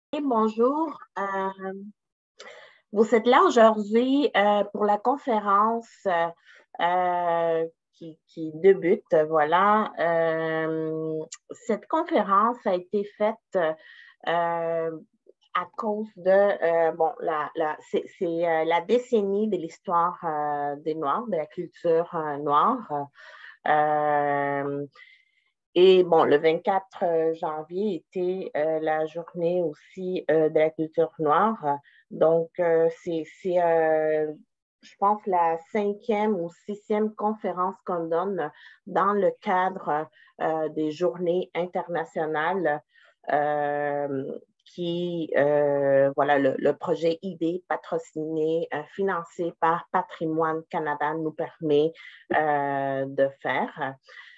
Bonjour. Vous êtes là aujourd'hui pour la conférence qui débute. Voilà. Cette conférence a été faite à cause de c'est la décennie de l'histoire des Noirs, de la culture noire. Euh, et bon, le 24 janvier était la journée aussi de la culture noire. Donc, je pense, la cinquième ou sixième conférence qu'on donne dans le cadre des journées internationales voilà, le projet ID patrociné, financé par Patrimoine Canada nous permet de faire.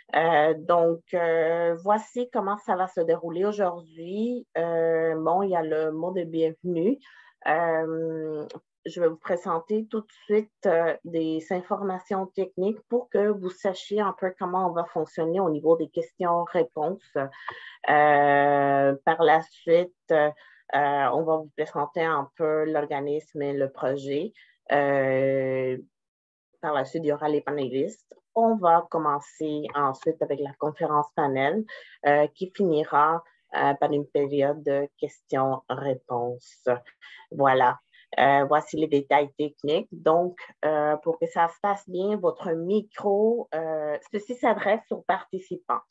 Voici comment ça va se dérouler aujourd'hui. Il y a le mot de bienvenue. Je vais vous présenter tout de suite des informations techniques pour que vous sachiez un peu comment on va fonctionner au niveau des questions-réponses. Par la suite, on va vous présenter un peu l'organisme et le projet. Par la suite, il y aura les panélistes. On va commencer ensuite avec la conférence panel qui finira par une période de questions-réponses. Voilà. Voici les détails techniques. Donc, pour que ça se passe bien, votre micro, ceci s'adresse aux participants,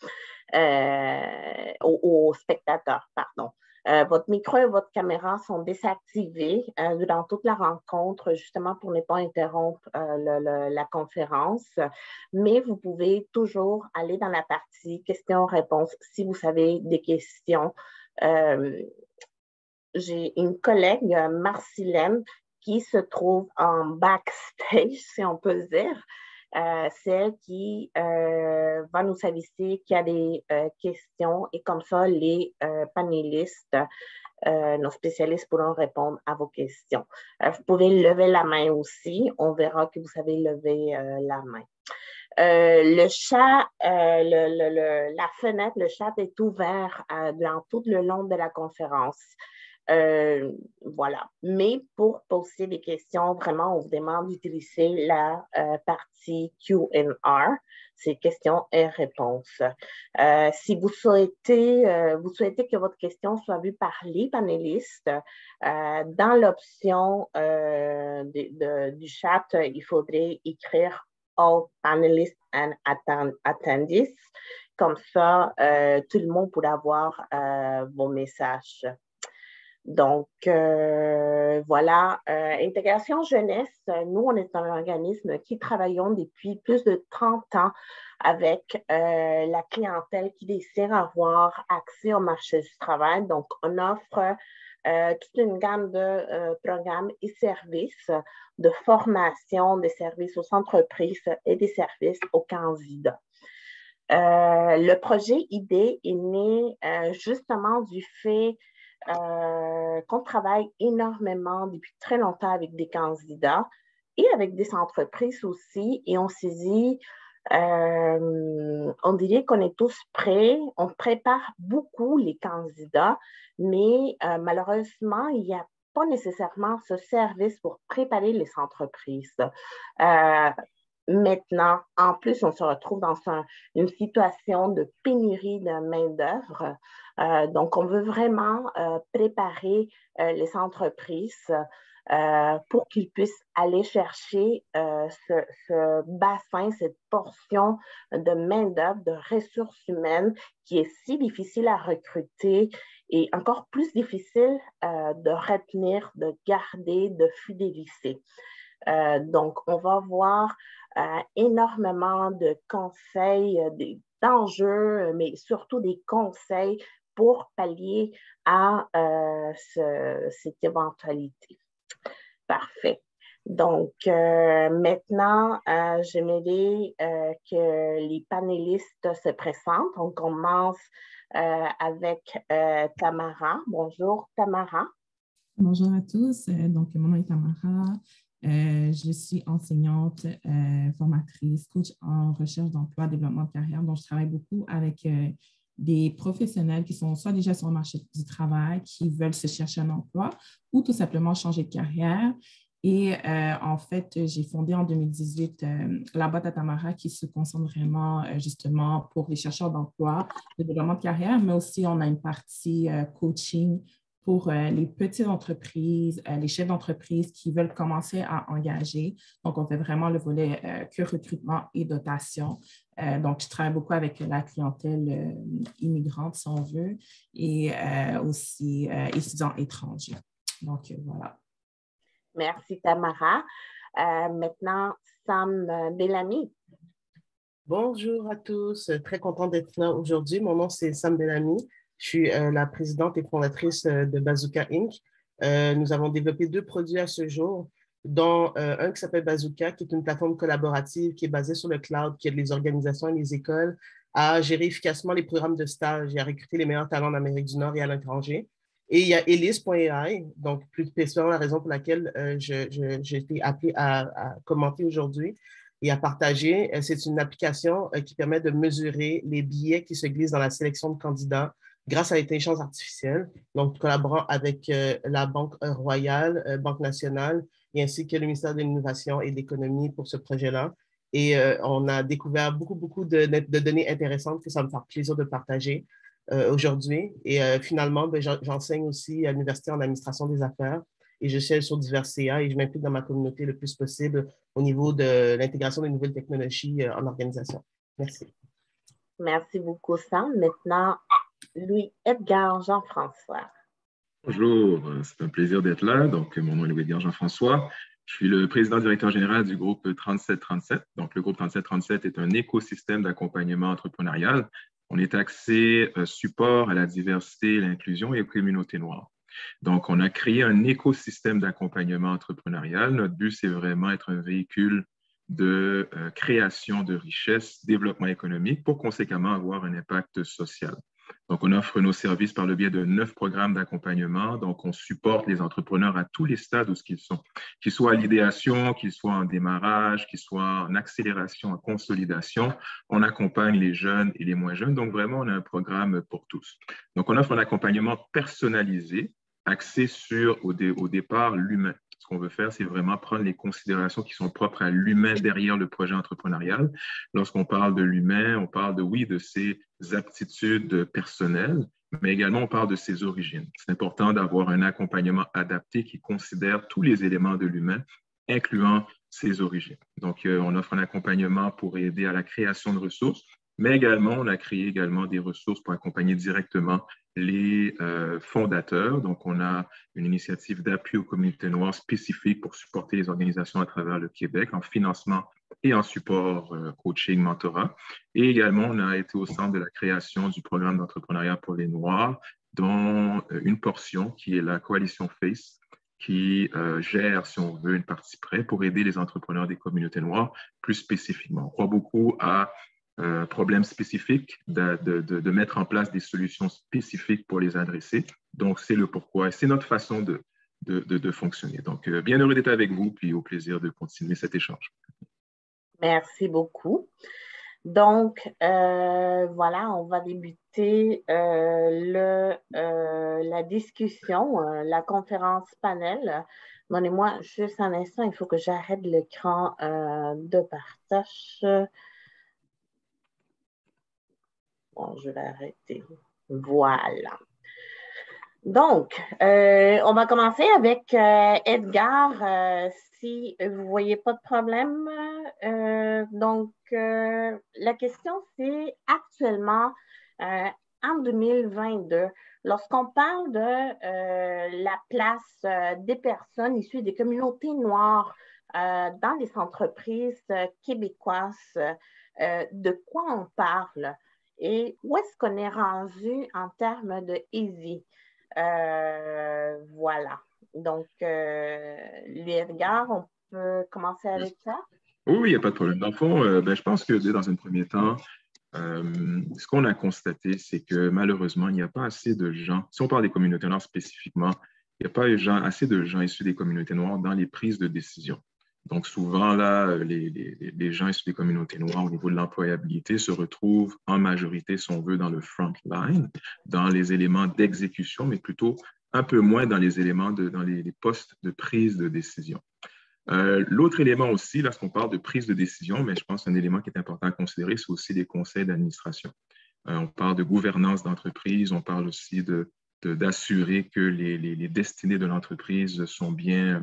aux spectateurs, pardon. Votre micro et votre caméra sont désactivés durant toute la rencontre, justement pour ne pas interrompre la conférence. Mais vous pouvez toujours aller dans la partie questions-réponses si vous avez des questions. J'ai une collègue, Marcilène, qui se trouve en backstage, si on peut dire. C'est elle qui va nous aviser qu'il y a des questions et comme ça, les panélistes, nos spécialistes pourront répondre à vos questions. Vous pouvez lever la main aussi. On verra que vous avez levé la main. Le chat, la fenêtre, le chat est ouvert dans tout le long de la conférence. Voilà. Mais pour poser des questions, vraiment, on vous demande d'utiliser la partie Q&R, c'est questions et réponses. Si vous souhaitez que votre question soit vue par les panélistes, dans l'option du chat, il faudrait écrire all panelists and attendees. Comme ça, tout le monde pourra avoir vos messages. Donc, voilà. Intégration Jeunesse, nous, on est un organisme qui travaillons depuis plus de 30 ans avec la clientèle qui désire avoir accès au marché du travail. Donc, on offre toute une gamme de programmes et services de formation, des services aux entreprises et des services aux candidats. Le projet ID est né justement du fait qu'on travaille énormément depuis très longtemps avec des candidats et avec des entreprises aussi. Et on s'est dit, on dirait qu'on est tous prêts, on prépare beaucoup les candidats, mais malheureusement, il n'y a pas nécessairement ce service pour préparer les entreprises. Maintenant, en plus, on se retrouve dans une situation de pénurie de main-d'œuvre. Donc, on veut vraiment préparer les entreprises pour qu'ils puissent aller chercher ce bassin, cette portion de main-d'œuvre, de ressources humaines qui est si difficile à recruter et encore plus difficile de retenir, de garder, de fidéliser. Donc, on va voir énormément de conseils, d'enjeux, mais surtout des conseils pour pallier à cette éventualité. Parfait. Donc, maintenant, j'aimerais que les panélistes se présentent. On commence avec Tamara. Bonjour, Tamara. Bonjour à tous. Donc, mon nom est Tamara. Je suis enseignante, formatrice, coach en recherche d'emploi, développement de carrière. Donc, je travaille beaucoup avec des professionnels qui sont soit déjà sur le marché du travail, qui veulent se chercher un emploi ou tout simplement changer de carrière. Et en fait, j'ai fondé en 2018 la boîte à Tamara qui se concentre vraiment justement pour les chercheurs d'emploi, le développement de carrière, mais aussi on a une partie coaching pour les petites entreprises, les chefs d'entreprise qui veulent commencer à engager. Donc, on fait vraiment le volet que recrutement et dotation. Donc, je travaille beaucoup avec la clientèle immigrante, si on veut, et aussi étudiants étrangers. Donc, voilà. Merci, Tamara. Maintenant, Sam Bellamy. Bonjour à tous, très contente d'être là aujourd'hui. Mon nom, c'est Sam Bellamy. Je suis la présidente et fondatrice de Bazooka Inc. Nous avons développé 2 produits à ce jour, dont un qui s'appelle Bazooka, qui est une plateforme collaborative qui est basée sur le cloud, qui aide les organisations et les écoles à gérer efficacement les programmes de stage et à recruter les meilleurs talents en Amérique du Nord et à l'étranger. Et il y a Elise.ai, donc plus spécifiquement la raison pour laquelle j'ai été appelée à commenter aujourd'hui et à partager. C'est une application qui permet de mesurer les biais qui se glissent dans la sélection de candidats grâce à l'intelligence artificielle. Donc, collaborant avec la Banque Royale, Banque nationale, et ainsi que le ministère de l'Innovation et de l'Économie pour ce projet-là. Et on a découvert beaucoup de données intéressantes que ça me fait plaisir de partager aujourd'hui. Et finalement, ben, j'enseigne aussi à l'Université en administration des affaires et je siège sur divers CA et je m'implique dans ma communauté le plus possible au niveau de l'intégration des nouvelles technologies en organisation. Merci. Merci beaucoup, Sam. Maintenant, Louis-Edgar Jean-François. Bonjour, c'est un plaisir d'être là. Donc, mon nom est Louis-Edgar Jean-François. Je suis le président-directeur général du groupe 3737. Donc, le groupe 3737 est un écosystème d'accompagnement entrepreneurial. On est axé support à la diversité, l'inclusion et aux communautés noires. Donc, on a créé un écosystème d'accompagnement entrepreneurial. Notre but, c'est vraiment être un véhicule de création de richesse, développement économique, pour conséquemment avoir un impact social. Donc, on offre nos services par le biais de 9 programmes d'accompagnement. Donc, on supporte les entrepreneurs à tous les stades où ils sont, qu'ils soient à l'idéation, qu'ils soient en démarrage, qu'ils soient en accélération, en consolidation. On accompagne les jeunes et les moins jeunes. Donc, vraiment, on a un programme pour tous. Donc, on offre un accompagnement personnalisé, axé sur, au départ, l'humain. Ce qu'on veut faire, c'est vraiment prendre les considérations qui sont propres à l'humain derrière le projet entrepreneurial. Lorsqu'on parle de l'humain, on parle de ses aptitudes personnelles, mais également on parle de ses origines. C'est important d'avoir un accompagnement adapté qui considère tous les éléments de l'humain, incluant ses origines. Donc, on offre un accompagnement pour aider à la création de ressources, mais également, on a créé également des ressources pour accompagner directement les fondateurs. Donc, on a une initiative d'appui aux communautés noires spécifique pour supporter les organisations à travers le Québec en financement et en support coaching, mentorat. Et également, on a été au centre de la création du programme d'entrepreneuriat pour les Noirs, dont une portion qui est la coalition FACE, qui gère, si on veut, une partie près pour aider les entrepreneurs des communautés noires plus spécifiquement. On croit beaucoup à problèmes spécifiques, de mettre en place des solutions spécifiques pour les adresser. Donc, c'est le pourquoi. C'est notre façon de fonctionner. Donc, bien heureux d'être avec vous, puis au plaisir de continuer cet échange. Merci beaucoup. Donc, voilà, on va débuter la discussion, la conférence panel. Donnez-moi juste un instant, il faut que j'arrête l'écran de partage. Bon, je vais arrêter. Voilà. Donc, on va commencer avec Edgar, si vous ne voyez pas de problème. Donc, la question, c'est actuellement, en 2022, lorsqu'on parle de la place des personnes issues des communautés noires dans les entreprises québécoises, de quoi on parle et où est-ce qu'on est rendu en termes de EASY? Voilà. Donc, Edgar, on peut commencer avec ça? Oui, il n'y a pas de problème. Dans le fond, je pense que dans un premier temps, ce qu'on a constaté, c'est que malheureusement, il n'y a pas assez de gens, si on parle des communautés noires spécifiquement, il n'y a pas assez de gens issus des communautés noires dans les prises de décision. Donc, souvent, là, les gens issus des communautés noires au niveau de l'employabilité se retrouvent en majorité, si on veut, dans le front line, dans les éléments d'exécution, mais plutôt un peu moins dans les éléments, dans les postes de prise de décision. L'autre élément aussi, lorsqu'on parle de prise de décision, mais je pense qu'un élément qui est important à considérer, c'est aussi les conseils d'administration. On parle de gouvernance d'entreprise, on parle aussi d'assurer que les destinées de l'entreprise sont bien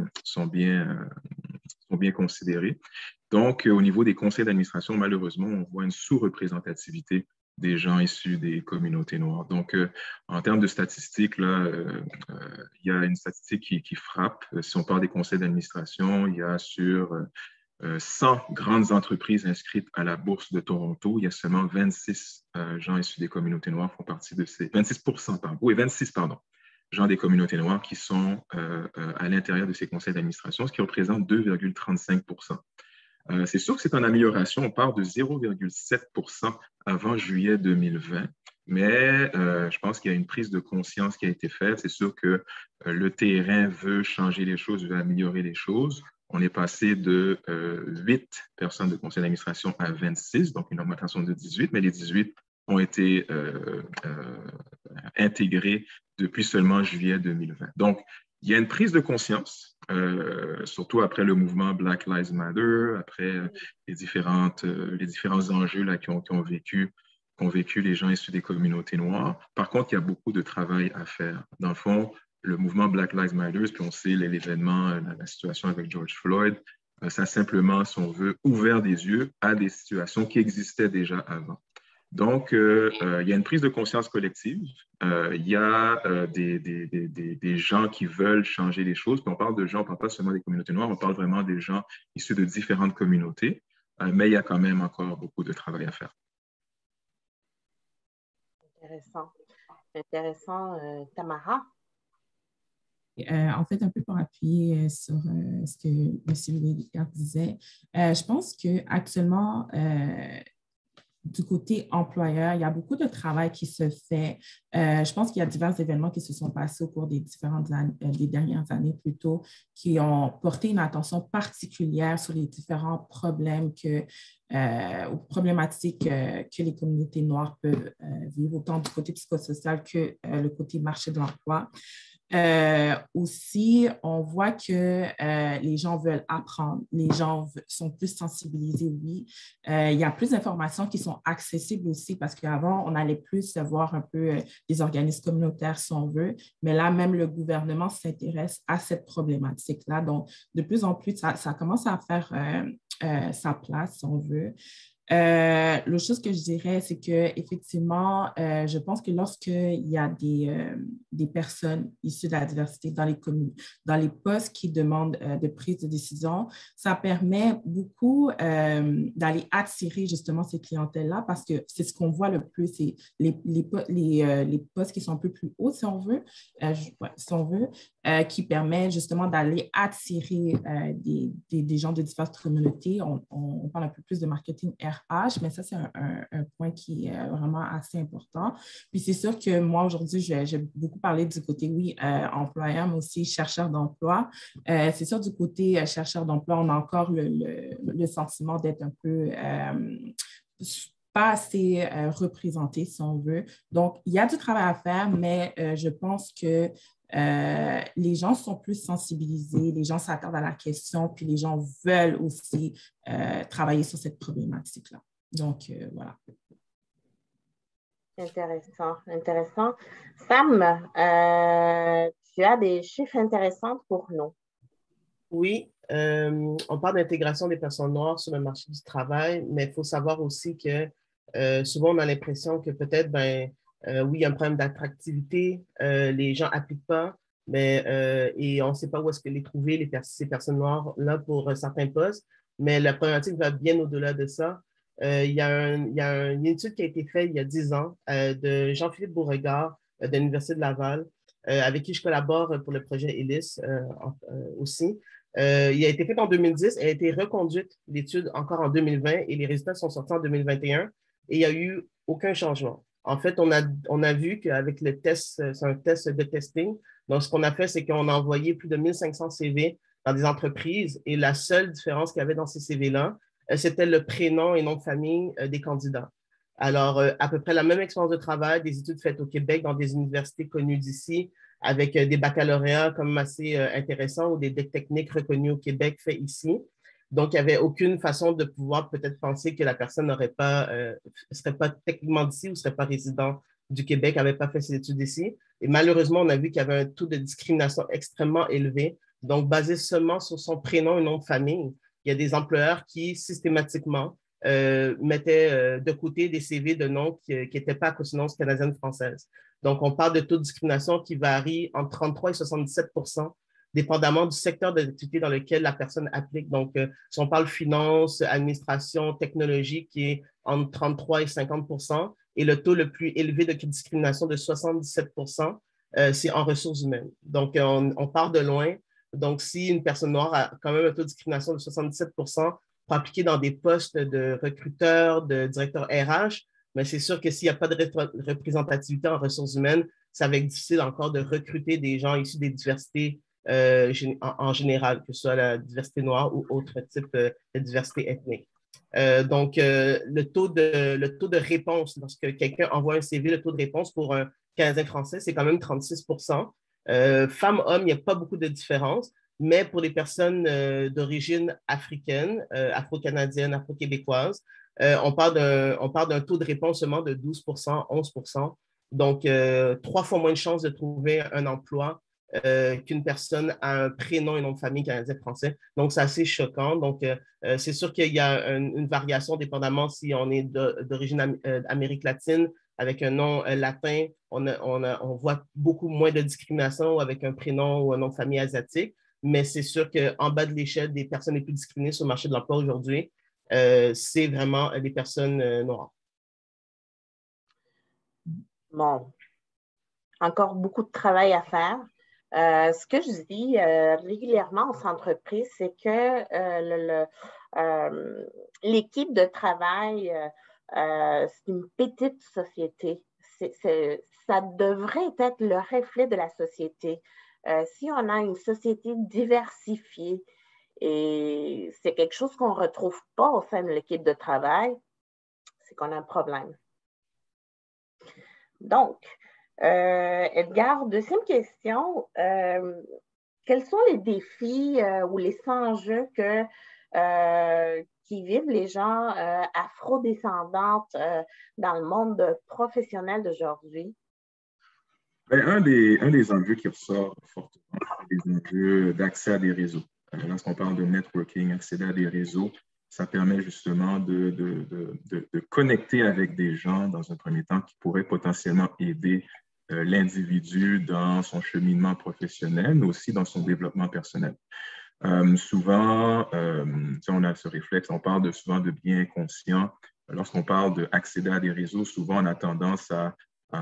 considérées. Donc, au niveau des conseils d'administration, malheureusement, on voit une sous-représentativité des gens issus des communautés noires. Donc, en termes de statistiques, là, il y a une statistique qui frappe. Si on parle des conseils d'administration, il y a sur 100 grandes entreprises inscrites à la Bourse de Toronto, il y a seulement 26 gens issus des communautés noires qui font partie de ces... 26%, pardon. Oui, 26, pardon. Gens des communautés noires qui sont à l'intérieur de ces conseils d'administration, ce qui représente 2,35%. C'est sûr que c'est en amélioration. On part de 0,7% avant juillet 2020, mais je pense qu'il y a une prise de conscience qui a été faite. C'est sûr que le terrain veut changer les choses, veut améliorer les choses. On est passé de 8 personnes de conseil d'administration à 26, donc une augmentation de 18, mais les 18 ont été intégrés depuis seulement juillet 2020. Donc, il y a une prise de conscience, surtout après le mouvement Black Lives Matter, après les différents enjeux là, qu'ont vécu les gens issus des communautés noires. Par contre, il y a beaucoup de travail à faire. Dans le fond, le mouvement Black Lives Matter, puis on sait l'événement, la situation avec George Floyd, ça a simplement, si on veut, ouvert des yeux à des situations qui existaient déjà avant. Donc, il y a une prise de conscience collective. Il y a des gens qui veulent changer les choses. Puis on parle de gens, on ne parle pas seulement des communautés noires, on parle vraiment des gens issus de différentes communautés. Mais il y a quand même encore beaucoup de travail à faire. Intéressant. Intéressant, Tamara. En fait, un peu pour appuyer sur ce que M. Louis disait, je pense qu'actuellement, du côté employeur, il y a beaucoup de travail qui se fait. Je pense qu'il y a divers événements qui se sont passés au cours des dernières années plutôt, qui ont porté une attention particulière sur les différents problèmes ou problématiques que les communautés noires peuvent vivre, autant du côté psychosocial que le côté marché de l'emploi. Aussi, on voit que les gens veulent apprendre, les gens sont plus sensibilisés, oui. Il y a plus d'informations qui sont accessibles aussi parce qu'avant, on allait plus voir un peu des organismes communautaires, si on veut, mais là, même le gouvernement s'intéresse à cette problématique-là. Donc, de plus en plus, ça commence à faire sa place, si on veut. L'autre chose que je dirais, c'est qu'effectivement, je pense que lorsqu'il y a des personnes issues de la diversité dans les postes qui demandent de prise de décision, ça permet beaucoup d'aller attirer justement ces clientèles-là parce que c'est ce qu'on voit le plus, c'est les postes qui sont un peu plus hauts, si on veut, qui permet justement d'aller attirer des gens de diverses communautés. On parle un peu plus de marketing RH, mais ça, c'est un point qui est vraiment assez important. Puis c'est sûr que moi, aujourd'hui, j'ai beaucoup parlé du côté, oui, employeur, mais aussi chercheur d'emploi. C'est sûr, du côté chercheur d'emploi, on a encore le sentiment d'être un peu pas assez représenté, si on veut. Donc, il y a du travail à faire, mais je pense que les gens sont plus sensibilisés, les gens s'attardent à la question, puis les gens veulent aussi travailler sur cette problématique-là. Donc, voilà. Intéressant, intéressant. Sam, tu as des chiffres intéressants pour nous. Oui, on parle d'intégration des personnes noires sur le marché du travail, mais il faut savoir aussi que souvent on a l'impression que peut-être, oui, il y a un problème d'attractivité, les gens n'appliquent pas, et on ne sait pas où est-ce que les trouver, ces personnes noires-là pour certains postes, mais la problématique va bien au-delà de ça. Il y a une étude qui a été faite il y a 10 ans de Jean-Philippe Beauregard de l'Université de Laval, avec qui je collabore pour le projet ELIS aussi. Il a été fait en 2010, elle a été reconduite, l'étude, encore en 2020, et les résultats sont sortis en 2021, et il n'y a eu aucun changement. En fait, on a vu qu'avec le test, c'est un test de testing, donc ce qu'on a fait, c'est qu'on a envoyé plus de 1500 CV dans des entreprises et la seule différence qu'il y avait dans ces CV-là, c'était le prénom et nom de famille des candidats. Alors, à peu près la même expérience de travail, des études faites au Québec dans des universités connues d'ici, avec des baccalauréats comme assez intéressants ou des techniques reconnues au Québec faits ici. Donc, il n'y avait aucune façon de pouvoir peut-être penser que la personne serait pas techniquement d'ici ou ne serait pas résident du Québec, n'avait pas fait ses études ici. Et malheureusement, on a vu qu'il y avait un taux de discrimination extrêmément élevé. Donc, basé seulement sur son prénom et nom de famille, il y a des employeurs qui systématiquement mettaient de côté des CV de noms qui n'étaient pas à consonance canadienne-française. Donc, on parle de taux de discrimination qui varie entre 33 et 77 dépendamment du secteur d'activité dans lequel la personne applique. Donc, si on parle finance, administration, technologie, qui est entre 33 et 50 et le taux le plus élevé de discrimination de 77 c'est en ressources humaines. Donc, on part de loin. Donc, si une personne noire a quand même un taux de discrimination de 77 pour appliquer dans des postes de recruteur, de directeur RH, mais c'est sûr que s'il n'y a pas de représentativité en ressources humaines, ça va être difficile encore de recruter des gens issus des diversités en général, que ce soit la diversité noire ou autre type de diversité ethnique. Donc, le taux de réponse, lorsque quelqu'un envoie un CV, le taux de réponse pour un Canadien français, c'est quand même 36 femmes-hommes, il n'y a pas beaucoup de différence, mais pour les personnes d'origine africaine, afro-canadienne, afro-québécoise, on parle d'un taux de réponse seulement de 12 11 Donc, 3 fois moins de chances de trouver un emploi qu'une personne a un prénom et nom de famille canadien-français. Donc, c'est assez choquant. Donc, c'est sûr qu'il y a une variation dépendamment si on est d'origine Amérique latine, avec un nom latin, on voit beaucoup moins de discrimination avec un prénom ou un nom de famille asiatique. Mais c'est sûr qu'en bas de l'échelle des personnes les plus discriminées sur le marché de l'emploi aujourd'hui, c'est vraiment les personnes noires. Bon, encore beaucoup de travail à faire. Ce que je dis régulièrement aux entreprises, c'est que l'équipe de travail, c'est une petite société. Ça devrait être le reflet de la société. Si on a une société diversifiée, et c'est quelque chose qu'on ne retrouve pas au sein de l'équipe de travail, c'est qu'on a un problème. Donc, Edgar, deuxième question. Quels sont les défis ou les enjeux qui vivent les gens afro-descendantes dans le monde professionnel d'aujourd'hui? Un des enjeux qui ressort fortement, c'est des enjeux d'accès à des réseaux. Lorsqu'on parle de networking, accéder à des réseaux, ça permet justement de connecter avec des gens dans un premier temps qui pourraient potentiellement aider l'individu dans son cheminement professionnel, mais aussi dans son développement personnel. Souvent, on a ce réflexe, on parle souvent de bien inconscient. Lorsqu'on parle d'accéder à des réseaux, souvent on a tendance à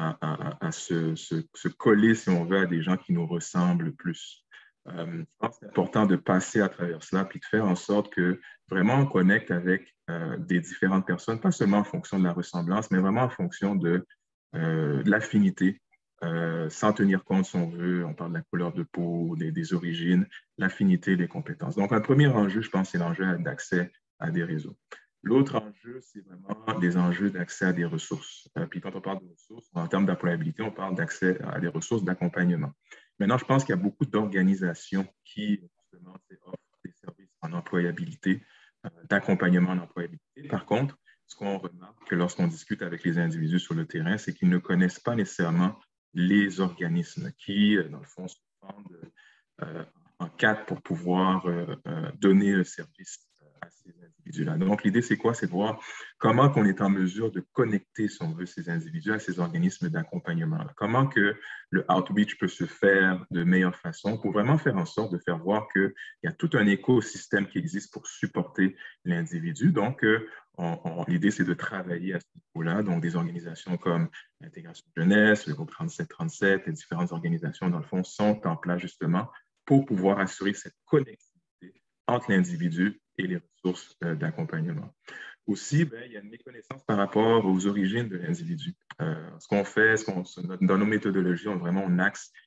se coller, si on veut, à des gens qui nous ressemblent plus. Je pense que c'est important de passer à travers cela puis de faire en sorte que vraiment on connecte avec des différentes personnes, pas seulement en fonction de la ressemblance, mais vraiment en fonction de l'affinité, sans tenir compte, si on veut, on parle de la couleur de peau, des origines, l'affinité, les compétences. Donc, un premier enjeu, je pense, c'est l'enjeu d'accès à des réseaux. L'autre enjeu, c'est vraiment des enjeux d'accès à des ressources. Puis quand on parle de ressources, en termes d'employabilité, on parle d'accès à des ressources d'accompagnement. Maintenant, je pense qu'il y a beaucoup d'organisations qui, justement, offrent des services en employabilité, d'accompagnement en employabilité. Par contre, ce qu'on remarque lorsqu'on discute avec les individus sur le terrain, c'est qu'ils ne connaissent pas nécessairement les organismes qui, dans le fond, se fondent en quatre pour pouvoir donner le service à ces individus-là. Donc, l'idée, c'est quoi? C'est de voir comment on est en mesure de connecter, si on veut, ces individus à ces organismes d'accompagnement. Comment que le outreach peut se faire de meilleure façon pour vraiment faire en sorte de faire voir qu'il y a tout un écosystème qui existe pour supporter l'individu. Donc, l'idée, c'est de travailler à ce niveau-là. Donc, des organisations comme l'Intégration Jeunesse, le groupe 3737, les différentes organisations, dans le fond, sont en place justement pour pouvoir assurer cette connectivité entre l'individu et les ressources d'accompagnement. Aussi, il y a une méconnaissance par rapport aux origines de l'individu. Ce qu'on fait, dans nos méthodologies, on axe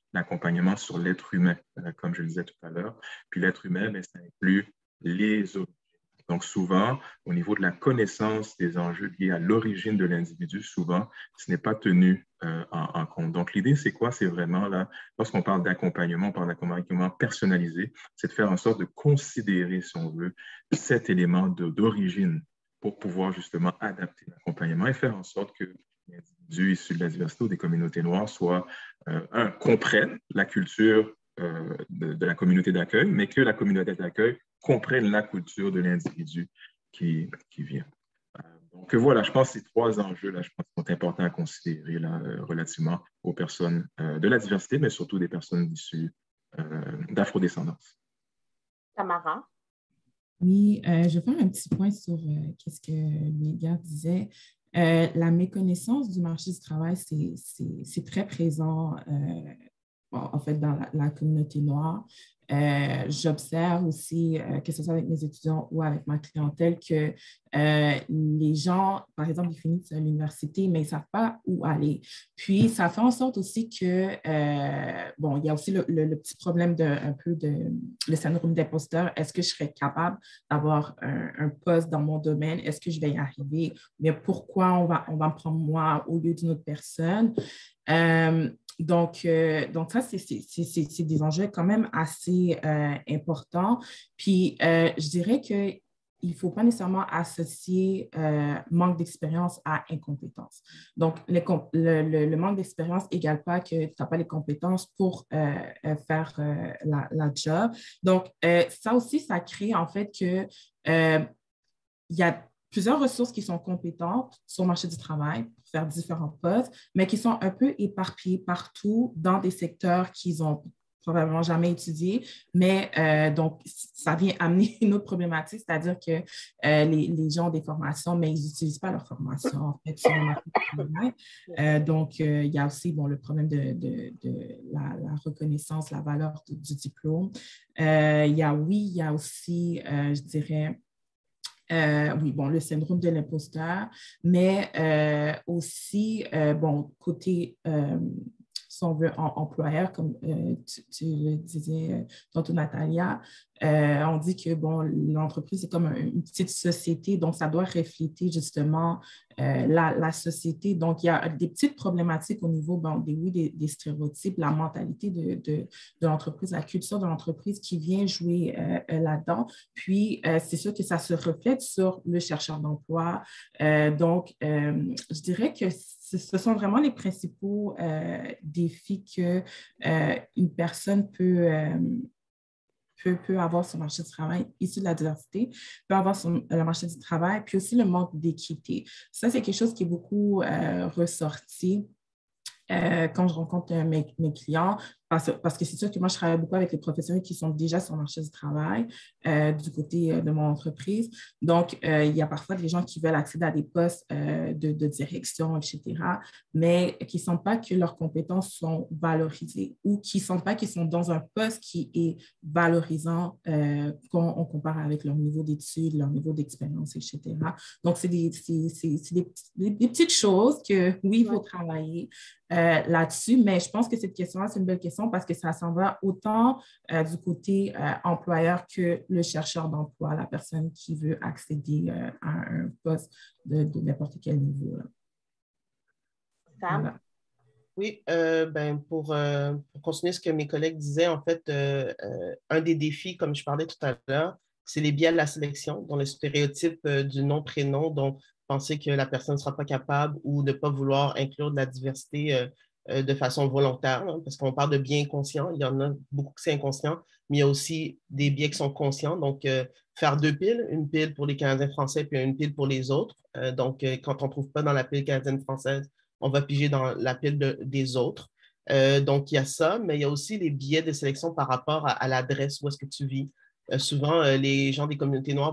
l'accompagnement sur l'être humain, comme je le disais tout à l'heure. Puis l'être humain, mais ça inclut les origines. Donc souvent, au niveau de la connaissance des enjeux liés à l'origine de l'individu, souvent, ce n'est pas tenu en compte. Donc l'idée, c'est quoi? C'est vraiment là, lorsqu'on parle d'accompagnement, on parle d'accompagnement personnalisé, c'est de faire en sorte de considérer, si on veut, cet élément d'origine pour pouvoir justement adapter l'accompagnement et faire en sorte que les individus issus de la diversité ou des communautés noires comprennent la culture de la communauté d'accueil, mais que la communauté d'accueil comprenne la culture de l'individu qui vient. Donc voilà, je pense que ces trois enjeux-là, je pense, sont importants à considérer là, relativement aux personnes de la diversité, mais surtout des personnes issues d'afrodescendance. Tamara? Oui, je vais faire un petit point sur ce que Louis-Edgar disait. La méconnaissance du marché du travail, c'est très présent en fait dans la communauté noire. J'observe aussi, que ce soit avec mes étudiants ou avec ma clientèle, que les gens, par exemple, ils finissent à l'université, mais ils ne savent pas où aller. Puis, ça fait en sorte aussi que, il y a aussi le petit problème le syndrome d'imposteur. Est-ce que je serais capable d'avoir un poste dans mon domaine? Est-ce que je vais y arriver? Mais pourquoi on va me prendre moi au lieu d'une autre personne? Donc, ça, c'est des enjeux quand même assez importants. Puis, je dirais qu'il ne faut pas nécessairement associer manque d'expérience à incompétence. Donc, le manque d'expérience n'égale pas que tu n'as pas les compétences pour faire la job. Donc, ça aussi, ça crée en fait que il y a plusieurs ressources qui sont compétentes sur le marché du travail pour faire différents postes, mais qui sont un peu éparpillées partout dans des secteurs qu'ils n'ont probablement jamais étudiés. Mais donc, ça vient amener une autre problématique, c'est-à-dire que les gens ont des formations, mais ils n'utilisent pas leur formation, en fait, sur le marché du travail. Donc, il y a aussi le problème de la reconnaissance, la valeur du diplôme. Il y a aussi, je dirais, le syndrome de l'imposteur, mais aussi, côté, si on veut, employeur, comme tu le disais tantôt, Natalia, on dit que, l'entreprise est comme une petite société, donc ça doit refléter justement la société. Donc, il y a des petites problématiques au niveau des stéréotypes, la mentalité de l'entreprise, la culture de l'entreprise qui vient jouer là-dedans. Puis, c'est sûr que ça se reflète sur le chercheur d'emploi. Donc, je dirais que ce sont vraiment les principaux défis qu'une personne peut avoir sur le marché du travail issu de la diversité, peut avoir sur le marché du travail, puis aussi le manque d'équité. Ça, c'est quelque chose qui est beaucoup ressorti quand je rencontre mes clients, parce que c'est sûr que moi, je travaille beaucoup avec les professionnels qui sont déjà sur le marché du travail du côté de mon entreprise. Donc, il y a parfois des gens qui veulent accéder à des postes de direction, etc., mais qui ne sentent pas que leurs compétences sont valorisées ou qui ne sentent pas qu'ils sont dans un poste qui est valorisant quand on compare avec leur niveau d'études, leur niveau d'expérience, etc. Donc, c'est des petites choses que, oui, il faut travailler là-dessus, mais je pense que cette question-là, c'est une belle question parce que ça s'en va autant du côté employeur que le chercheur d'emploi, la personne qui veut accéder à un poste de n'importe quel niveau. Sam? Voilà. Oui, pour continuer ce que mes collègues disaient, en fait, un des défis, comme je parlais tout à l'heure, c'est les biais de la sélection, dont le stéréotype du nom-prénom, donc penser que la personne ne sera pas capable ou ne pas vouloir inclure de la diversité de façon volontaire, hein, parce qu'on parle de biais inconscients, il y en a beaucoup qui sont inconscients, mais il y a aussi des biais qui sont conscients, donc faire deux piles, une pile pour les Canadiens français puis une pile pour les autres. Donc, quand on ne trouve pas dans la pile canadienne-française, on va piger dans la pile des autres. Donc, il y a ça, mais il y a aussi les biais de sélection par rapport à l'adresse où est-ce que tu vis. Souvent, les gens des communautés noires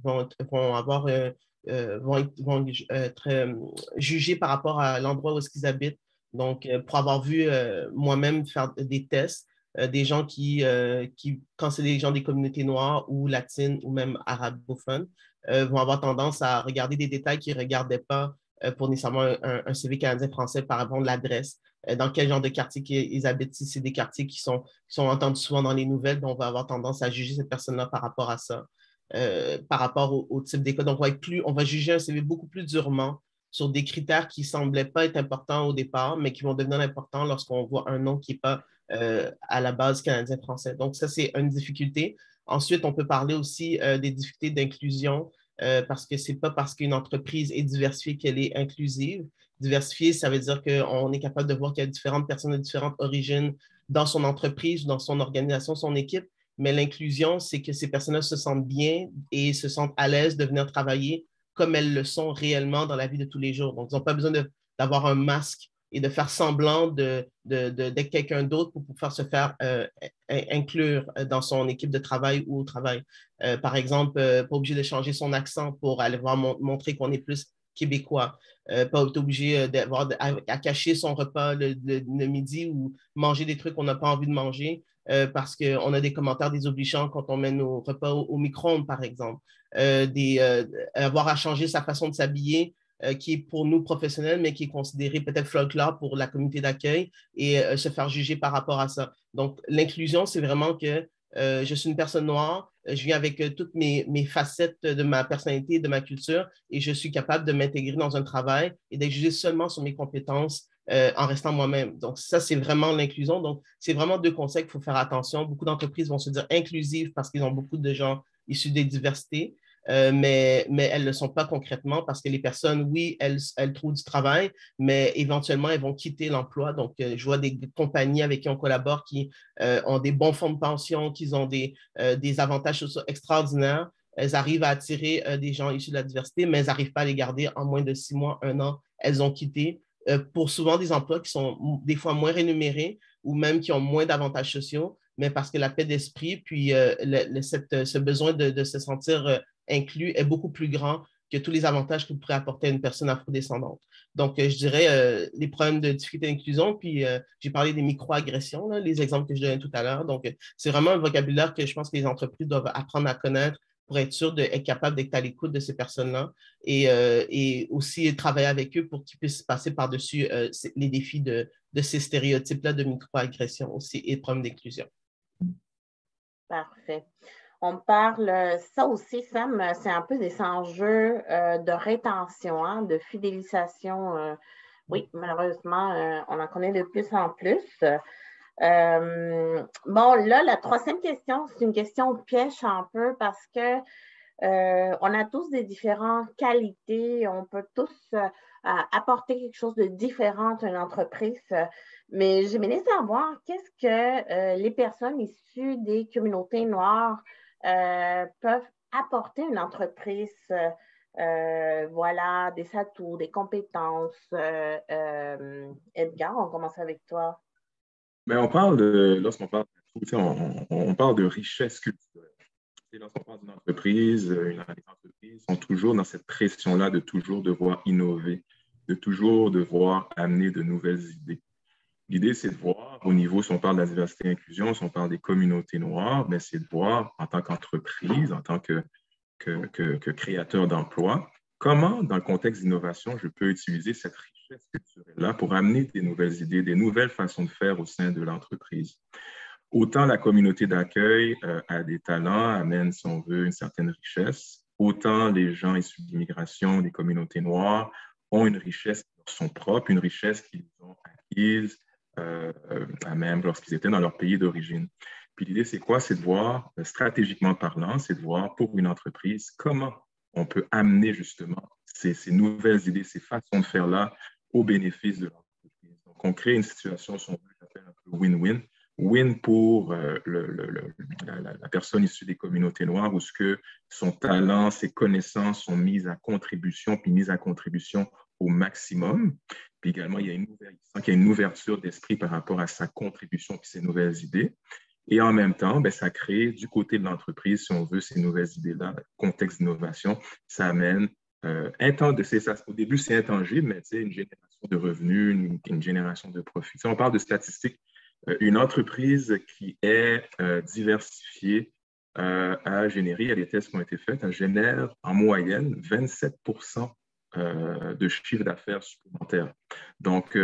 vont être jugés par rapport à l'endroit où est-ce qu'ils habitent. Donc, pour avoir vu moi-même faire des tests, des gens qui, quand c'est des gens des communautés noires ou latines ou même arabophones, vont avoir tendance à regarder des détails qu'ils ne regardaient pas pour nécessairement un CV canadien-français par rapport à l'adresse. dans quel genre de quartier ils habitent. Si c'est des quartiers qui sont entendus souvent dans les nouvelles, on va avoir tendance à juger cette personne-là par rapport à ça, par rapport au type d'école. Donc, on va juger un CV beaucoup plus durement sur des critères qui ne semblaient pas être importants au départ, mais qui vont devenir importants lorsqu'on voit un nom qui n'est pas à la base canadien-français. Donc, ça, c'est une difficulté. Ensuite, on peut parler aussi des difficultés d'inclusion, parce que ce n'est pas parce qu'une entreprise est diversifiée qu'elle est inclusive. Diversifiée, ça veut dire qu'on est capable de voir qu'il y a différentes personnes de différentes origines dans son entreprise, dans son organisation, son équipe. Mais l'inclusion, c'est que ces personnes-là se sentent bien et se sentent à l'aise de venir travailler comme elles le sont réellement dans la vie de tous les jours. Donc, ils n'ont pas besoin d'avoir un masque et de faire semblant d'être quelqu'un d'autre pour pouvoir se faire inclure dans son équipe de travail ou au travail. Par exemple, pas obligé de changer son accent pour aller montrer qu'on est plus québécois. Pas obligé à cacher son repas le midi ou manger des trucs qu'on n'a pas envie de manger parce qu'on a des commentaires désobligeants quand on met nos repas au micro-ondes, par exemple. Avoir à changer sa façon de s'habiller qui est pour nous professionnels, mais qui est considéré peut-être folklore pour la communauté d'accueil et se faire juger par rapport à ça. Donc, l'inclusion, c'est vraiment que je suis une personne noire, je viens avec toutes mes facettes de ma personnalité, de ma culture, et je suis capable de m'intégrer dans un travail et d'être jugé seulement sur mes compétences en restant moi-même. Donc, ça, c'est vraiment l'inclusion. Donc, c'est vraiment deux concepts qu'il faut faire attention. Beaucoup d'entreprises vont se dire inclusives parce qu'ils ont beaucoup de gens issus des diversités. Mais elles ne le sont pas concrètement parce que les personnes, oui, elles trouvent du travail, mais éventuellement, elles vont quitter l'emploi. Donc, je vois des compagnies avec qui on collabore qui ont des bons fonds de pension, qui ont des avantages sociaux extraordinaires. Elles arrivent à attirer des gens issus de la diversité, mais elles n'arrivent pas à les garder en moins de 6 mois, 1 an. Elles ont quitté pour souvent des emplois qui sont des fois moins rémunérés ou même qui ont moins d'avantages sociaux, mais parce que la paix d'esprit, puis ce besoin de se sentir inclus est beaucoup plus grand que tous les avantages que pourrait apporter à une personne afrodescendante. Donc, je dirais les problèmes de difficulté d'inclusion, puis j'ai parlé des micro-agressions, là, les exemples que je donnais tout à l'heure. Donc, c'est vraiment un vocabulaire que je pense que les entreprises doivent apprendre à connaître pour être sûr d'être capable d'être à l'écoute de ces personnes-là et aussi travailler avec eux pour qu'ils puissent passer par-dessus les défis de ces stéréotypes-là de micro-agressions aussi et de problèmes d'inclusion. Parfait. On parle, ça aussi, Sam, c'est un peu des enjeux de rétention, hein, de fidélisation. Oui, malheureusement, on en connaît de plus en plus. Bon, là, la troisième question, c'est une question piège un peu parce que on a tous des différentes qualités, on peut tous apporter quelque chose de différent à une entreprise, mais j'aimerais savoir qu'est-ce que les personnes issues des communautés noires peuvent apporter à une entreprise, voilà, des atouts, des compétences. Edgar, on commence avec toi. Mais lorsqu'on parle on parle de richesse culturelle. Et lorsqu'on parle d'une entreprise, les entreprises sont toujours dans cette pression-là de toujours devoir innover, de toujours devoir amener de nouvelles idées. L'idée, c'est de voir au niveau, si on parle de la diversité et l'inclusion, si on parle des communautés noires, ben, c'est de voir en tant qu'entreprise, en tant que créateur d'emplois, comment, dans le contexte d'innovation, je peux utiliser cette richesse culturelle-là pour amener des nouvelles idées, des nouvelles façons de faire au sein de l'entreprise. Autant la communauté d'accueil a des talents, amène, si on veut, une certaine richesse, autant les gens issus de l'immigration, des communautés noires, ont une richesse qui leur sont propres, une richesse qu'ils ont acquise, même lorsqu'ils étaient dans leur pays d'origine. Puis l'idée, c'est quoi? C'est de voir, stratégiquement parlant, c'est de voir pour une entreprise comment on peut amener justement ces nouvelles idées, ces façons de faire-là au bénéfice de l'entreprise. Donc, on crée une situation, si on veut, j'appelle un peu win-win. Win pour la personne issue des communautés noires où ce que son talent, ses connaissances sont mises à contribution, puis mises à contribution au maximum. Puis également, il y a une ouverture d'esprit par rapport à sa contribution puis ses nouvelles idées. Et en même temps, ben, ça crée du côté de l'entreprise, si on veut, ces nouvelles idées-là, contexte d'innovation, ça amène au début, c'est intangible, mais une génération de revenus, une génération de profits. Si on parle de statistiques, une entreprise qui est diversifiée a généré, il y a des tests qui ont été faits, elle génère en moyenne 27% de chiffre d'affaires supplémentaire. Donc,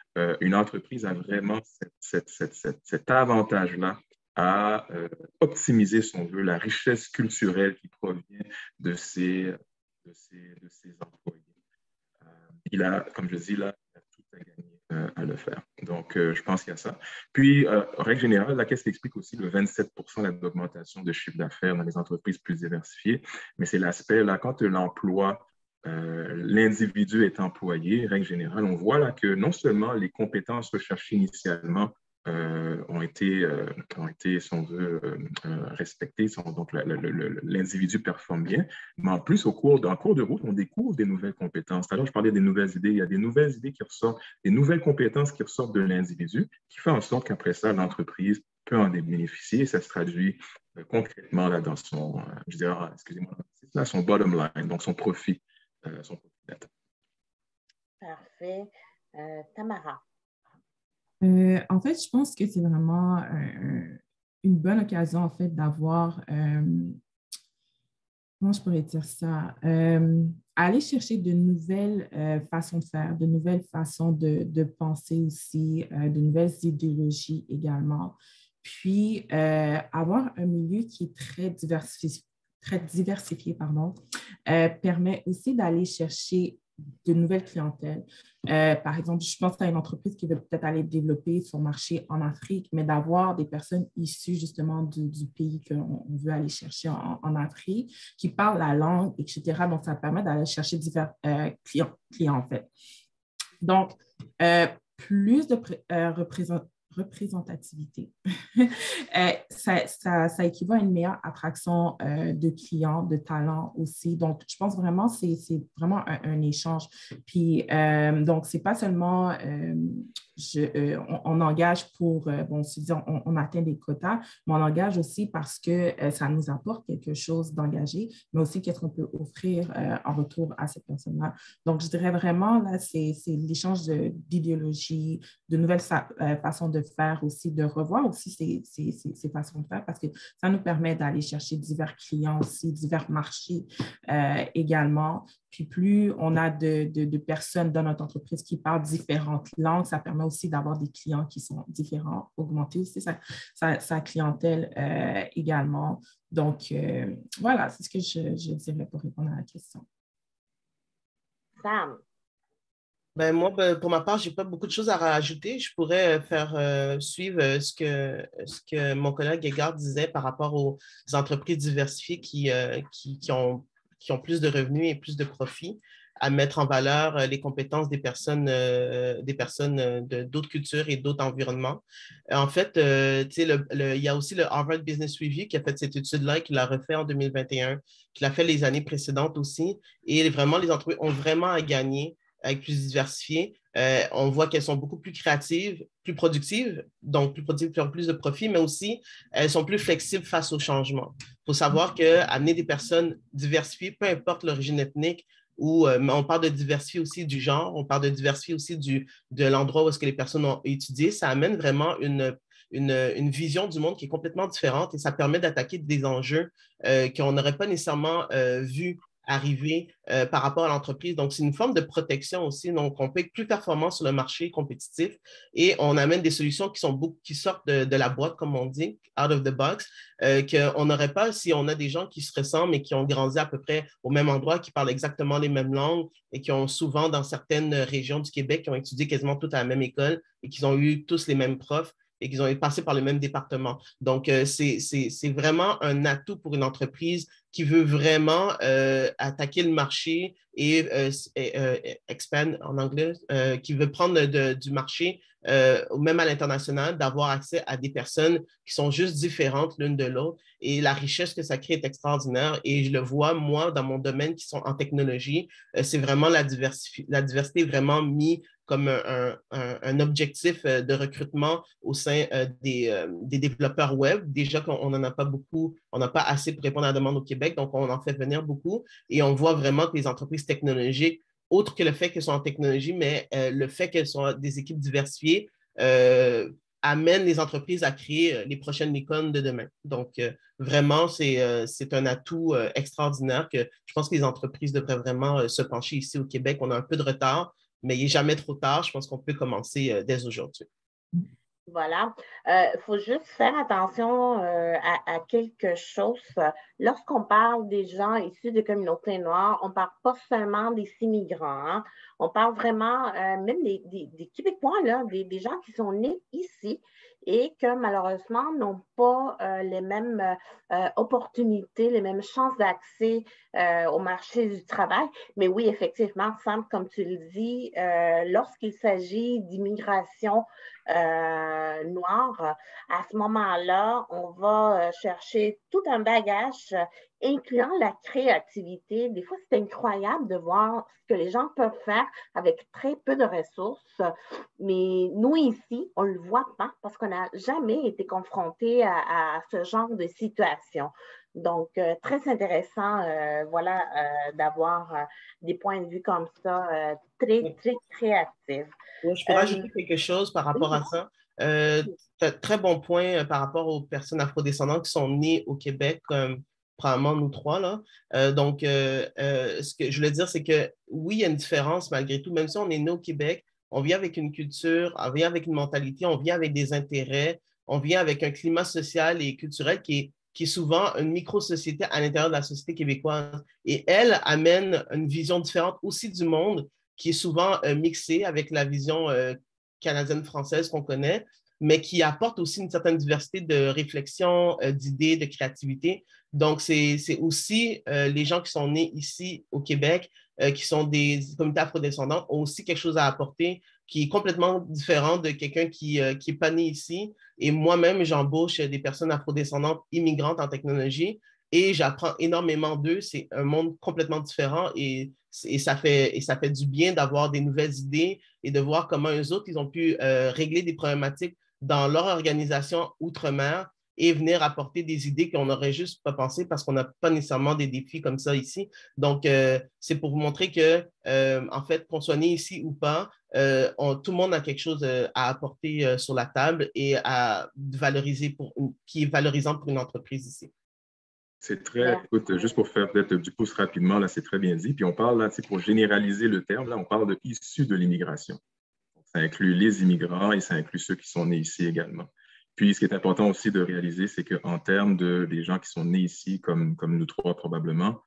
une entreprise a vraiment cet avantage-là à optimiser, si on veut, la richesse culturelle qui provient de ses employés. Il a, comme je dis là, il a tout à gagner à le faire. Donc, je pense qu'il y a ça. Puis, en règle générale, la Caisse explique aussi le 27% d'augmentation de chiffre d'affaires dans les entreprises plus diversifiées. Mais c'est l'aspect, là, quand l'emploi, l'individu est employé, règle générale, on voit là que non seulement les compétences recherchées initialement ont été, si on veut, respectées, donc l'individu performe bien, mais en plus, en cours de route, on découvre des nouvelles compétences. Alors, je parlais des nouvelles idées, il y a des nouvelles idées qui ressortent, des nouvelles compétences qui ressortent de l'individu, qui fait en sorte qu'après ça, l'entreprise peut en bénéficier et ça se traduit concrètement là, dans son, je dirais, excusez-moi, là, son bottom line, donc son profit net. Parfait. Tamara. En fait, je pense que c'est vraiment une bonne occasion, en fait, d'avoir, comment je pourrais dire ça, aller chercher de nouvelles façons de faire, de nouvelles façons de penser aussi, de nouvelles idéologies également. Puis, avoir un milieu qui est très diversifié, pardon, permet aussi d'aller chercher de nouvelles clientèles. Par exemple, je pense à une entreprise qui veut peut-être aller développer son marché en Afrique, mais d'avoir des personnes issues justement du pays qu'on veut aller chercher en Afrique, qui parlent la langue, etc. Donc, ça permet d'aller chercher divers clients en fait. Donc, plus de représentativité. Ça équivaut à une meilleure attraction de clients, de talents aussi. Donc, je pense vraiment que c'est vraiment un échange. Puis, donc, c'est pas seulement on engage pour, bon, se dire, on atteint des quotas, mais on engage aussi parce que ça nous apporte quelque chose d'engagé, mais aussi qu'est-ce qu'on peut offrir en retour à cette personne-là. Donc, je dirais vraiment, là, c'est l'échange d'idéologie, de nouvelles façons de faire aussi, de revoir aussi ces façons de faire parce que ça nous permet d'aller chercher divers clients aussi, divers marchés également. Puis plus on a de personnes dans notre entreprise qui parlent différentes langues, ça permet aussi d'avoir des clients qui sont différents, augmenter aussi sa clientèle également. Donc, voilà, c'est ce que je dirais pour répondre à la question. Sam. Ben moi, pour ma part, je n'ai pas beaucoup de choses à rajouter. Je pourrais faire suivre ce que mon collègue Egard disait par rapport aux entreprises diversifiées qui ont plus de revenus et plus de profits, à mettre en valeur les compétences des personnes d'autres cultures et d'autres environnements. En fait, il y a aussi le Harvard Business Review qui a fait cette étude-là, qui l'a refait en 2021, qui l'a fait les années précédentes aussi. Et vraiment, les entreprises ont vraiment à gagner avec plus diversifiées. On voit qu'elles sont beaucoup plus créatives, plus productives, donc plus productives, qui ont plus de profit, mais aussi elles sont plus flexibles face au changement. Il faut savoir qu'amener des personnes diversifiées, peu importe l'origine ethnique, mais on parle de diversifier aussi du genre, on parle de diversifier aussi de l'endroit où est-ce que les personnes ont étudié, ça amène vraiment une vision du monde qui est complètement différente et ça permet d'attaquer des enjeux qu'on n'aurait pas nécessairement vus arriver par rapport à l'entreprise. Donc, c'est une forme de protection aussi. Donc, on peut être plus performant sur le marché compétitif et on amène des solutions qui sortent de la boîte, comme on dit, out of the box, qu'on n'aurait pas si on a des gens qui se ressemblent et qui ont grandi à peu près au même endroit, qui parlent exactement les mêmes langues et qui ont souvent, dans certaines régions du Québec, qui ont étudié quasiment toutes à la même école et qui ont eu tous les mêmes profs et qu'ils ont passé par le même département. Donc, c'est vraiment un atout pour une entreprise qui veut vraiment attaquer le marché et expand en anglais, qui veut prendre du marché, même à l'international, d'avoir accès à des personnes qui sont juste différentes l'une de l'autre. Et la richesse que ça crée est extraordinaire. Et je le vois, moi, dans mon domaine qui sont en technologie, c'est vraiment la diversité vraiment mise comme un objectif de recrutement au sein des développeurs web. Déjà qu'on n'en a pas beaucoup, on n'a pas assez pour répondre à la demande au Québec, donc on en fait venir beaucoup et on voit vraiment que les entreprises technologiques, autre que le fait qu'elles sont en technologie, mais le fait qu'elles sont des équipes diversifiées, amène les entreprises à créer les prochaines licornes de demain. Donc, vraiment, c'est un atout extraordinaire que je pense que les entreprises devraient vraiment se pencher ici au Québec. On a un peu de retard, mais il n'est jamais trop tard. Je pense qu'on peut commencer dès aujourd'hui. Voilà. Il faut juste faire attention à quelque chose. Lorsqu'on parle des gens issus des communautés noires, on ne parle pas seulement des immigrants. Hein. On parle vraiment même des Québécois, là, des gens qui sont nés ici et que malheureusement n'ont pas les mêmes opportunités, les mêmes chances d'accès au marché du travail. Mais oui, effectivement, Sam, comme tu le dis, lorsqu'il s'agit d'immigration noire, à ce moment-là, on va chercher tout un bagage incluant la créativité. Des fois, c'est incroyable de voir ce que les gens peuvent faire avec très peu de ressources. Mais nous, ici, on ne le voit pas parce qu'on n'a jamais été confrontés à ce genre de situation. Donc, très intéressant, voilà, d'avoir des points de vue comme ça, très, très créatifs. Ouais, je peux rajouter quelque chose par rapport à ça. Très bon point par rapport aux personnes afrodescendantes qui sont nées au Québec, comme probablement nous trois, là. Ce que je voulais dire, c'est que oui, il y a une différence malgré tout. Même si on est né au Québec, on vient avec une culture, on vient avec une mentalité, on vient avec des intérêts, on vient avec un climat social et culturel qui est souvent une micro-société à l'intérieur de la société québécoise. Et elle amène une vision différente aussi du monde qui est souvent mixée avec la vision canadienne-française qu'on connaît, mais qui apporte aussi une certaine diversité de réflexion, d'idées, de créativité. Donc, c'est aussi les gens qui sont nés ici au Québec, qui sont des communautés afrodescendantes, ont aussi quelque chose à apporter qui est complètement différent de quelqu'un qui est pas né ici. Et moi-même, j'embauche des personnes afrodescendantes immigrantes en technologie et j'apprends énormément d'eux. C'est un monde complètement différent et ça fait du bien d'avoir des nouvelles idées et de voir comment eux autres, ils ont pu régler des problématiques dans leur organisation outre-mer et venir apporter des idées qu'on n'aurait juste pas pensé parce qu'on n'a pas nécessairement des défis comme ça ici. Donc, c'est pour vous montrer que, en fait, qu'on soit né ici ou pas, tout le monde a quelque chose à apporter sur la table et à valoriser qui est valorisant pour une entreprise ici. C'est très, écoute, juste pour faire peut-être du pouce rapidement, là, c'est très bien dit. Puis on parle, là, pour généraliser le terme, là, on parle de issus de l'immigration. Ça inclut les immigrants et ça inclut ceux qui sont nés ici également. Puis, ce qui est important aussi de réaliser, c'est qu'en termes des gens qui sont nés ici, comme nous trois probablement,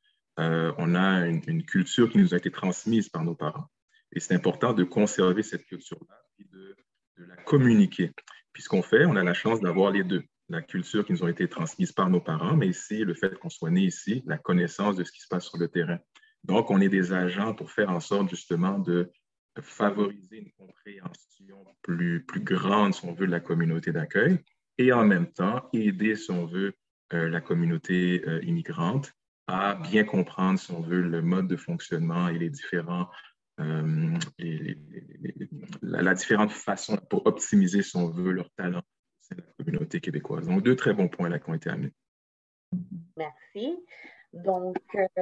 on a une culture qui nous a été transmise par nos parents. Et c'est important de conserver cette culture-là et de la communiquer. Puis, ce qu'on fait, on a la chance d'avoir les deux. La culture qui nous a été transmise par nos parents, mais ici, le fait qu'on soit né ici, la connaissance de ce qui se passe sur le terrain. Donc, on est des agents pour faire en sorte justement de favoriser une compréhension plus grande, si on veut, de la communauté d'accueil et en même temps aider, si on veut, la communauté immigrante à bien comprendre, si on veut, le mode de fonctionnement et les différents, la différente façon pour optimiser, si on veut, leur talent au sein de la communauté québécoise. Donc, deux très bons points là qui ont été amenés. Merci. Donc,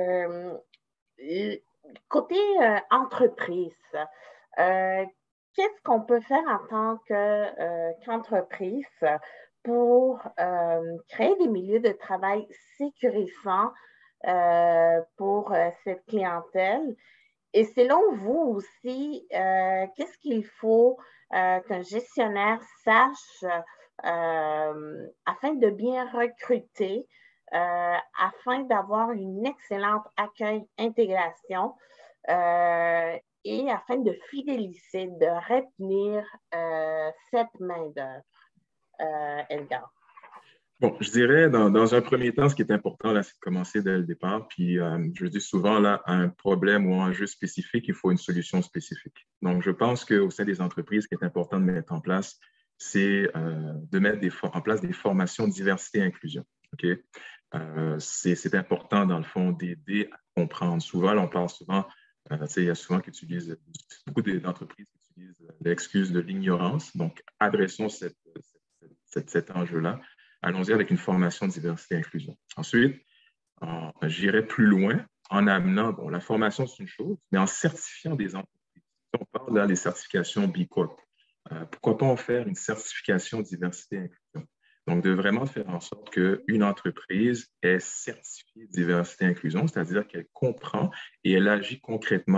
côté entreprise, qu'est-ce qu'on peut faire en tant qu'entreprise pour créer des milieux de travail sécurisants pour cette clientèle? Et selon vous aussi, qu'est-ce qu'il faut qu'un gestionnaire sache afin de bien recruter, afin d'avoir une excellente accueil-intégration et afin de fidéliser, de retenir cette main-d'œuvre, Edgar? Bon, je dirais, dans un premier temps, ce qui est important, là, c'est de commencer dès le départ. Puis, je dis souvent, là, à un problème ou à un enjeu spécifique, il faut une solution spécifique. Donc, je pense qu'au sein des entreprises, ce qui est important de mettre en place, c'est de mettre en place des formations diversité et inclusion. OK? C'est important, dans le fond, d'aider à comprendre. Souvent, là, on parle souvent, il y a souvent beaucoup d'entreprises qui utilisent l'excuse de l'ignorance. Donc, adressons cet enjeu-là. Allons-y avec une formation de diversité et inclusion. Ensuite, j'irai plus loin en amenant, bon, la formation, c'est une chose, mais en certifiant des entreprises. On parle là des certifications B Corp. Pourquoi pas en faire une certification diversité et inclusion? Donc, de vraiment faire en sorte qu'une entreprise est certifiée diversité et inclusion, c'est-à-dire qu'elle comprend et elle agit concrètement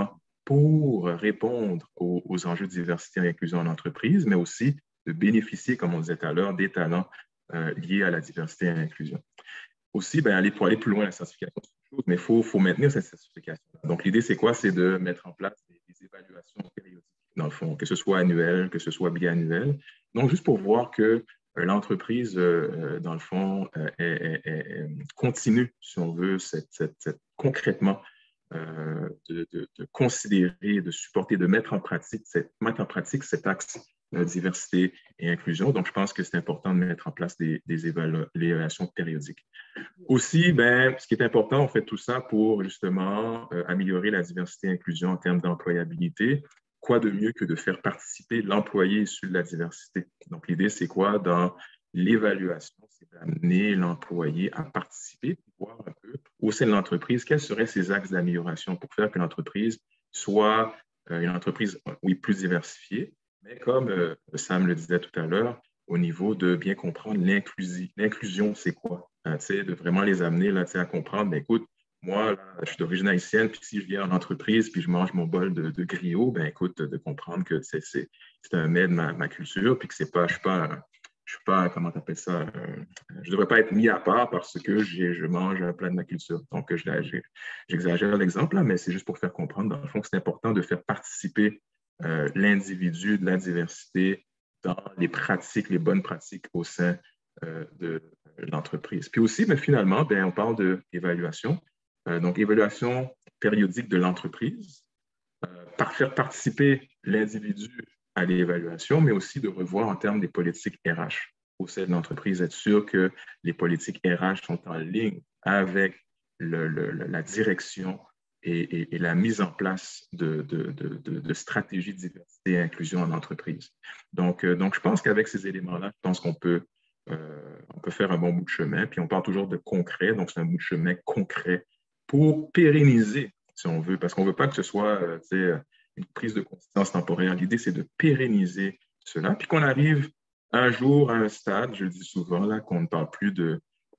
pour répondre aux enjeux de diversité et inclusion en entreprise, mais aussi de bénéficier, comme on disait tout à l'heure, des talents liés à la diversité et à l'inclusion. Aussi, pour aller plus loin, la certification, c'est une chose, mais il faut maintenir cette certification. Donc, l'idée, c'est quoi? C'est de mettre en place des évaluations périodiques, dans le fond, que ce soit annuel, que ce soit biannuel. Donc, juste pour voir que l'entreprise, dans le fond, continue, si on veut, concrètement, de considérer, de supporter, de mettre en pratique cet axe diversité et inclusion. Donc, je pense que c'est important de mettre en place des évaluations périodiques. Aussi, ce qui est important, on fait tout ça pour justement améliorer la diversité et inclusion en termes d'employabilité. Quoi de mieux que de faire participer l'employé issu de la diversité? Donc, l'idée, c'est quoi dans l'évaluation? C'est d'amener l'employé à participer, pour voir un peu au sein de l'entreprise, quels seraient ces axes d'amélioration pour faire que l'entreprise soit une entreprise, oui, plus diversifiée, mais comme Sam le disait tout à l'heure, au niveau de bien comprendre l'inclusion, c'est quoi? De vraiment les amener là, à comprendre, écoute, moi, là, je suis d'origine haïtienne, puis si je viens en entreprise, puis je mange mon bol de griot, écoute, de comprendre que c'est un mets de ma culture, puis que je suis pas, comment tu appelles ça, je ne devrais pas être mis à part parce que je mange un plat de ma culture. Donc, j'exagère l'exemple, là, mais c'est juste pour faire comprendre, dans le fond, que c'est important de faire participer l'individu de la diversité dans les pratiques, les bonnes pratiques au sein de l'entreprise. Puis aussi, finalement, on parle d'évaluation. Donc, évaluation périodique de l'entreprise, faire participer l'individu à l'évaluation, mais aussi de revoir en termes des politiques RH au sein de l'entreprise, être sûr que les politiques RH sont en ligne avec la direction et la mise en place de stratégies de diversité et inclusion en entreprise. Donc, je pense qu'avec ces éléments-là, je pense qu'on peut faire un bon bout de chemin. Puis on parle toujours de concret, donc c'est un bout de chemin concret pour pérenniser, si on veut, parce qu'on ne veut pas que ce soit une prise de conscience temporaire. L'idée, c'est de pérenniser cela, puis qu'on arrive un jour à un stade, je le dis souvent, là, qu'on ne parle plus de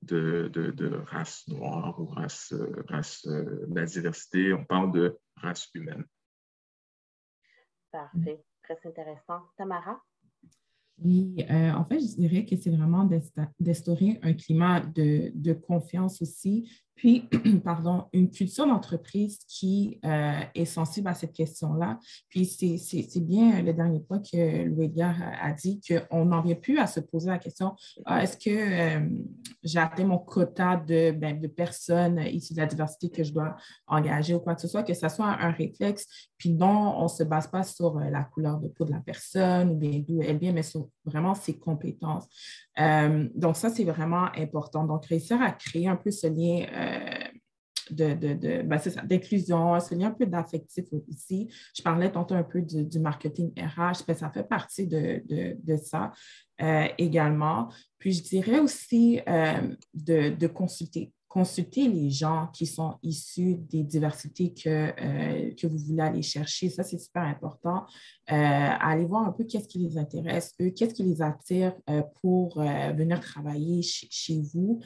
race noire ou race de la diversité, on parle de race humaine. Parfait, très intéressant. Tamara? Oui, en fait, je dirais que c'est vraiment d'instaurer un climat de confiance aussi, puis, pardon, une culture d'entreprise qui est sensible à cette question-là. Puis, c'est bien le dernier point que Louis a dit, qu'on n'en vient plus à se poser la question, est-ce que j'ai atteint mon quota de personnes issues de la diversité que je dois engager ou quoi que ce soit, que ce soit un réflexe, puis non, on ne se base pas sur la couleur de peau de la personne ou bien d'où elle vient, mais sur vraiment ses compétences. Donc, ça, c'est vraiment important. Donc, réussir à créer un peu ce lien d'inclusion, ce lien un peu d'affectif aussi. Je parlais tantôt un peu du marketing RH, ça fait partie de ça également. Puis, je dirais aussi de consulter les gens qui sont issus des diversités que vous voulez aller chercher. Ça, c'est super important. Aller voir un peu qu'est-ce qui les intéresse, eux, qu'est-ce qui les attire pour venir travailler chez vous.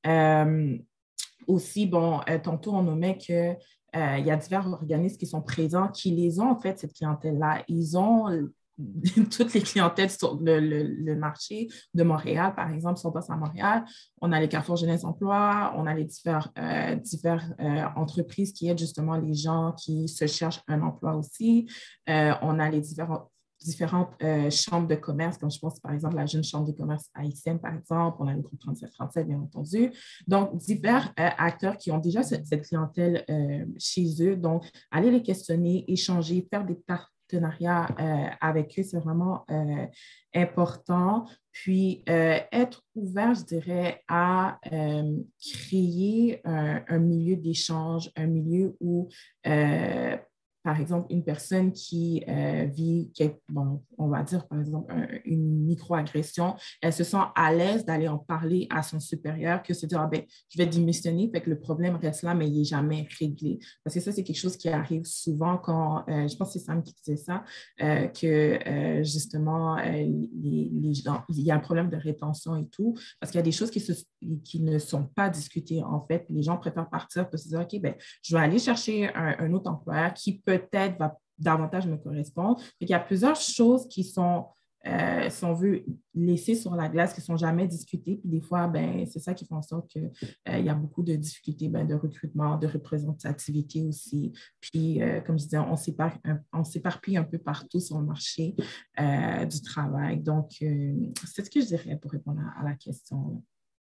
Aussi, tantôt, on nommait qu'il y a divers organismes qui sont présents, qui les ont, en fait, cette clientèle-là. Ils ont toutes les clientèles sur le marché de Montréal, par exemple, si on passe à Montréal, on a les Carrefour Jeunesse Emploi, on a les diverses entreprises qui aident justement les gens qui se cherchent un emploi aussi. On a les différentes chambres de commerce, comme je pense par exemple la jeune chambre de commerce haïtienne, par exemple, on a le groupe 3737, bien entendu. Donc, divers acteurs qui ont déjà cette clientèle chez eux. Donc, aller les questionner, échanger, faire des partenariats avec eux, c'est vraiment important. Puis, être ouvert, je dirais, à créer un milieu d'échange, un milieu où par exemple, une personne qui vit, on va dire, par exemple, une microagression, elle se sent à l'aise d'aller en parler à son supérieur que se dire, je vais démissionner, fait que le problème reste là, mais il n'est jamais réglé. Parce que ça, c'est quelque chose qui arrive souvent quand, je pense que c'est Sam qui disait ça, que justement, les gens, il y a un problème de rétention et tout, parce qu'il y a des choses qui ne sont pas discutées, en fait. Les gens préfèrent partir pour se dire, OK, je vais aller chercher un autre employeur qui peut peut-être va davantage me correspondre. Il y a plusieurs choses qui sont, si on veut, laissées sur la glace, qui ne sont jamais discutées. Puis des fois, ben, c'est ça qui fait en sorte qu'il y a beaucoup de difficultés de recrutement, de représentativité aussi. Puis, comme je disais, on s'éparpille un peu partout sur le marché du travail. Donc, c'est ce que je dirais pour répondre à la question.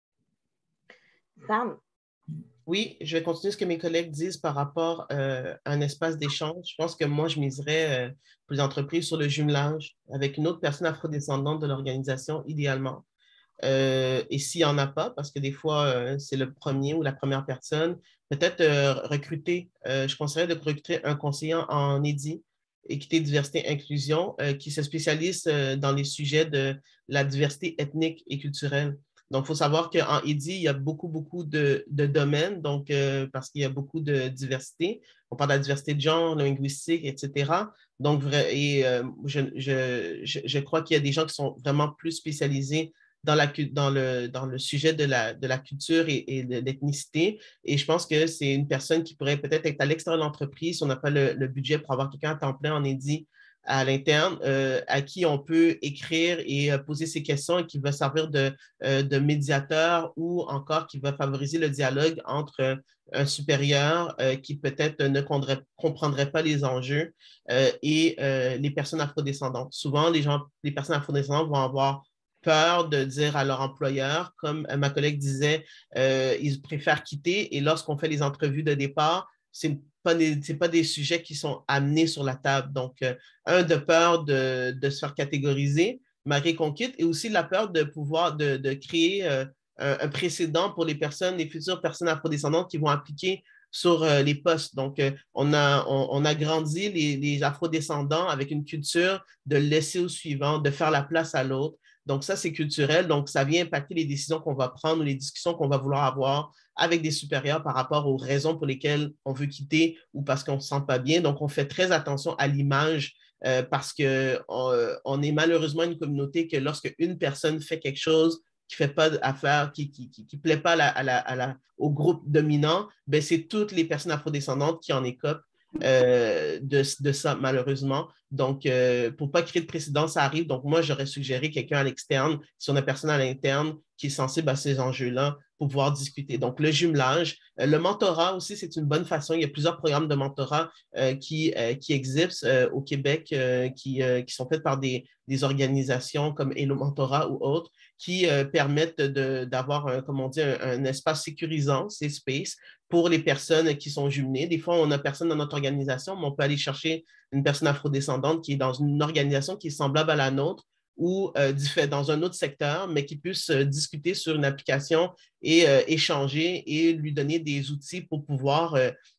Sam? Oui, je vais continuer ce que mes collègues disent par rapport à un espace d'échange. Je pense que moi, je miserais pour les entreprises sur le jumelage avec une autre personne afrodescendante de l'organisation, idéalement. Et s'il n'y en a pas, parce que des fois, c'est le premier ou la première personne, peut-être recruter, je conseillerais de recruter un conseiller en EDI, équité, diversité, inclusion, qui se spécialise dans les sujets de la diversité ethnique et culturelle. Donc, il faut savoir qu'en EDI, il y a beaucoup de domaines, donc, parce qu'il y a beaucoup de diversité. On parle de la diversité de genre, linguistique, etc. Donc, je crois qu'il y a des gens qui sont vraiment plus spécialisés dans le sujet de la culture et de l'ethnicité. Et je pense que c'est une personne qui pourrait peut-être être à l'extérieur de l'entreprise si on n'a pas le budget pour avoir quelqu'un à temps plein en EDI à l'interne, à qui on peut écrire et poser ses questions et qui va servir de médiateur ou encore qui va favoriser le dialogue entre un supérieur qui peut-être ne comprendrait pas les enjeux et les personnes afrodescendantes. Souvent, les personnes afrodescendantes vont avoir peur de dire à leur employeur, comme ma collègue disait, ils préfèrent quitter et lorsqu'on fait les entrevues de départ, c'est pas des sujets qui sont amenés sur la table. Donc, de peur de se faire catégoriser, malgré qu'on quitte, et aussi la peur de pouvoir de créer un précédent pour les futures personnes afrodescendantes qui vont appliquer sur les postes. Donc, on a grandi les afrodescendants avec une culture de laisser au suivant, de faire la place à l'autre. Donc, ça, c'est culturel. Donc, ça vient impacter les décisions qu'on va prendre ou les discussions qu'on va vouloir avoir avec des supérieurs par rapport aux raisons pour lesquelles on veut quitter ou parce qu'on ne se sent pas bien. Donc, on fait très attention à l'image parce qu'on est malheureusement une communauté que lorsque une personne fait quelque chose qui ne fait pas affaire, qui ne plaît pas au groupe dominant, ben, c'est toutes les personnes afrodescendantes qui en écopent de ça, malheureusement. Donc, pour ne pas créer de précédent, ça arrive. Donc, moi, j'aurais suggéré quelqu'un à l'externe, si on a personne à l'interne qui est sensible à ces enjeux-là, pour pouvoir discuter. Donc, le jumelage, le mentorat aussi, c'est une bonne façon. Il y a plusieurs programmes de mentorat qui existent au Québec, qui sont faits par des organisations comme Hello Mentorat ou autres, qui permettent d'avoir, comme on dit, un espace sécurisant, safe space, pour les personnes qui sont jumelées. Des fois, on n'a personne dans notre organisation, mais on peut aller chercher une personne afrodescendante qui est dans une organisation qui est semblable à la nôtre ou dans un autre secteur, mais qui puisse discuter sur une application et échanger et lui donner des outils pour pouvoir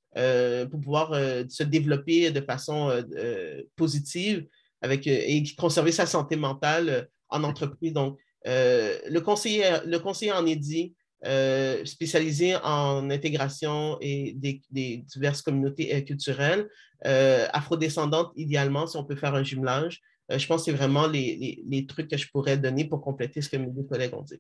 se développer de façon positive et conserver sa santé mentale en entreprise. Donc, le conseiller en EDI, spécialisé en intégration et des diverses communautés culturelles, afrodescendantes idéalement, si on peut faire un jumelage. Je pense que c'est vraiment les trucs que je pourrais donner pour compléter ce que mes deux collègues ont dit.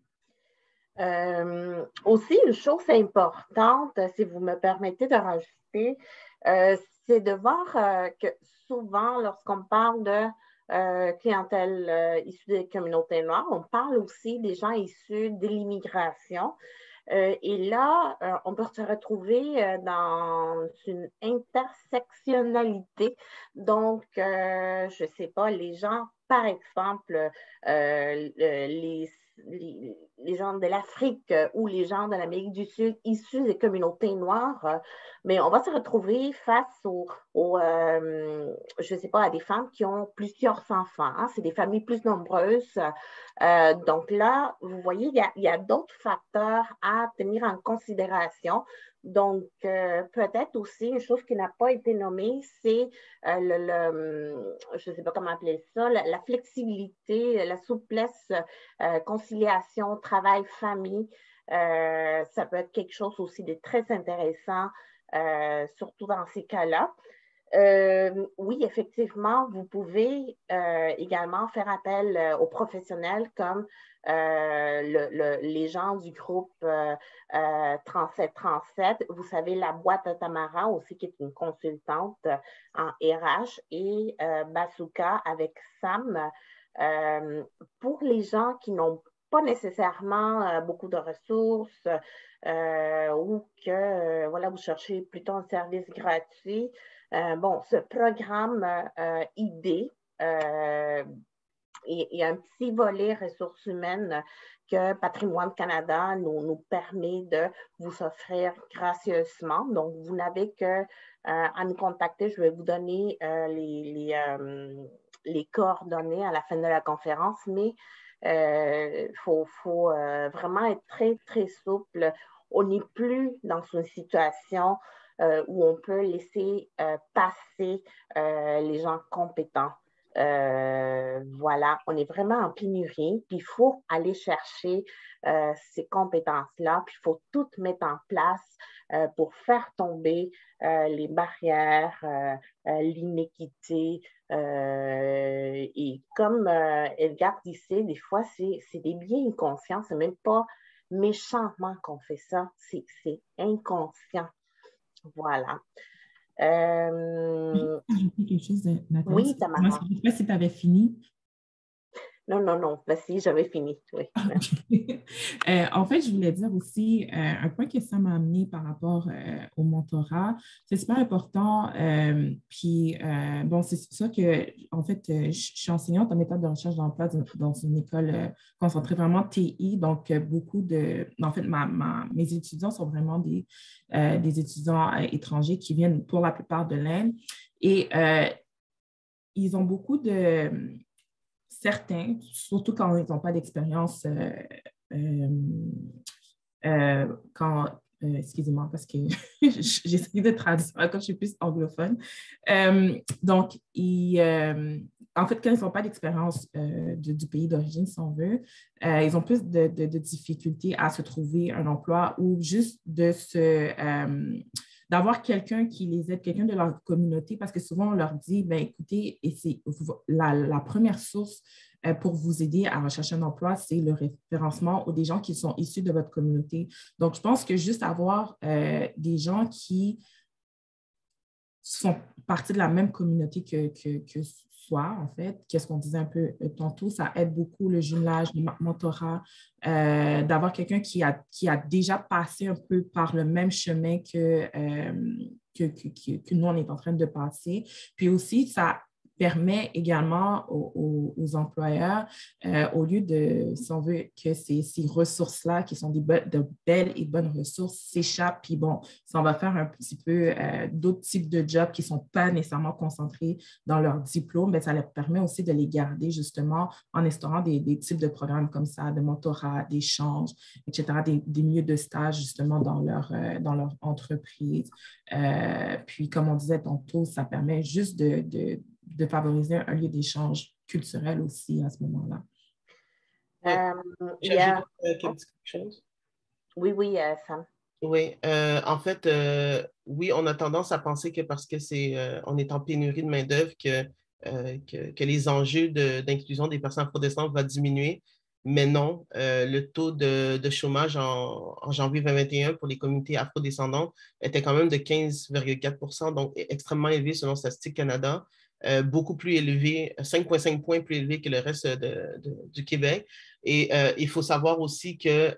Aussi, une chose importante, si vous me permettez de rajouter, c'est de voir que souvent, lorsqu'on parle de clientèle issue des communautés noires, on parle aussi des gens issus de l'immigration. Et là, on peut se retrouver dans une intersectionnalité. Donc, je ne sais pas, les gens, par exemple, les gens de l'Afrique ou les gens de l'Amérique du Sud issus des communautés noires, mais on va se retrouver face je ne sais pas, à des femmes qui ont plusieurs enfants. Hein, c'est des familles plus nombreuses. Donc là, vous voyez, il y a d'autres facteurs à tenir en considération. Donc, peut-être aussi, une chose qui n'a pas été nommée, c'est je ne sais pas comment appeler ça, la flexibilité, la souplesse, conciliation, travail, famille. Ça peut être quelque chose aussi de très intéressant, surtout dans ces cas-là. Oui, effectivement, vous pouvez également faire appel aux professionnels comme les gens du groupe 3737. Vous savez, la boîte à Tamara aussi, qui est une consultante en RH, et Bazooka avec Sam. Pour les gens qui n'ont pas nécessairement beaucoup de ressources ou que voilà, vous cherchez plutôt un service gratuit. Bon, ce programme ID, il y a un petit volet ressources humaines que Patrimoine Canada nous permet de vous offrir gracieusement. Donc, vous n'avez que à nous contacter. Je vais vous donner les coordonnées à la fin de la conférence, mais il faut vraiment être très, très souple. On n'est plus dans une situation où on peut laisser passer les gens compétents. Voilà, on est vraiment en pénurie, puis il faut aller chercher ces compétences-là, puis il faut tout mettre en place pour faire tomber les barrières, l'inéquité. Et comme Edgar disait, des fois, c'est des biais inconscients, c'est même pas méchamment qu'on fait ça, c'est inconscient. Voilà. Ajouter quelque chose, Nathalie. Oui, Tamara. Je ne sais pas si tu avais fini. Non, vas-y, j'avais fini. Oui. En fait, je voulais dire aussi un point que ça m'a amené par rapport au mentorat. C'est super important. Puis, bon, c'est ça que, en fait, je suis enseignante en méthode de recherche d'emploi dans une école concentrée vraiment TI. Donc, beaucoup de. En fait, mes étudiants sont vraiment des étudiants étrangers qui viennent pour la plupart de l'Inde. Et ils ont beaucoup de. Certains, surtout quand ils n'ont pas d'expérience, excusez-moi, parce que j'essaie de traduire quand je suis plus anglophone. Donc, en fait, quand ils n'ont pas d'expérience du pays d'origine, si on veut, ils ont plus de difficultés à se trouver un emploi ou juste d'avoir quelqu'un qui les aide, quelqu'un de leur communauté, parce que souvent, on leur dit, bien, écoutez, et c'est la première source pour vous aider à rechercher un emploi, c'est le référencement ou des gens qui sont issus de votre communauté. Donc, je pense que juste avoir des gens qui font partie de la même communauté que soi, en fait, qu'est-ce qu'on disait un peu tantôt, ça aide beaucoup le jumelage, le mentorat, d'avoir quelqu'un qui a déjà passé un peu par le même chemin que nous, on est en train de passer. Puis aussi, ça permet également aux employeurs, au lieu de, si on veut, que ces ressources-là, qui sont de belles et bonnes ressources, s'échappent, puis bon, ça, on va faire un petit peu d'autres types de jobs qui ne sont pas nécessairement concentrés dans leur diplôme, bien, ça leur permet aussi de les garder justement en instaurant des types de programmes comme ça, de mentorat, d'échanges, etc., des milieux de stage justement dans leur entreprise. Puis, comme on disait tantôt, ça permet juste de favoriser un lieu d'échange culturel aussi à ce moment-là. J'ajoute quelque chose? Oui, Sam. Oui, en fait, oui, on a tendance à penser que parce que on est en pénurie de main-d'œuvre que les enjeux d'inclusion des personnes afrodescendantes vont diminuer. Mais non, le taux de chômage en janvier 2021 pour les communautés afrodescendantes était quand même de 15,4 %, donc extrêmement élevé selon Statistique Canada. Beaucoup plus élevé, 5,5 points plus élevé que le reste du Québec. Et il faut savoir aussi que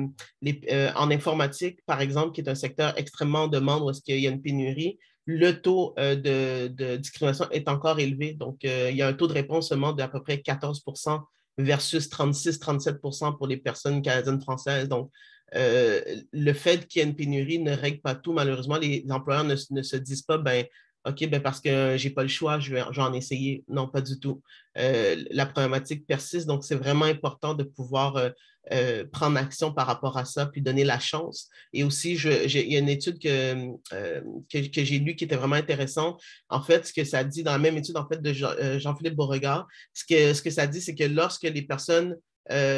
en informatique, par exemple, qui est un secteur extrêmement en demande où est-ce qu'il y a une pénurie, le taux de discrimination est encore élevé. Donc, il y a un taux de réponse seulement d'à peu près 14 % versus 36-37 % pour les personnes canadiennes françaises. Donc, le fait qu'il y ait une pénurie ne règle pas tout. Malheureusement, les employeurs ne se disent pas, ben, OK, ben parce que je n'ai pas le choix, je vais en essayer. Non, pas du tout. La problématique persiste, donc c'est vraiment important de pouvoir prendre action par rapport à ça, puis donner la chance. Et aussi, il y a une étude que j'ai lue qui était vraiment intéressante. En fait, ce que ça dit dans la même étude en fait, de Jean-Philippe Beauregard, ce que ça dit, c'est que lorsque les personnes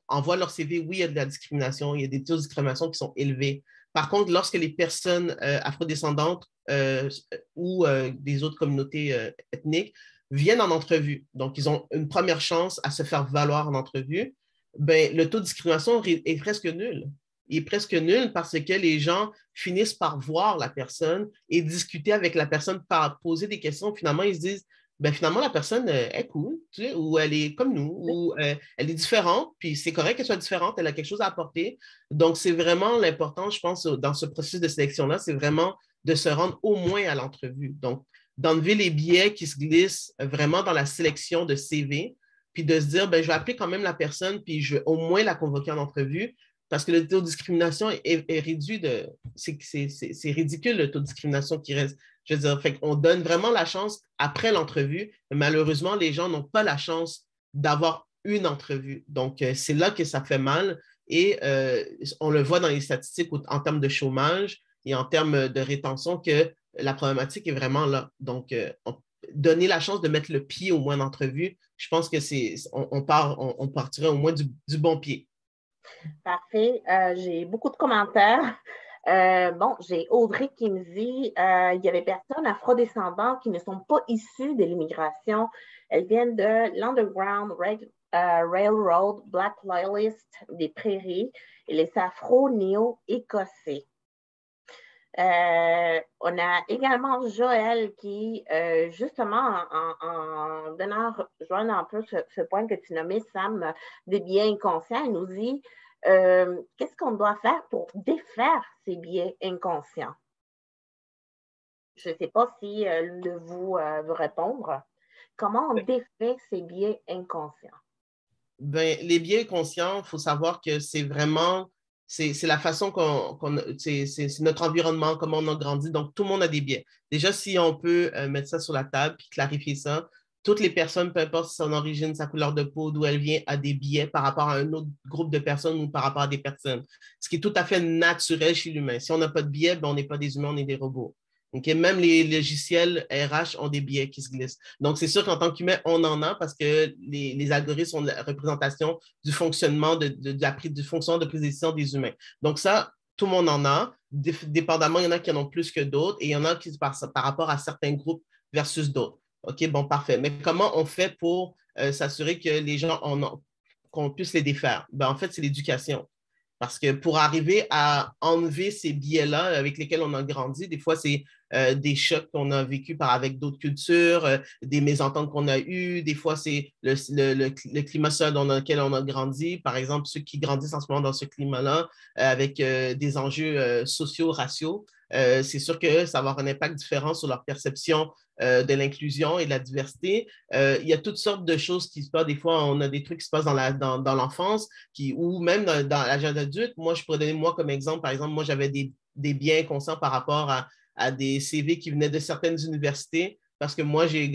envoient leur CV, oui, il y a de la discrimination, il y a des taux de discrimination qui sont élevés. Par contre, lorsque les personnes afrodescendantes ou des autres communautés ethniques viennent en entrevue, donc ils ont une première chance à se faire valoir en entrevue, ben, le taux de discrimination est presque nul. Il est presque nul parce que les gens finissent par voir la personne et discuter avec la personne, par poser des questions. Finalement, ils se disent, ben, finalement, la personne est cool, tu sais, ou elle est comme nous, ou elle est différente, puis c'est correct qu'elle soit différente, elle a quelque chose à apporter. Donc, c'est vraiment l'important, je pense, dans ce processus de sélection-là, c'est vraiment de se rendre au moins à l'entrevue. Donc, d'enlever les biais qui se glissent vraiment dans la sélection de CV, puis de se dire, ben, je vais appeler quand même la personne, puis je vais au moins la convoquer en entrevue, parce que le taux de discrimination est réduit de... C'est ridicule, le taux de discrimination qui reste. Je veux dire, fait qu'on donne vraiment la chance après l'entrevue, mais malheureusement, les gens n'ont pas la chance d'avoir une entrevue. Donc, c'est là que ça fait mal et on le voit dans les statistiques en termes de chômage et en termes de rétention que la problématique est vraiment là. Donc, donner la chance de mettre le pied au moins en entrevue, je pense que on partirait au moins du bon pied. Parfait. J'ai beaucoup de commentaires. Bon, j'ai Audrey qui me dit il y a des personnes afrodescendantes qui ne sont pas issues de l'immigration. Elles viennent de l'Underground Railroad, Black Loyalist, des prairies et les afro-néo-écossais. On a également Joël qui, justement, en donnant, joignant un peu ce point que tu nommais, Sam, des biais inconscients, il nous dit qu'est-ce qu'on doit faire pour défaire ces biais inconscients? Je ne sais pas si l'une de vous veut répondre. Comment on défait ces biais inconscients? Ben, les biais inconscients, il faut savoir que c'est vraiment, c'est la façon c'est notre environnement, comment on a grandi. Donc, tout le monde a des biais. Déjà, si on peut mettre ça sur la table et clarifier ça, toutes les personnes, peu importe son origine, sa couleur de peau, d'où elle vient, a des biais par rapport à un autre groupe de personnes ou par rapport à des personnes. Ce qui est tout à fait naturel chez l'humain. Si on n'a pas de biais, ben, on n'est pas des humains, on est des robots. Okay? Même les logiciels RH ont des biais qui se glissent. Donc, c'est sûr qu'en tant qu'humain, on en a parce que les algorithmes sont la représentation du fonctionnement du fonctionnement de prise de décision des humains. Donc, ça, tout le monde en a. Dépendamment, il y en a qui en ont plus que d'autres et il y en a qui par rapport à certains groupes versus d'autres. OK, bon, parfait. Mais comment on fait pour s'assurer que les gens qu'on puisse les défaire? Ben, en fait, c'est l'éducation. Parce que pour arriver à enlever ces biais-là avec lesquels on a grandi, des fois, c'est des chocs qu'on a vécu avec d'autres cultures, des mésententes qu'on a eues, des fois, c'est le climat social dans lequel on a grandi. Par exemple, ceux qui grandissent en ce moment dans ce climat-là, avec des enjeux sociaux, raciaux, c'est sûr que ça va avoir un impact différent sur leur perception de l'inclusion et de la diversité. Il y a toutes sortes de choses qui se passent. Des fois, on a des trucs qui se passent dans l'enfance ou même dans l'âge adulte. Moi, je pourrais donner moi comme exemple. Par exemple, moi, j'avais des biais inconscients par rapport à des CV qui venaient de certaines universités parce que moi, j'ai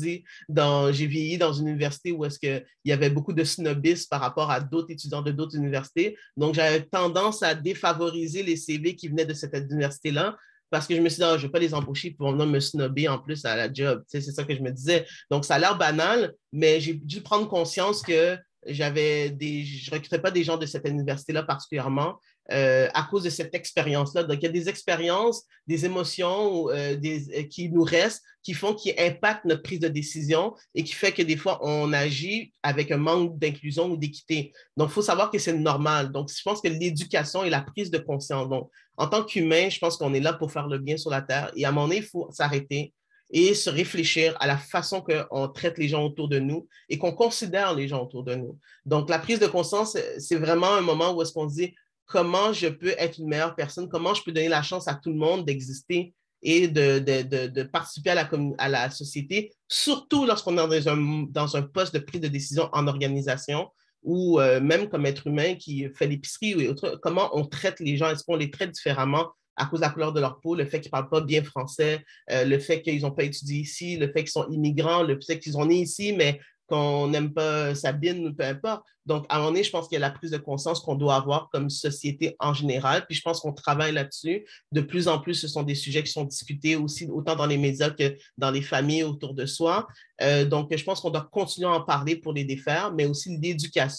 vieilli dans une université où est-ce qu'il y avait beaucoup de snobisme par rapport à d'autres étudiants de d'autres universités. Donc, j'avais tendance à défavoriser les CV qui venaient de cette université-là parce que je me suis dit, je ne vais pas les embaucher pour venir me snobber en plus à la job. Tu sais, c'est ça que je me disais. Donc, ça a l'air banal, mais j'ai dû prendre conscience que je ne recrutais pas des gens de cette université-là particulièrement à cause de cette expérience-là. Donc, il y a des expériences, des émotions qui nous restent, qui impactent notre prise de décision et qui fait que des fois, on agit avec un manque d'inclusion ou d'équité. Donc, il faut savoir que c'est normal. Donc, je pense que l'éducation et la prise de conscience. Donc, en tant qu'humain, je pense qu'on est là pour faire le bien sur la Terre. Et à un moment donné, il faut s'arrêter et se réfléchir à la façon qu'on traite les gens autour de nous et qu'on considère les gens autour de nous. Donc, la prise de conscience, c'est vraiment un moment où est-ce qu'on se dit comment je peux être une meilleure personne, comment je peux donner la chance à tout le monde d'exister et de participer à la société, surtout lorsqu'on est dans un poste de prise de décision en organisation ou même comme être humain qui fait l'épicerie ou autre, comment on traite les gens, est-ce qu'on les traite différemment à cause de la couleur de leur peau, le fait qu'ils ne parlent pas bien français, le fait qu'ils n'ont pas étudié ici, le fait qu'ils sont immigrants, le fait qu'ils sont nés ici, mais qu'on n'aime pas Sabine, peu importe. Donc, à un moment donné, je pense qu'il y a la prise de conscience qu'on doit avoir comme société en général. Puis, je pense qu'on travaille là-dessus. De plus en plus, ce sont des sujets qui sont discutés aussi autant dans les médias que dans les familles autour de soi. Donc, je pense qu'on doit continuer à en parler pour les défaire, mais aussi l'éducation.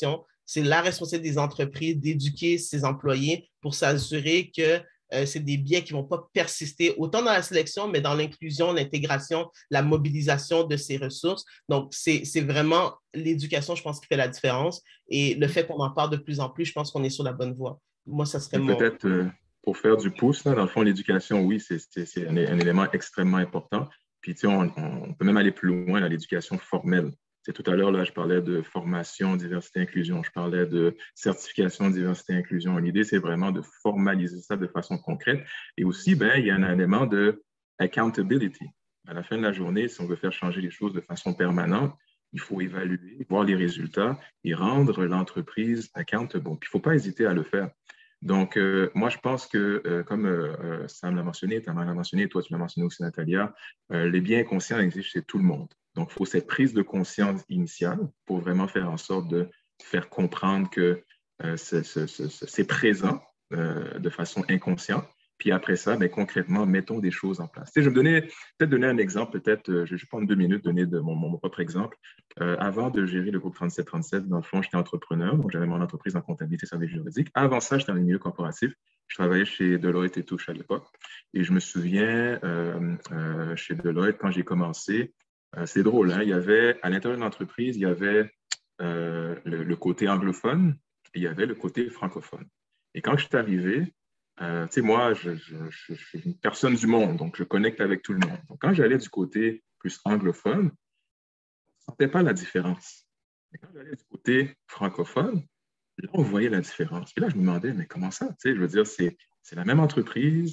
c'est la responsabilité des entreprises d'éduquer ses employés pour s'assurer que c'est des biais qui ne vont pas persister autant dans la sélection, mais dans l'inclusion, l'intégration, la mobilisation de ces ressources. Donc, c'est vraiment l'éducation, je pense, qui fait la différence. Et le fait qu'on en parle de plus en plus, je pense qu'on est sur la bonne voie. Moi, ça serait mon... Peut-être pour faire du pouce, là, dans le fond, l'éducation, oui, c'est un élément extrêmement important. Puis, tu sais, on peut même aller plus loin dans l'éducation formelle. C'est tout à l'heure, là, je parlais de formation, diversité, inclusion. Je parlais de certification, diversité, inclusion. L'idée, c'est vraiment de formaliser ça de façon concrète. Et aussi, ben, il y a un élément de accountability. À la fin de la journée, si on veut faire changer les choses de façon permanente, il faut évaluer, voir les résultats et rendre l'entreprise accountable. Puis, il ne faut pas hésiter à le faire. Donc, moi, je pense que, comme Sam l'a mentionné, Tamara l'a mentionné, toi, tu l'as mentionné aussi, Natalia, les biens inconscients existent chez tout le monde. Donc, il faut cette prise de conscience initiale pour vraiment faire en sorte de faire comprendre que c'est présent de façon inconsciente. Puis après ça, bien, concrètement, mettons des choses en place. Tu sais, je vais peut-être donner un exemple, peut-être, je vais prendre 2 minutes, donner mon propre exemple. Avant de gérer le groupe 3737, dans le fond, j'étais entrepreneur, donc j'avais mon entreprise en comptabilité et services juridiques. Avant ça, j'étais dans le milieu corporatif. Je travaillais chez Deloitte et Touche à l'époque. Et je me souviens, chez Deloitte, quand j'ai commencé, c'est drôle, hein, il y avait, à l'intérieur de l'entreprise, il y avait le côté anglophone et il y avait le côté francophone. Et quand je suis arrivé, tu sais, moi, je suis une personne du monde, donc je connecte avec tout le monde. Donc, quand j'allais du côté plus anglophone, je ne sentais pas la différence. Mais quand j'allais du côté francophone, là, on voyait la différence. Et là, je me demandais, mais comment ça? Tu sais, je veux dire, c'est la même entreprise,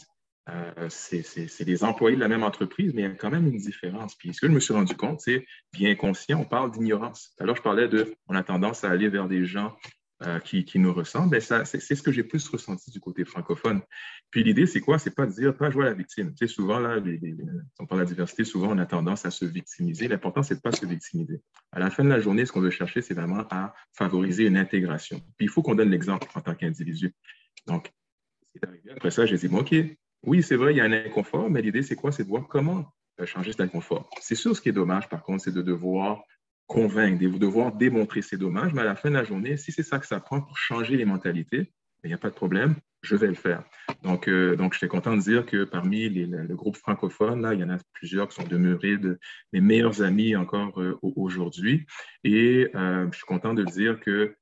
c'est les employés de la même entreprise, mais il y a quand même une différence. Puis ce que je me suis rendu compte, c'est bien conscient, on parle d'ignorance. Alors, je parlais on a tendance à aller vers des gens qui nous ressemblent. Ben, c'est ce que j'ai plus ressenti du côté francophone. Puis l'idée, c'est quoi? C'est pas de dire, pas jouer à la victime. Tu sais, souvent, là, on parle de la diversité, souvent, on a tendance à se victimiser. L'important, c'est de pas se victimiser. À la fin de la journée, ce qu'on veut chercher, c'est vraiment à favoriser une intégration. Puis il faut qu'on donne l'exemple en tant qu'individu. Donc, c'est arrivé. Après ça, j'ai dit, bon, OK, oui, c'est vrai, il y a un inconfort, mais l'idée, c'est quoi? C'est de voir comment changer cet inconfort. C'est sûr, ce qui est dommage, par contre, c'est de devoir convaincre, de devoir démontrer ces dommages, mais à la fin de la journée, si c'est ça que ça prend pour changer les mentalités, il n'y a pas de problème, je vais le faire. Donc j'étais content de dire que parmi le groupe francophone, là, il y en a plusieurs qui sont demeurés mes meilleurs amis encore aujourd'hui. Et je suis content de dire que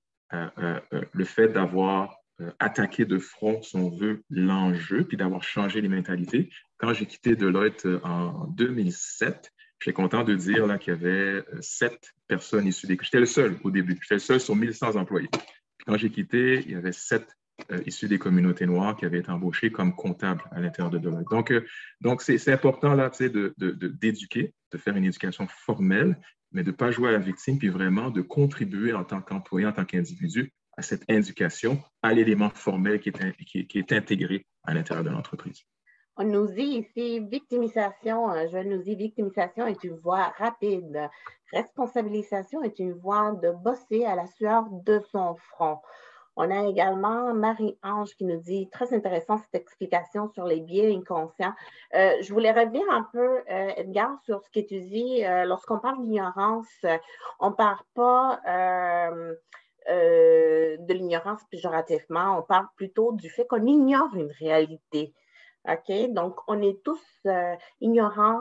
le fait d'avoir attaqué de front, si on veut, l'enjeu, puis d'avoir changé les mentalités. Quand j'ai quitté Deloitte en 2007, j'étais content de dire là, qu'il y avait 7 personnes issues des... J'étais le seul au début. J'étais le seul sur 1100 employés. Puis quand j'ai quitté, il y avait 7 issus des communautés noires qui avaient été embauchés comme comptables à l'intérieur de Deloitte. Donc c'est important là, d'éduquer, de faire une éducation formelle, mais de ne pas jouer à la victime, puis vraiment de contribuer en tant qu'employé, en tant qu'individu, à cette éducation, à l'élément formel qui est intégré à l'intérieur de l'entreprise. On nous dit ici, victimisation, je nous dis, victimisation est une voie rapide. Responsabilisation est une voie de bosser à la sueur de son front. On a également Marie-Ange qui nous dit, très intéressant cette explication sur les biais inconscients. Je voulais revenir un peu, Edgar, sur ce que tu dis. Lorsqu'on parle d'ignorance, on ne parle pas de l'ignorance péjorativement, on parle plutôt du fait qu'on ignore une réalité. OK? Donc, on est tous ignorants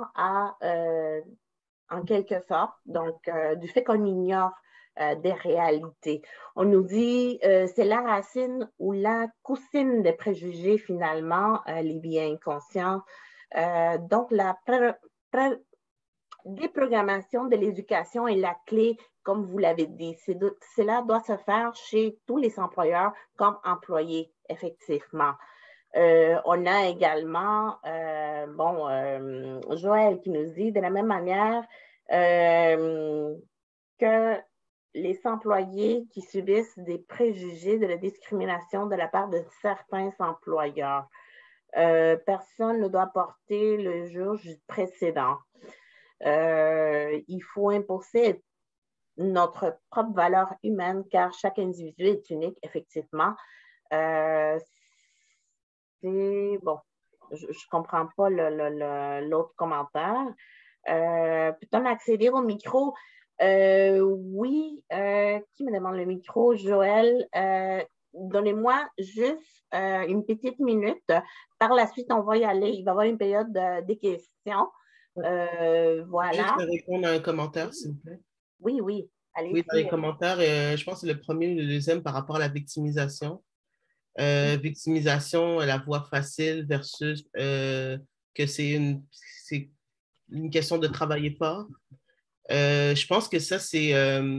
en quelque sorte, donc du fait qu'on ignore des réalités. On nous dit c'est la racine ou la cousine des préjugés finalement, les biais inconscients. Donc, la déprogrammation de l'éducation est la clé, comme vous l'avez dit. Cela doit se faire chez tous les employeurs comme employés, effectivement. On a également, Joël qui nous dit de la même manière que les employés qui subissent des préjugés de la discrimination de la part de certains employeurs. Personne ne doit porter le juge précédent. Il faut imposer notre propre valeur humaine car chaque individu est unique, effectivement. Bon, je ne comprends pas l'autre commentaire. Peut-on accéder au micro? Oui, qui me demande le micro? Joël, donnez-moi juste une petite minute. Par la suite, on va y aller. Il va y avoir une période des questions. Juste Voilà. répondre à un commentaire, s'il vous plaît. Oui, oui. Oui, dans les Allez-y. commentaires, je pense que c'est le premier ou le deuxième par rapport à la victimisation. Victimisation, la voie facile versus que c'est une question de travailler fort. Je pense que ça, c'est,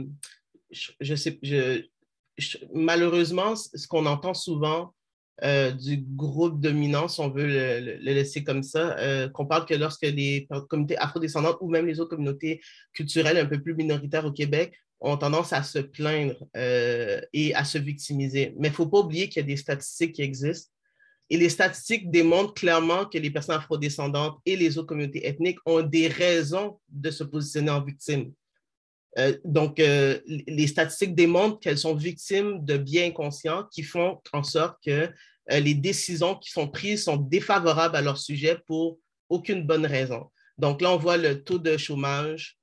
je sais, malheureusement, ce qu'on entend souvent du groupe dominant, si on veut le laisser comme ça, qu'on parle que lorsque les communautés afrodescendantes ou même les autres communautés culturelles un peu plus minoritaires au Québec ont tendance à se plaindre et à se victimiser. Mais il ne faut pas oublier qu'il y a des statistiques qui existent. Et les statistiques démontrent clairement que les personnes afrodescendantes et les autres communautés ethniques ont des raisons de se positionner en victime. Donc, les statistiques démontrent qu'elles sont victimes de biais inconscients qui font en sorte que les décisions qui sont prises sont défavorables à leur sujet pour aucune bonne raison. Donc là, on voit le taux de chômage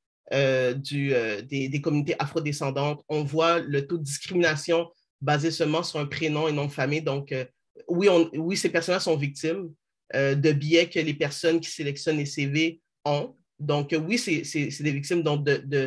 des communautés afrodescendantes. On voit le taux de discrimination basé seulement sur un prénom et nom de famille. Donc, oui, ces personnes-là sont victimes de biais que les personnes qui sélectionnent les CV ont. Donc, oui, c'est des victimes donc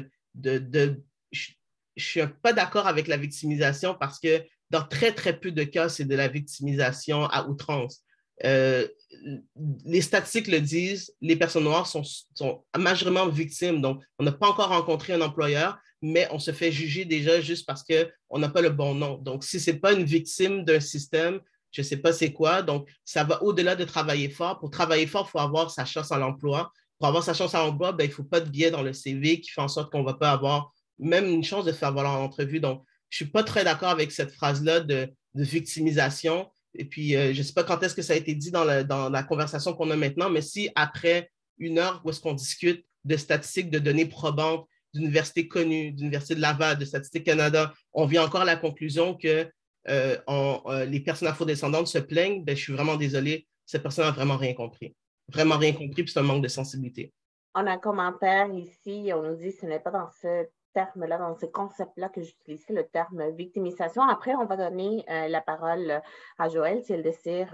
je ne suis pas d'accord avec la victimisation parce que dans très, très peu de cas, c'est de la victimisation à outrance. Euh, les statistiques le disent, les personnes noires sont majoritairement victimes. Donc, on n'a pas encore rencontré un employeur, mais on se fait juger déjà juste parce qu'on n'a pas le bon nom. Donc, si ce n'est pas une victime d'un système, je ne sais pas c'est quoi. Donc, ça va au-delà de travailler fort. Pour travailler fort, il faut avoir sa chance à l'emploi. Pour avoir sa chance à l'emploi, ben, il ne faut pas de biais dans le CV qui fait en sorte qu'on ne va pas avoir même une chance de faire valoir l'entrevue. Donc, je ne suis pas très d'accord avec cette phrase-là de victimisation. Et puis, je ne sais pas quand est-ce que ça a été dit dans la conversation qu'on a maintenant, mais si après une heure où est-ce qu'on discute de statistiques, de données probantes d'universités connues, d'Université de Laval, de Statistique Canada, on vient encore à la conclusion que les personnes afrodescendantes se plaignent, ben, je suis vraiment désolé, cette personne n'a vraiment rien compris. Vraiment rien compris, puis c'est un manque de sensibilité. On a un commentaire ici, on nous dit que ce n'est pas dans ce terme-là, dans ce concept-là que j'utilisais le terme victimisation. Après, on va donner la parole à Joël s'il désire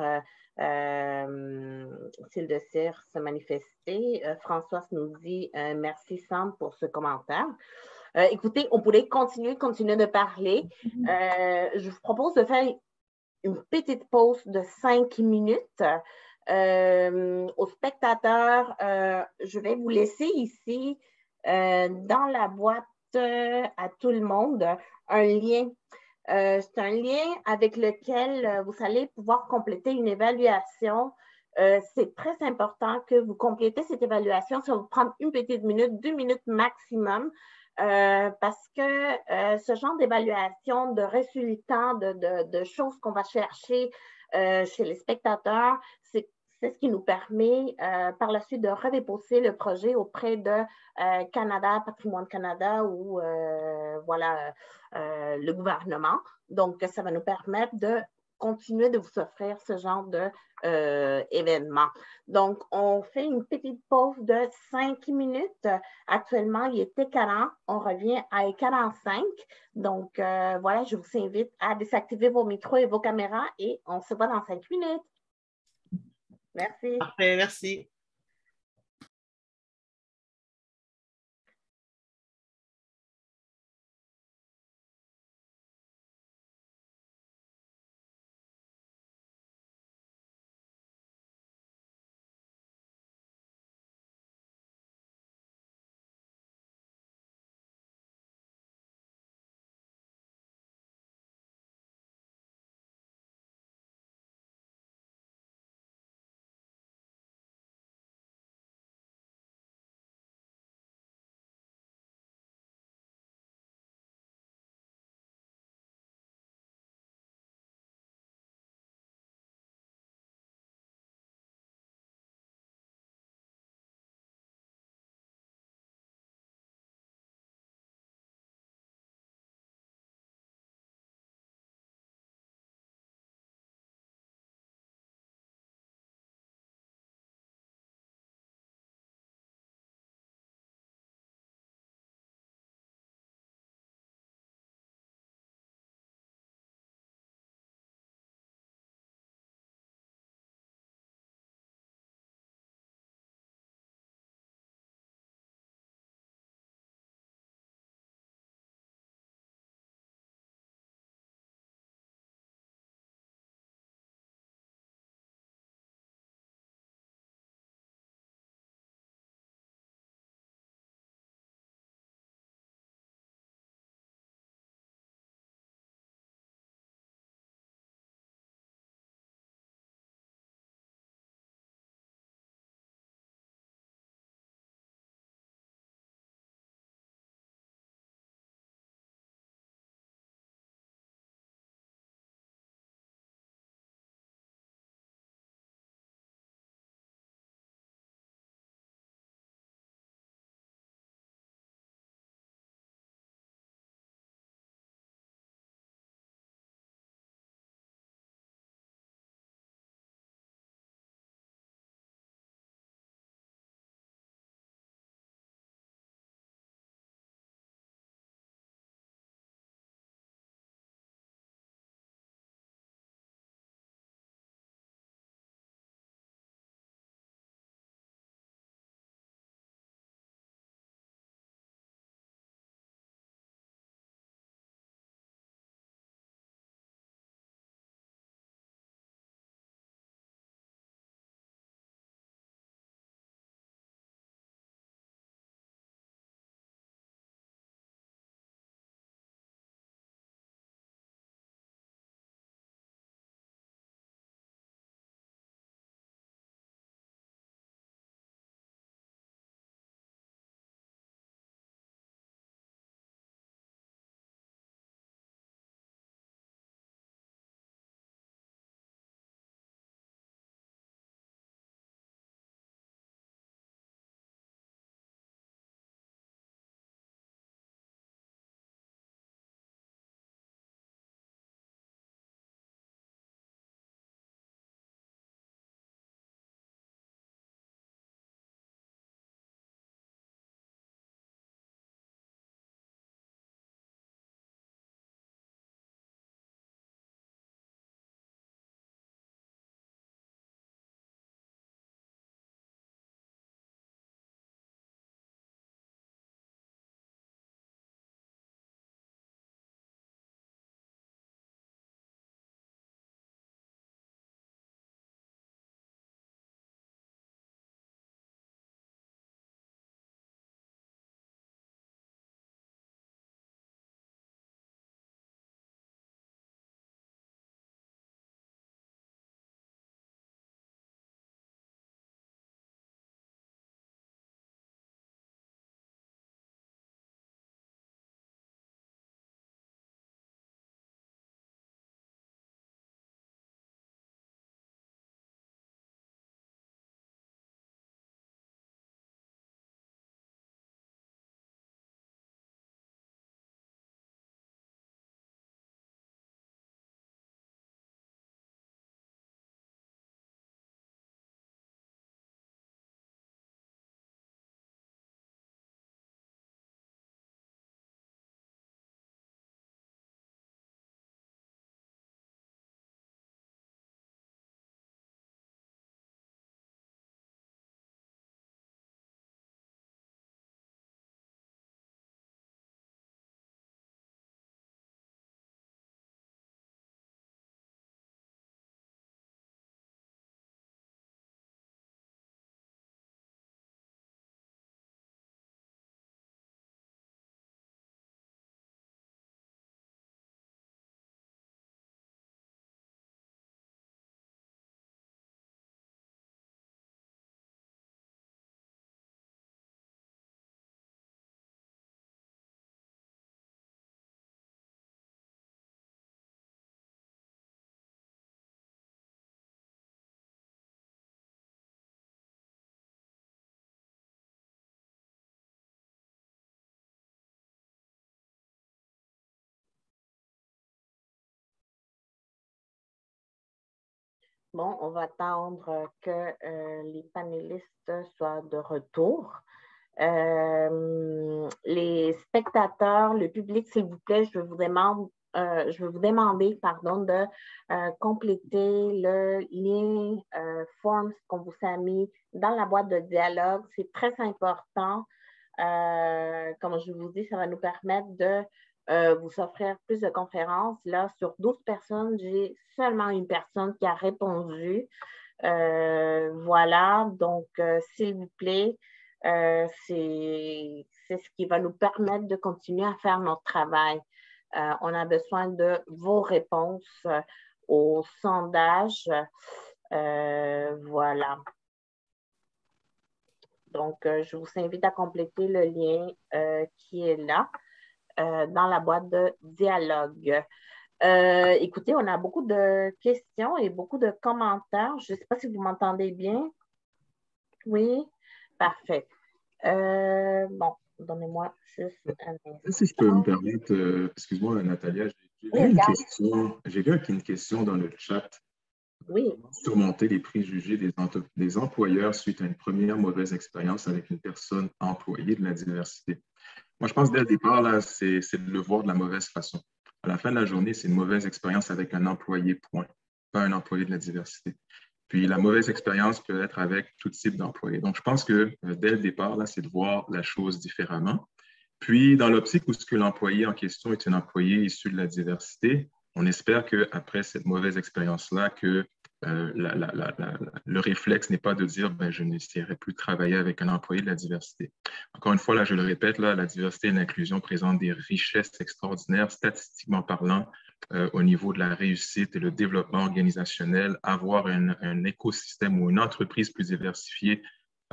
se manifester. Françoise nous dit merci Sam pour ce commentaire. Écoutez, on pourrait continuer de parler. Je vous propose de faire une petite pause de 5 minutes. Aux spectateurs, je vais vous laisser ici dans la boîte à tout le monde un lien. C'est un lien avec lequel vous allez pouvoir compléter une évaluation. C'est très important que vous complétez cette évaluation. Ça va vous prendre une petite minute, 2 minutes maximum. Parce que ce genre d'évaluation, de résultats, de choses qu'on va chercher chez les spectateurs, c'est ce qui nous permet par la suite de redéposer le projet auprès de Canada, Patrimoine Canada ou voilà, le gouvernement. Donc, ça va nous permettre de continuer de vous offrir ce genre d'événement. Donc, on fait une petite pause de 5 minutes. Actuellement, il était 40. On revient à 45. Donc, voilà, je vous invite à désactiver vos micros et vos caméras et on se voit dans 5 minutes. Merci. Parfait, merci. Bon, on va attendre que les panélistes soient de retour. Les spectateurs, le public, s'il vous plaît, je vais vous demander de compléter le lien Forms qu'on vous a mis dans la boîte de dialogue. C'est très important. Comme je vous dis, ça va nous permettre de vous offrir plus de conférences. Là, sur 12 personnes, j'ai seulement une personne qui a répondu. Voilà, donc s'il vous plaît, c'est ce qui va nous permettre de continuer à faire notre travail. On a besoin de vos réponses au sondage. Voilà. Donc, je vous invite à compléter le lien qui est là dans la boîte de dialogue. Écoutez, on a beaucoup de questions et beaucoup de commentaires. Je ne sais pas si vous m'entendez bien. Oui, parfait. Bon, donnez-moi juste un instant. Si je peux me permettre, excuse-moi, Natalia, j'ai vu une question dans le chat. Oui. Comment surmonter les préjugés des employeurs suite à une première mauvaise expérience avec une personne employée de la diversité? Moi, je pense dès le départ, là, c'est de le voir de la mauvaise façon. À la fin de la journée, c'est une mauvaise expérience avec un employé, point, pas un employé de la diversité. Puis la mauvaise expérience peut être avec tout type d'employé. Donc, je pense que dès le départ, là, c'est de voir la chose différemment. Puis, dans l'optique où ce que l'employé en question est un employé issu de la diversité, on espère qu'après cette mauvaise expérience-là, que le réflexe n'est pas de dire ben, je n'essaierai plus de travailler avec un employé de la diversité. Encore une fois, là, je le répète, là, la diversité et l'inclusion présentent des richesses extraordinaires, statistiquement parlant, au niveau de la réussite et le développement organisationnel. Avoir un écosystème ou une entreprise plus diversifiée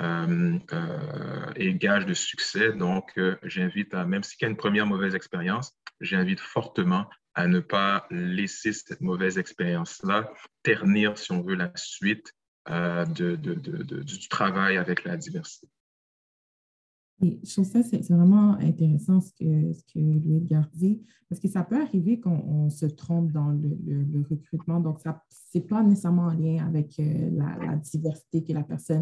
et gage de succès. Donc, j'invite à, même s'il y a une première mauvaise expérience, j'invite fortement à ne pas laisser cette mauvaise expérience-là ternir, si on veut, la suite du travail avec la diversité. Et je trouve ça, c'est vraiment intéressant ce que Louis-Edgar dit, parce que ça peut arriver qu'on se trompe dans le recrutement. Donc, ce n'est pas nécessairement en lien avec la diversité que la personne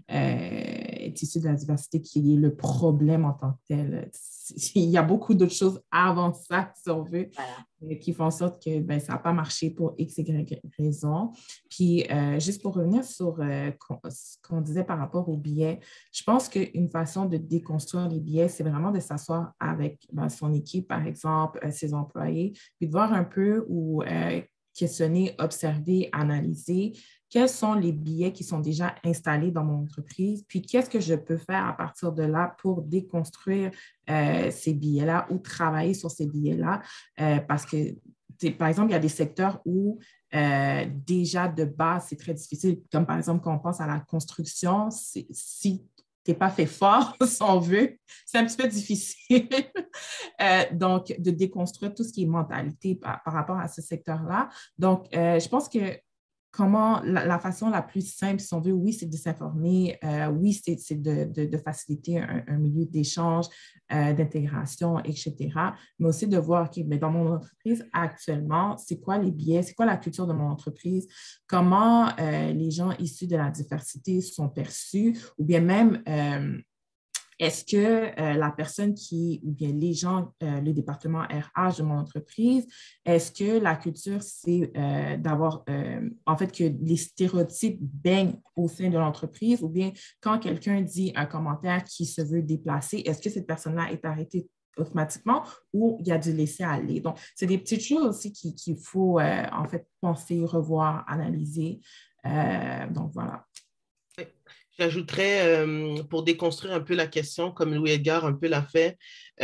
est issue de la diversité qui est le problème en tant que tel. Il y a beaucoup d'autres choses avant ça, si on veut, qui font en sorte que ben, ça n'a pas marché pour X, Y raison. Puis, juste pour revenir sur ce qu'on disait par rapport aux biais, je pense qu'une façon de déconstruire les biais, c'est vraiment de s'asseoir avec son équipe, par exemple, ses employés, puis de voir un peu ou questionner, observer, analyser quels sont les biais qui sont déjà installés dans mon entreprise, puis qu'est-ce que je peux faire à partir de là pour déconstruire ces biais-là ou travailler sur ces biais-là, parce que, par exemple, il y a des secteurs où déjà de base, c'est très difficile, comme par exemple quand on pense à la construction, si tu n'es pas fait fort, si on veut, c'est un petit peu difficile. Donc, de déconstruire tout ce qui est mentalité par rapport à ce secteur-là. Donc, je pense que la façon la plus simple, si on veut, oui, c'est de s'informer, oui, c'est de faciliter un milieu d'échange, d'intégration, etc. Mais aussi de voir, OK, mais dans mon entreprise actuellement, c'est quoi les biais, c'est quoi la culture de mon entreprise, comment les gens issus de la diversité sont perçus, ou bien même est-ce que la personne ou bien les gens, le département RH de mon entreprise, est-ce que la culture, c'est d'avoir, en fait, que les stéréotypes baignent au sein de l'entreprise, ou bien quand quelqu'un dit un commentaire qui se veut déplacer, est-ce que cette personne-là est arrêtée automatiquement ou il y a du laisser aller? Donc, c'est des petites choses aussi qu'il faut, en fait, penser, revoir, analyser. Donc, voilà. J'ajouterais, pour déconstruire un peu la question, comme Louis-Edgar un peu l'a fait,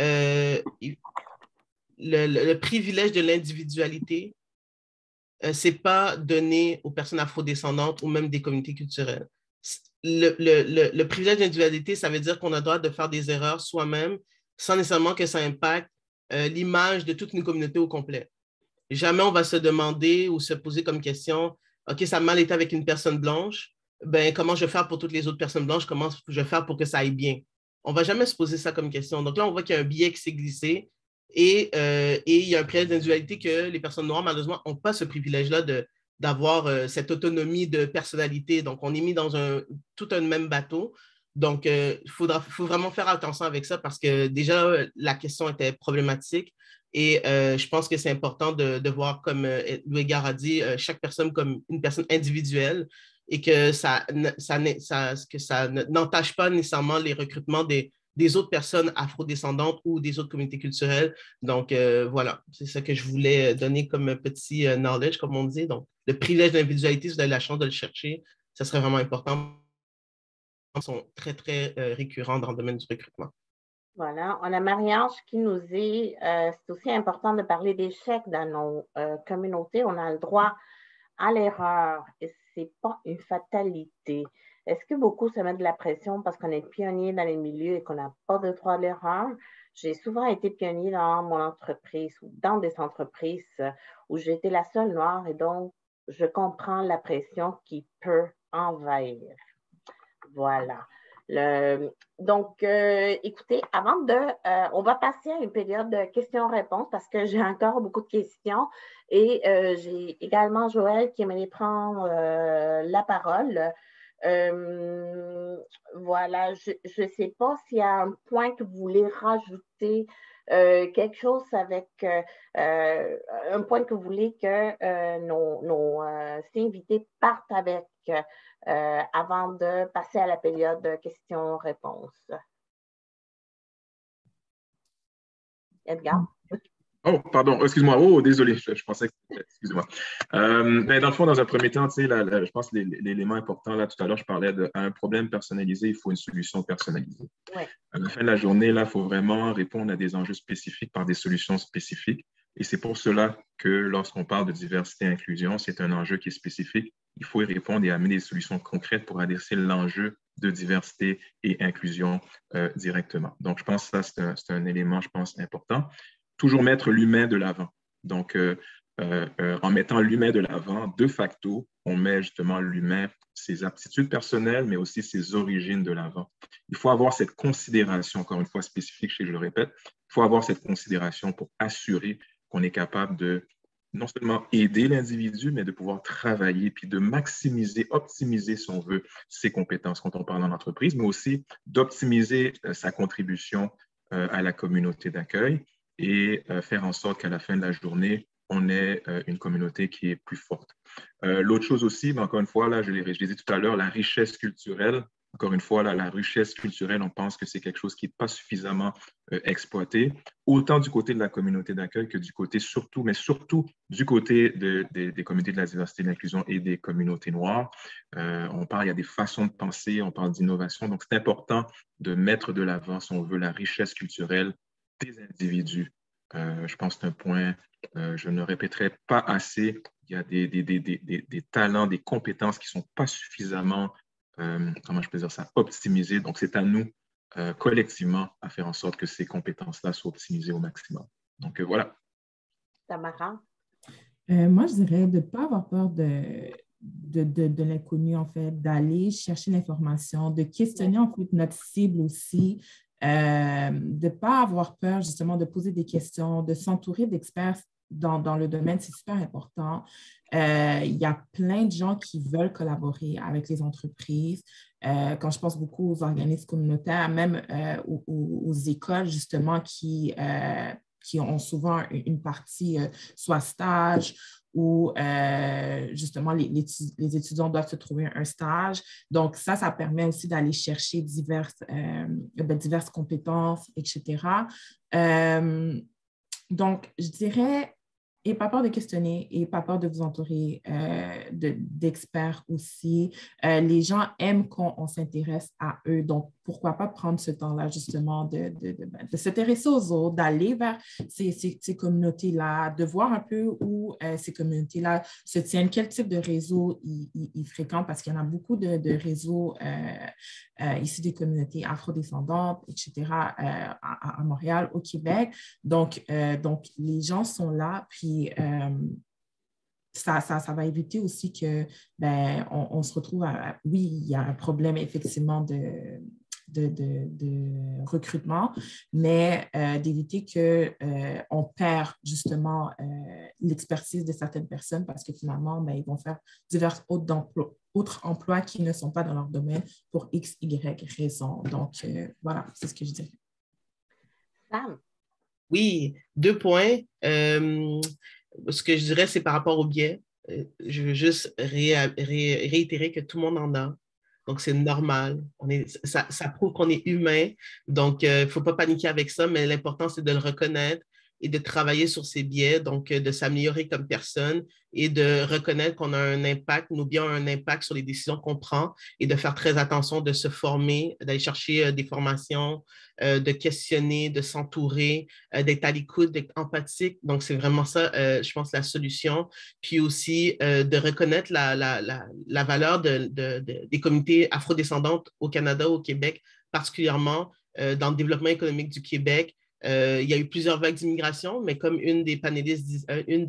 le privilège de l'individualité, ce n'est pas donné aux personnes afrodescendantes ou même des communautés culturelles. Le privilège d'individualité, ça veut dire qu'on a le droit de faire des erreurs soi-même sans nécessairement que ça impacte l'image de toute une communauté au complet. Jamais on va se demander ou se poser comme question, OK, ça a mal été avec une personne blanche, ben, comment je vais faire pour toutes les autres personnes blanches, comment je vais faire pour que ça aille bien. On ne va jamais se poser ça comme question. Donc là, on voit qu'il y a un biais qui s'est glissé et il y a un privilège d'individualité que les personnes noires, malheureusement, n'ont pas ce privilège-là d'avoir cette autonomie de personnalité. Donc, on est mis dans tout un même bateau. Donc, faut vraiment faire attention avec ça parce que déjà, la question était problématique et je pense que c'est important de voir, comme Louis Gare a dit, chaque personne comme une personne individuelle et que ça n'entache pas nécessairement les recrutements des autres personnes afrodescendantes ou des autres communautés culturelles. Donc, voilà, c'est ça que je voulais donner comme petit knowledge, comme on dit. Donc, le privilège d'individualité, si vous avez la chance de le chercher, ça serait vraiment important. Sont très, très récurrents dans le domaine du recrutement. Voilà, on a Marie-Ange qui nous dit c'est aussi important de parler d'échecs dans nos communautés. On a le droit à l'erreur et ce n'est pas une fatalité. Est-ce que beaucoup se mettent de la pression parce qu'on est pionnier dans les milieux et qu'on n'a pas de droit à l'erreur? J'ai souvent été pionnier dans mon entreprise ou dans des entreprises où j'ai été la seule noire et donc je comprends la pression qui peut envahir. Voilà. Donc, écoutez, on va passer à une période de questions-réponses parce que j'ai encore beaucoup de questions et j'ai également Joël qui aimerait prendre la parole. Voilà, je ne sais pas s'il y a un point que vous voulez rajouter, quelque chose avec un point que vous voulez que nos invités partent avec avant de passer à la période de questions-réponses. Edgar? Oh, pardon, excuse-moi. Oh, désolé, je pensais que c'était. Excuse-moi. Mais dans le fond, dans un premier temps, tu sais, je pense que l'élément important, là, tout à l'heure, je parlais d'un problème personnalisé, il faut une solution personnalisée. Ouais. À la fin de la journée, là, il faut vraiment répondre à des enjeux spécifiques par des solutions spécifiques. Et c'est pour cela que lorsqu'on parle de diversité et inclusion, c'est un enjeu qui est spécifique. Il faut y répondre et amener des solutions concrètes pour adresser l'enjeu de diversité et inclusion directement. Donc, je pense que ça, c'est un élément, je pense, important. Toujours mettre l'humain de l'avant. Donc, en mettant l'humain de l'avant, de facto, on met justement l'humain, ses aptitudes personnelles, mais aussi ses origines de l'avant. Il faut avoir cette considération, encore une fois spécifique, je le répète, il faut avoir cette considération pour assurer qu'on est capable de non seulement aider l'individu, mais de pouvoir travailler puis de maximiser, optimiser, si on veut, ses compétences quand on parle en entreprise, mais aussi d'optimiser sa contribution à la communauté d'accueil et faire en sorte qu'à la fin de la journée, on ait une communauté qui est plus forte. L'autre chose aussi, mais encore une fois, là, je l'ai dit tout à l'heure, la richesse culturelle. Encore une fois, là, la richesse culturelle, on pense que c'est quelque chose qui n'est pas suffisamment exploité, autant du côté de la communauté d'accueil que du côté surtout, mais surtout du côté des communautés de la diversité, de l'inclusion et des communautés noires. On parle, il y a des façons de penser, on parle d'innovation, donc c'est important de mettre de l'avant, si on veut, la richesse culturelle des individus. Je pense que c'est un point, je ne répéterai pas assez, il y a des talents, des compétences qui ne sont pas suffisamment, comment je peux dire ça, optimisées. Donc, c'est à nous, collectivement, à faire en sorte que ces compétences-là soient optimisées au maximum. Donc, voilà. Tamara? Moi, je dirais de ne pas avoir peur de l'inconnu, en fait, d'aller chercher l'information, de questionner en fait notre cible aussi, de ne pas avoir peur justement de poser des questions, de s'entourer d'experts dans le domaine, c'est super important. Il y a plein de gens qui veulent collaborer avec les entreprises. Quand je pense beaucoup aux organismes communautaires, même aux écoles justement qui ont souvent une partie soit stage où justement les étudiants doivent se trouver un stage. Donc, ça permet aussi d'aller chercher diverses compétences, etc. Donc, je dirais, et pas peur de questionner, et pas peur de vous entourer d'experts aussi. Les gens aiment qu'on s'intéresse à eux, donc pourquoi pas prendre ce temps-là justement de s'intéresser aux autres, d'aller vers ces communautés-là, de voir un peu où ces communautés-là se tiennent, quel type de réseau ils fréquentent, parce qu'il y en a beaucoup de réseaux issus des communautés afrodescendantes, etc., à Montréal, au Québec. Donc, les gens sont là, puis ça va éviter aussi que on se retrouve oui, il y a un problème effectivement de recrutement, mais d'éviter qu'on perd justement l'expertise de certaines personnes parce que finalement, ben, ils vont faire divers autres emplois qui ne sont pas dans leur domaine pour X, Y raison. Donc, voilà, c'est ce que je dirais. Sam? Oui, 2 points. Ce que je dirais, c'est par rapport au biais. Je veux juste réitérer que tout le monde en a. Donc, c'est normal. Ça prouve qu'on est humain. Donc, il ne faut pas paniquer avec ça, mais l'important, c'est de le reconnaître et de travailler sur ses biais, donc de s'améliorer comme personne et de reconnaître qu'on a un impact, nos biais ont un impact sur les décisions qu'on prend et de faire très attention de se former, d'aller chercher des formations, de questionner, de s'entourer, d'être à l'écoute, d'être empathique. Donc, c'est vraiment ça, je pense, la solution. Puis aussi, de reconnaître la valeur des communautés afrodescendantes au Canada, au Québec, particulièrement dans le développement économique du Québec. Il y a eu plusieurs vagues d'immigration, mais comme une des panélistes, une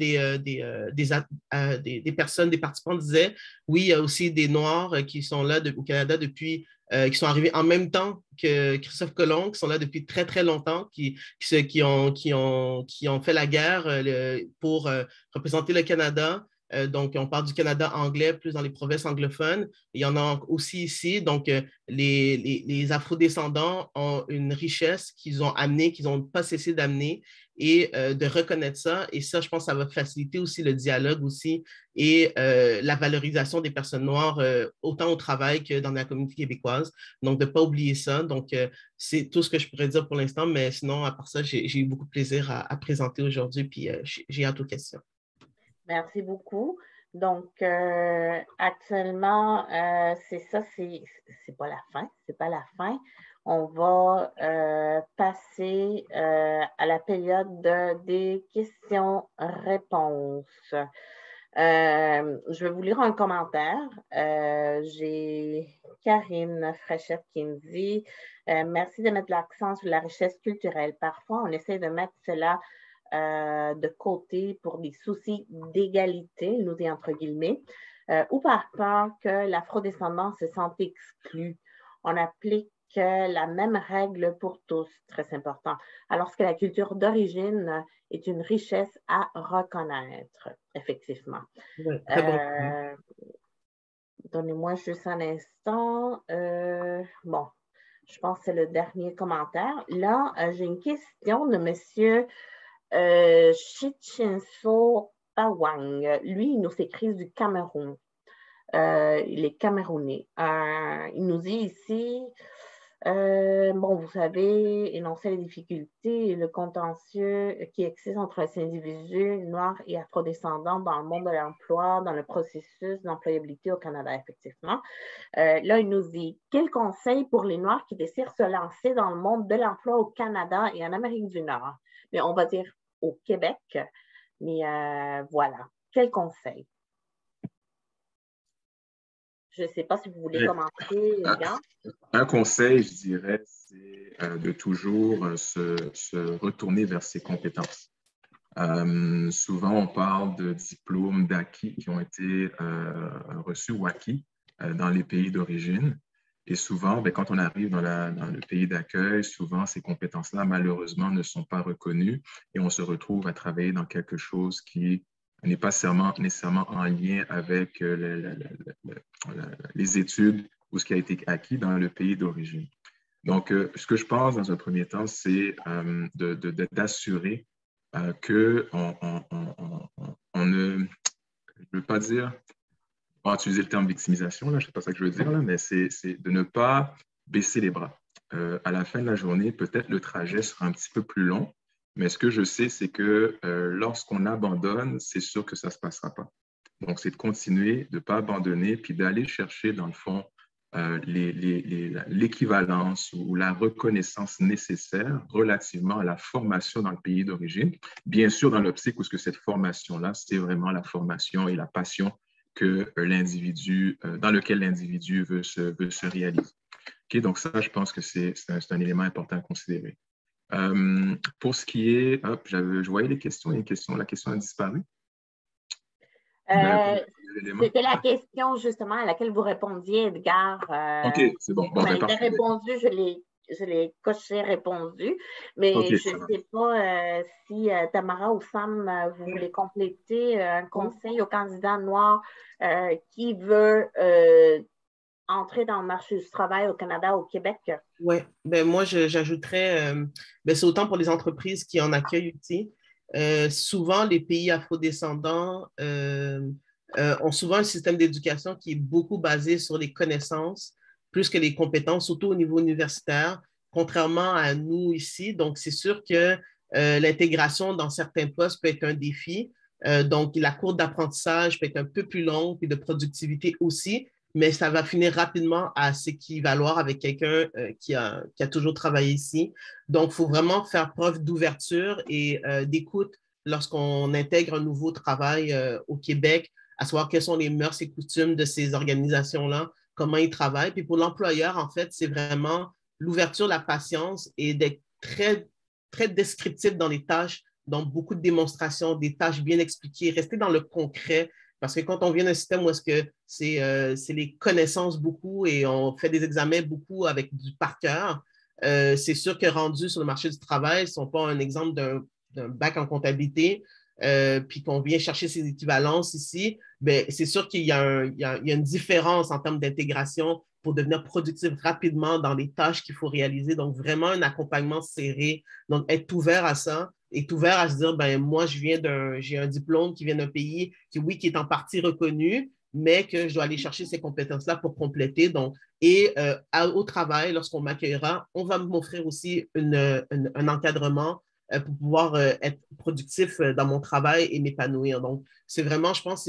des personnes, des participants disait, oui, il y a aussi des Noirs qui sont là au Canada depuis, qui sont arrivés en même temps que Christophe Colomb, qui sont là depuis très, très longtemps, qui ont fait la guerre pour représenter le Canada. Donc, on parle du Canada anglais, plus dans les provinces anglophones. Il y en a aussi ici. Donc, les afrodescendants ont une richesse qu'ils ont amenée, qu'ils n'ont pas cessé d'amener et de reconnaître ça. Et ça, je pense que ça va faciliter aussi le dialogue aussi et la valorisation des personnes noires, autant au travail que dans la communauté québécoise. Donc, de ne pas oublier ça. Donc, c'est tout ce que je pourrais dire pour l'instant. Mais sinon, à part ça, j'ai eu beaucoup de plaisir à présenter aujourd'hui. Puis, j'ai hâte aux questions. Merci beaucoup. Donc, actuellement, c'est ça, c'est pas la fin, c'est pas la fin. On va passer à la période des questions-réponses. Je vais vous lire un commentaire. J'ai Karine Fréchette qui me dit merci de mettre l'accent sur la richesse culturelle. Parfois, on essaie de mettre cela de côté pour des soucis d'égalité, il nous dit entre guillemets, ou par peur que l'afrodescendant se sente exclu. On applique la même règle pour tous, très important, alors que la culture d'origine est une richesse à reconnaître, effectivement. Ouais, très bon. Donnez-moi juste un instant. Bon, je pense que c'est le dernier commentaire. Là, j'ai une question de monsieur Chichinso Pawang. Lui, il nous écrit du Cameroun. Il est camerounais. Il nous dit ici, bon, vous savez, énoncer les difficultés et le contentieux qui existe entre les individus noirs et afrodescendants dans le monde de l'emploi, dans le processus d'employabilité au Canada, effectivement. Là, il nous dit, quel conseil pour les Noirs qui désirent se lancer dans le monde de l'emploi au Canada et en Amérique du Nord? Mais on va dire au Québec, mais voilà. Quel conseil? Je ne sais pas si vous voulez commencer, Yann. Un conseil, je dirais, c'est de toujours se retourner vers ses compétences. Souvent, on parle de diplômes d'acquis qui ont été reçus ou acquis dans les pays d'origine. Et souvent, bien, quand on arrive dans le pays d'accueil, souvent, ces compétences-là, malheureusement, ne sont pas reconnues et on se retrouve à travailler dans quelque chose qui n'est pas nécessairement en lien avec les études ou ce qui a été acquis dans le pays d'origine. Donc, ce que je pense dans un premier temps, c'est d'assurer qu'on ne, je ne veux pas dire, on va utiliser le terme victimisation, là, je ne sais pas ça que je veux dire, là, mais c'est de ne pas baisser les bras. À la fin de la journée, peut-être le trajet sera un petit peu plus long, mais ce que je sais, c'est que lorsqu'on abandonne, c'est sûr que ça ne se passera pas. Donc, c'est de continuer, de ne pas abandonner, puis d'aller chercher, dans le fond, l'équivalence ou la reconnaissance nécessaire relativement à la formation dans le pays d'origine. Bien sûr, dans l'optique où cette formation-là, c'est vraiment la formation et la passion que dans lequel l'individu veut se réaliser. Okay? Donc ça, je pense que c'est un élément important à considérer. Pour ce qui est, je voyais les questions, la question a disparu. l'élément. C'était la question justement à laquelle vous répondiez, Edgar. OK, c'est bon. Vous Bon, ben, m'avez parfait. répondu, je l'ai coché répondu, mais OK, je ne sais pas si Tamara ou Sam, vous voulez compléter un conseil aux candidats noirs qui veut entrer dans le marché du travail au Canada, au Québec. Oui, ben moi, j'ajouterais, ben c'est autant pour les entreprises qui en accueillent aussi. Souvent, les pays afrodescendants ont souvent un système d'éducation qui est beaucoup basé sur les connaissances plus que les compétences, surtout au niveau universitaire, contrairement à nous ici. Donc, c'est sûr que l'intégration dans certains postes peut être un défi. Donc, la courbe d'apprentissage peut être un peu plus longue, puis de productivité aussi, mais ça va finir rapidement à s'équivaloir avec quelqu'un qui a toujours travaillé ici. Donc, il faut vraiment faire preuve d'ouverture et d'écoute lorsqu'on intègre un nouveau travail au Québec, à savoir quelles sont les mœurs et coutumes de ces organisations-là, comment ils travaillent. Puis pour l'employeur, en fait, c'est vraiment l'ouverture, la patience et d'être très, très descriptif dans les tâches, dans beaucoup de démonstrations, des tâches bien expliquées, rester dans le concret. Parce que quand on vient d'un système où est-ce que c'est les connaissances beaucoup et on fait des examens beaucoup avec du par cœur, c'est sûr que rendu sur le marché du travail, ils ne sont pas un exemple d'un bac en comptabilité, puis qu'on vient chercher ces équivalences ici, ben, c'est sûr qu'il y a une différence en termes d'intégration pour devenir productif rapidement dans les tâches qu'il faut réaliser. Donc, vraiment un accompagnement serré. Donc, être ouvert à ça, est ouvert à se dire, ben moi, j'ai un diplôme qui vient d'un pays qui, oui, qui est en partie reconnu, mais que je dois aller chercher ces compétences-là pour compléter. Donc, et au travail, lorsqu'on m'accueillera, on va m'offrir aussi un encadrement pour pouvoir être productif dans mon travail et m'épanouir. Donc, c'est vraiment, je pense,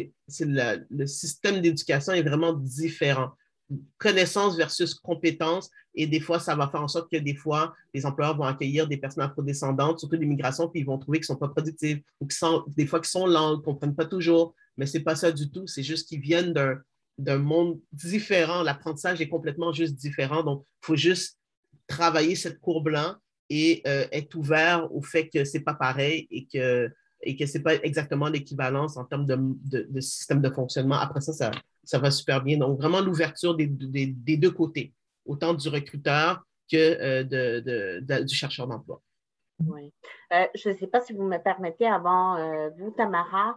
le système d'éducation est vraiment différent. Connaissance versus compétence. Et des fois, ça va faire en sorte que des fois, les employeurs vont accueillir des personnes afrodescendantes, surtout l'immigration, puis ils vont trouver qu'ils ne sont pas productifs ou des fois qu'ils sont lents, qu'ils ne comprennent pas toujours. Mais ce n'est pas ça du tout. C'est juste qu'ils viennent d'un monde différent. L'apprentissage est complètement juste différent. Donc, il faut juste travailler cette courbe-là et être ouvert au fait que ce n'est pas pareil et que ce n'est pas exactement l'équivalence en termes de système de fonctionnement. Après ça va super bien. Donc, vraiment l'ouverture des deux côtés, autant du recruteur que du chercheur d'emploi. Oui. Je ne sais pas si vous me permettez, avant vous, Tamara,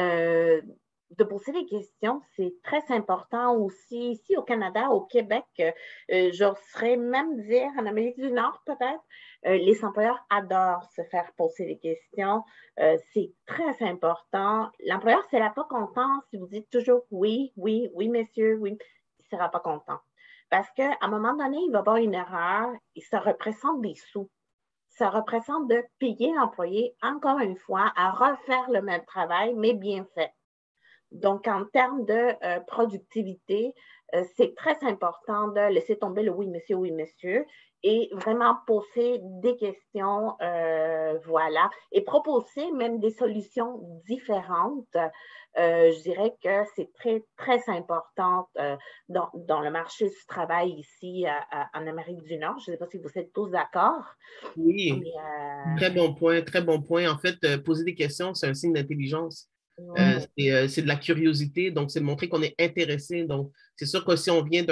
de poser des questions. C'est très important aussi ici au Canada, au Québec. J'oserais même dire en Amérique du Nord, peut-être, les employeurs adorent se faire poser des questions. C'est très important. L'employeur ne sera pas content si vous dites toujours oui, oui, oui, monsieur, oui. Il ne sera pas content. Parce qu'à un moment donné, il va y avoir une erreur et ça représente des sous. Ça représente de payer l'employé, encore une fois, à refaire le même travail, mais bien fait. Donc, en termes de productivité, c'est très important de laisser tomber le oui, monsieur, et vraiment poser des questions, voilà, et proposer même des solutions différentes. Je dirais que c'est très, très important dans le marché du travail ici en Amérique du Nord. Je ne sais pas si vous êtes tous d'accord. Oui, Mais, très bon point, très bon point. En fait, poser des questions, c'est un signe d'intelligence. ouais. C'est de la curiosité, donc c'est de montrer qu'on est intéressé. Donc, c'est sûr que si on vient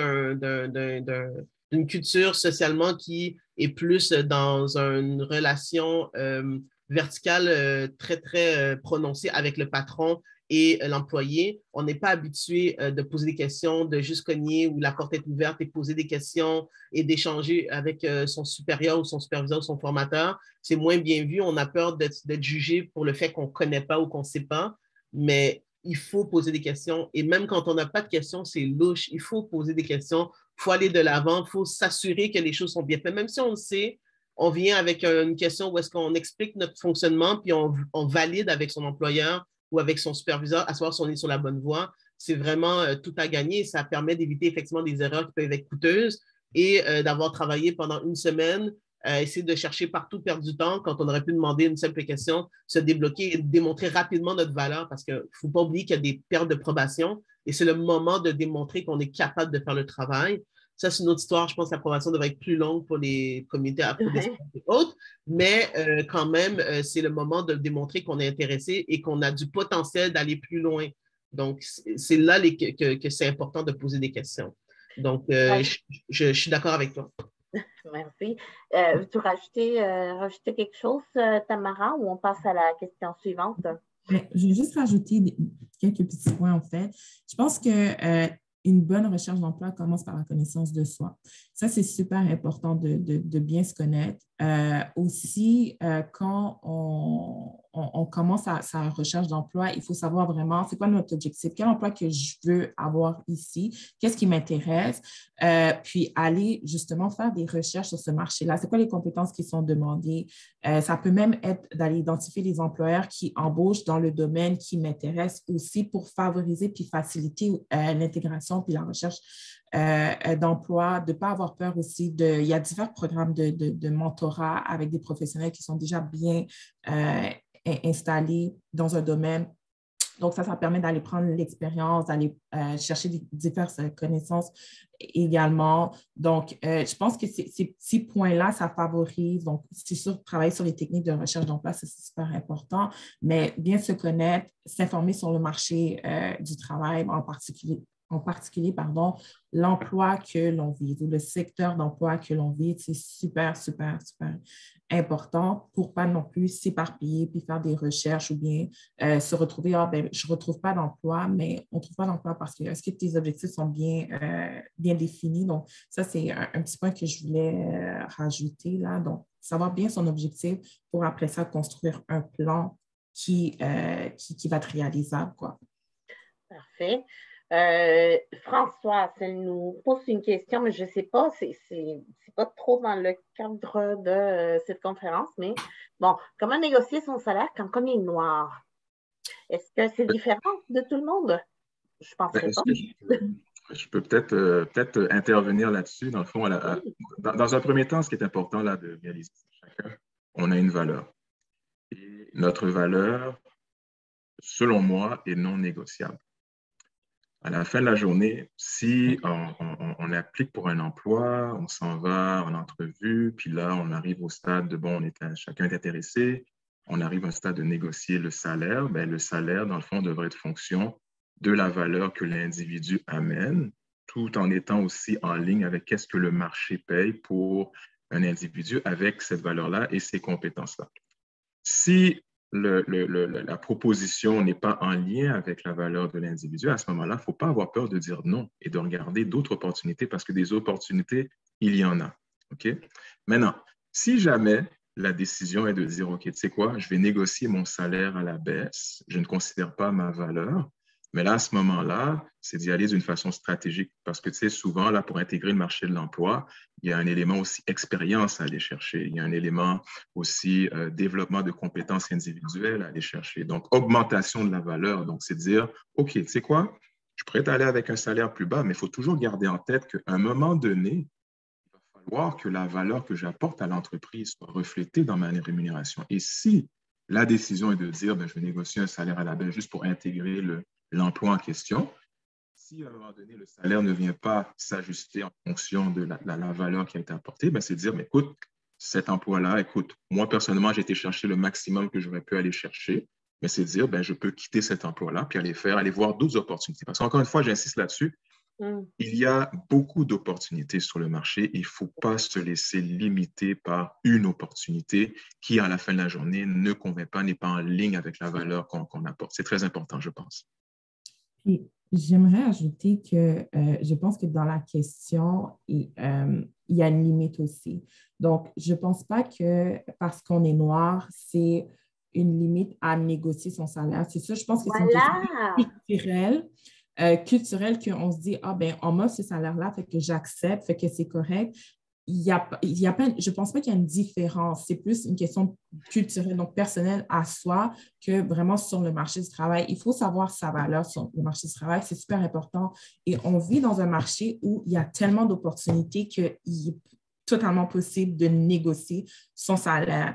d'une culture socialement qui est plus dans une relation verticale très, très prononcée avec le patron et l'employé, on n'est pas habitué de poser des questions, de juste cogner où la porte est ouverte et poser des questions et d'échanger avec son supérieur ou son superviseur ou son formateur. C'est moins bien vu. On a peur d'être jugé pour le fait qu'on ne connaît pas ou qu'on ne sait pas, mais il faut poser des questions. Et même quand on n'a pas de questions, c'est louche. Il faut poser des questions. Il faut aller de l'avant. Il faut s'assurer que les choses sont bien faites. Même si on le sait, on vient avec une question où est-ce qu'on explique notre fonctionnement, puis on valide avec son employeur ou avec son superviseur, à savoir si on est sur la bonne voie. C'est vraiment tout à gagner. Ça permet d'éviter effectivement des erreurs qui peuvent être coûteuses et d'avoir travaillé pendant une semaine essayer de chercher partout, perdre du temps quand on aurait pu demander une simple question, se débloquer et démontrer rapidement notre valeur parce qu'il ne faut pas oublier qu'il y a des périodes de probation et c'est le moment de démontrer qu'on est capable de faire le travail. Ça, c'est une autre histoire. Je pense que l'approbation devrait être plus longue pour les communautés afro-descendantes et autres, mais quand même, c'est le moment de démontrer qu'on est intéressé et qu'on a du potentiel d'aller plus loin. Donc, c'est là que c'est important de poser des questions. Donc, je suis d'accord avec toi. Merci. Veux-tu rajouter quelque chose, Tamara, ou on passe à la question suivante? Je vais juste rajouter quelques petits points, en fait. Je pense que une bonne recherche d'emploi commence par la connaissance de soi. Ça, c'est super important de bien se connaître. Aussi, quand on commence sa recherche d'emploi, il faut savoir vraiment c'est quoi notre objectif, quel emploi que je veux avoir ici, qu'est-ce qui m'intéresse, puis aller justement faire des recherches sur ce marché-là. C'est quoi les compétences qui sont demandées? Ça peut même être d'aller identifier les employeurs qui embauchent dans le domaine qui m'intéresse aussi pour favoriser puis faciliter l'intégration puis la recherche d'emploi, de ne pas avoir peur aussi. Il y a divers programmes de mentorat avec des professionnels qui sont déjà bien installés dans un domaine. Donc, ça permet d'aller prendre l'expérience, d'aller chercher diverses connaissances également. Donc, je pense que ces petits points-là, ça favorise. Donc, c'est sûr, travailler sur les techniques de recherche d'emploi, c'est super important, mais bien se connaître, s'informer sur le marché du travail, en particulier, l'emploi que l'on vise ou le secteur d'emploi que l'on vise, c'est super, super, super important pour ne pas non plus s'éparpiller puis faire des recherches ou bien se retrouver, je ne retrouve pas d'emploi, mais on ne trouve pas d'emploi parce que est-ce que tes objectifs sont bien définis? Donc, ça, c'est un petit point que je voulais rajouter là. Donc, savoir bien son objectif pour après ça construire un plan qui va être réalisable, quoi. Parfait. François, elle nous pose une question, mais je ne sais pas, c'est pas trop dans le cadre de cette conférence, mais bon, comment négocier son salaire quand on est noir? Est-ce que c'est différent de tout le monde? Je ne penserais pas. Je peux peut-être intervenir là-dessus. Dans le fond, dans un premier temps, ce qui est important là de réaliser, chacun, on a une valeur. Et notre valeur, selon moi, est non négociable. À la fin de la journée, si on applique pour un emploi, on s'en va en entrevue, puis là, on arrive au stade de, bon, chacun est intéressé, on arrive au stade de négocier le salaire, bien, le salaire, dans le fond, devrait être fonction de la valeur que l'individu amène, tout en étant aussi en ligne avec qu'est-ce que le marché paye pour un individu avec cette valeur-là et ces compétences-là. Si la proposition n'est pas en lien avec la valeur de l'individu, à ce moment-là, il ne faut pas avoir peur de dire non et de regarder d'autres opportunités parce que des opportunités, il y en a. OK? Maintenant, si jamais la décision est de dire, OK, tu sais quoi, je vais négocier mon salaire à la baisse, je ne considère pas ma valeur, mais là, à ce moment-là, c'est d'y aller d'une façon stratégique parce que, tu sais, souvent, là, pour intégrer le marché de l'emploi, il y a un élément aussi expérience à aller chercher. Il y a un élément aussi développement de compétences individuelles à aller chercher. Donc, augmentation de la valeur. Donc, c'est de dire, OK, tu sais quoi, je pourrais aller avec un salaire plus bas, mais il faut toujours garder en tête qu'à un moment donné, il va falloir que la valeur que j'apporte à l'entreprise soit reflétée dans ma rémunération. Et si la décision est de dire, ben, je vais négocier un salaire à la baisse juste pour intégrer l'emploi en question, si à un moment donné, le salaire ne vient pas s'ajuster en fonction de la valeur qui a été apportée, ben, c'est de dire, mais écoute, cet emploi-là, écoute, moi, personnellement, j'ai été chercher le maximum que j'aurais pu aller chercher, mais c'est de dire, ben, je peux quitter cet emploi-là puis aller voir d'autres opportunités. Parce qu'encore une fois, j'insiste là-dessus, il y a beaucoup d'opportunités sur le marché. Il ne faut pas se laisser limiter par une opportunité qui, à la fin de la journée, ne convient pas, n'est pas en ligne avec la valeur qu'on apporte. C'est très important, je pense. Puis, j'aimerais ajouter que je pense que dans la question, il y a une limite aussi. Donc, je ne pense pas que parce qu'on est noir, c'est une limite à négocier son salaire. C'est ça, je pense que c'est une question culturelle qu'on se dit, ah ben, on m'offre ce salaire-là, fait que j'accepte, fait que c'est correct. Je ne pense pas qu'il y a une différence. C'est plus une question culturelle, donc personnelle à soi, que vraiment sur le marché du travail. Il faut savoir sa valeur sur le marché du travail. C'est super important. Et on vit dans un marché où il y a tellement d'opportunités qu'il est totalement possible de négocier son salaire.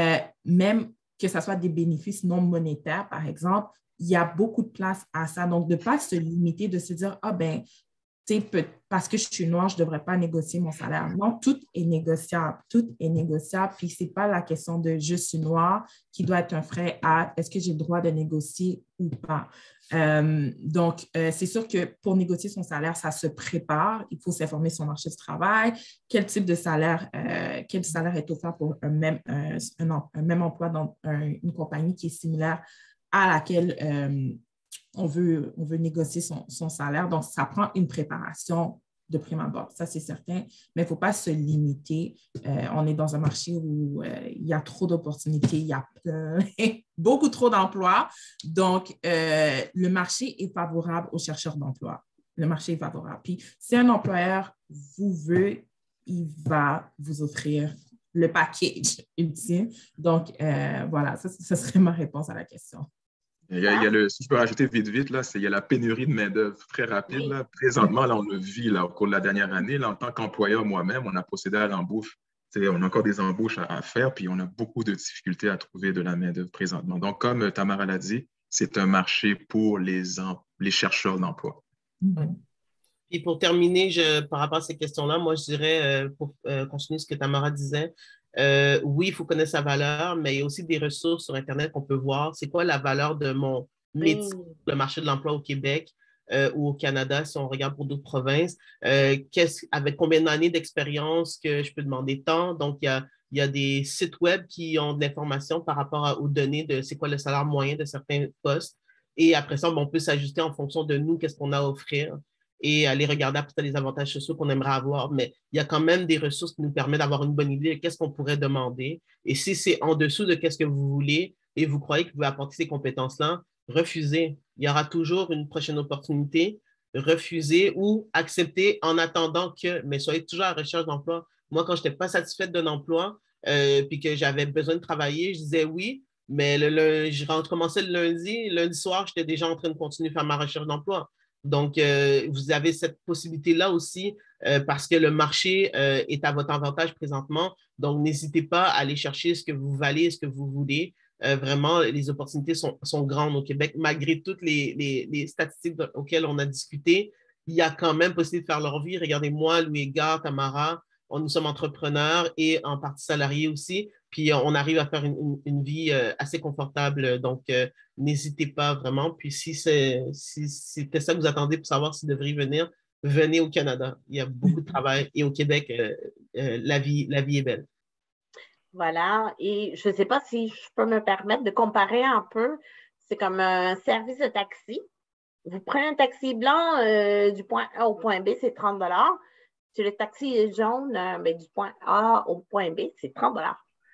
Même que ce soit des bénéfices non monétaires, par exemple, il y a beaucoup de place à ça. Donc, de ne pas se limiter, de se dire, ah ben, parce que je suis noire, je ne devrais pas négocier mon salaire. Non, tout est négociable. Tout est négociable. Puis, ce n'est pas la question de je suis noire qui doit être un frein à est-ce que j'ai le droit de négocier ou pas. Donc, c'est sûr que pour négocier son salaire, ça se prépare. Il faut s'informer sur le marché du travail, quel type de salaire, quel salaire est offert pour un même emploi dans une compagnie qui est similaire à laquelle on veut négocier son salaire. Donc, ça prend une préparation de prime abord, ça c'est certain, mais il ne faut pas se limiter. On est dans un marché où il y a trop d'opportunités, il y a beaucoup trop d'emplois. Donc, le marché est favorable aux chercheurs d'emploi. Le marché est favorable. Puis, si un employeur vous veut, il va vous offrir le package ultime. Donc, voilà, ça serait ma réponse à la question. Si je peux rajouter vite, là, il y a la pénurie de main-d'œuvre très rapide. Là. Présentement, là, on le vit là, au cours de la dernière année. Là, en tant qu'employeur, moi-même, on a procédé à l'embauche. On a encore des embauches à faire, puis on a beaucoup de difficultés à trouver de la main-d'œuvre présentement. Donc, comme Tamara l'a dit, c'est un marché pour les chercheurs d'emploi. Et pour terminer, par rapport à ces questions-là, moi, je dirais, pour continuer ce que Tamara disait, oui, il faut connaître sa valeur, mais il y a aussi des ressources sur Internet qu'on peut voir. C'est quoi la valeur de mon métier, le marché de l'emploi au Québec ou au Canada, si on regarde pour d'autres provinces? Avec combien d'années d'expérience que je peux demander tant? Donc, il y a des sites web qui ont de l'information par rapport aux données de c'est quoi le salaire moyen de certains postes. Et après ça, on peut s'ajuster en fonction de nous, qu'est-ce qu'on a à offrir et aller regarder peut-être les avantages sociaux qu'on aimerait avoir. Mais il y a quand même des ressources qui nous permettent d'avoir une bonne idée de qu'est-ce qu'on pourrait demander. Et si c'est en dessous de qu'est-ce que vous voulez et vous croyez que vous pouvez apporter ces compétences-là, refusez. Il y aura toujours une prochaine opportunité. Refusez ou acceptez en attendant que, mais soyez toujours à la recherche d'emploi. Moi, quand je n'étais pas satisfaite d'un emploi puis que j'avais besoin de travailler, je disais oui, mais je commençais le lundi soir, j'étais déjà en train de continuer à faire ma recherche d'emploi. Donc, vous avez cette possibilité-là aussi parce que le marché est à votre avantage présentement. Donc, n'hésitez pas à aller chercher ce que vous valez, ce que vous voulez. Vraiment, les opportunités sont grandes au Québec. Malgré toutes les statistiques auxquelles on a discuté, il y a quand même possibilité de faire leur vie. Regardez-moi, Louis Edgar, Tamara, nous sommes entrepreneurs et en partie salariés aussi. Puis, on arrive à faire une vie assez confortable. Donc, n'hésitez pas vraiment. Puis, si c'était ça que vous attendez pour savoir s'il devrait venir, venez au Canada. Il y a beaucoup de travail. Et au Québec, la vie est belle. Voilà. Et je ne sais pas si je peux me permettre de comparer un peu. C'est comme un service de taxi. Vous prenez un taxi blanc du point A au point B, c'est 30 $. Si le taxi est jaune, du point A au point B, c'est 30 $.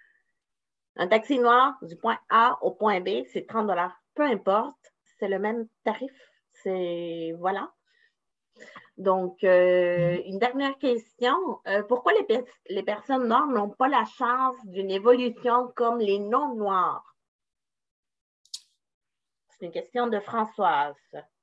Un taxi noir du point A au point B, c'est 30 $. Peu importe, c'est le même tarif. Voilà. Donc, une dernière question. Pourquoi les personnes noires n'ont pas la chance d'une évolution comme les non-noirs? C'est une question de Françoise.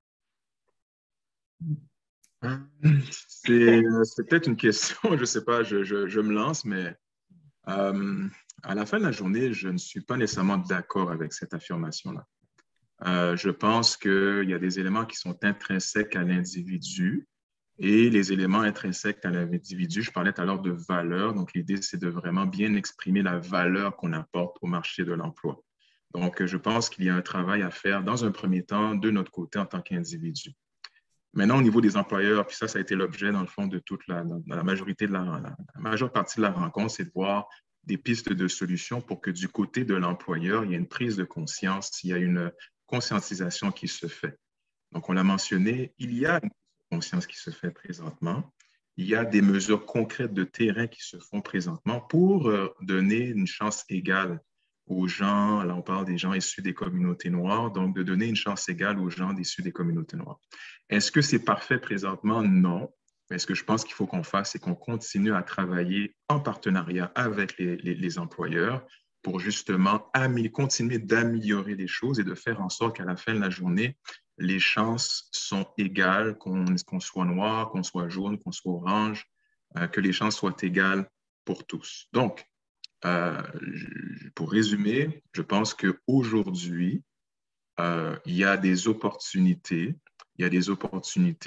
C'est peut-être une question, je ne sais pas, je me lance, mais à la fin de la journée, je ne suis pas nécessairement d'accord avec cette affirmation-là. Je pense qu'il y a des éléments qui sont intrinsèques à l'individu et les éléments intrinsèques à l'individu, je parlais tout à l'heure de valeur. Donc, l'idée, c'est de vraiment bien exprimer la valeur qu'on apporte au marché de l'emploi. Donc, je pense qu'il y a un travail à faire dans un premier temps de notre côté en tant qu'individu. Maintenant, au niveau des employeurs, puis ça a été l'objet, dans le fond, de toute la majorité de la majeure partie de la rencontre, c'est de voir des pistes de solutions pour que du côté de l'employeur, il y ait une prise de conscience, il y a une conscientisation qui se fait. Donc, on l'a mentionné, il y a une conscience qui se fait présentement. Il y a des mesures concrètes de terrain qui se font présentement pour donner une chance égale aux gens, là on parle des gens issus des communautés noires, donc de donner une chance égale aux gens issus des communautés noires. Est-ce que c'est parfait présentement? Non. Mais ce que je pense qu'il faut qu'on fasse, c'est qu'on continue à travailler en partenariat avec les employeurs pour justement continuer d'améliorer les choses et de faire en sorte qu'à la fin de la journée, les chances sont égales, qu'on soit noir, qu'on soit jaune, qu'on soit orange, que les chances soient égales pour tous. Donc, pour résumer, je pense qu'aujourd'hui, il y a des opportunités. Il y a des opportunités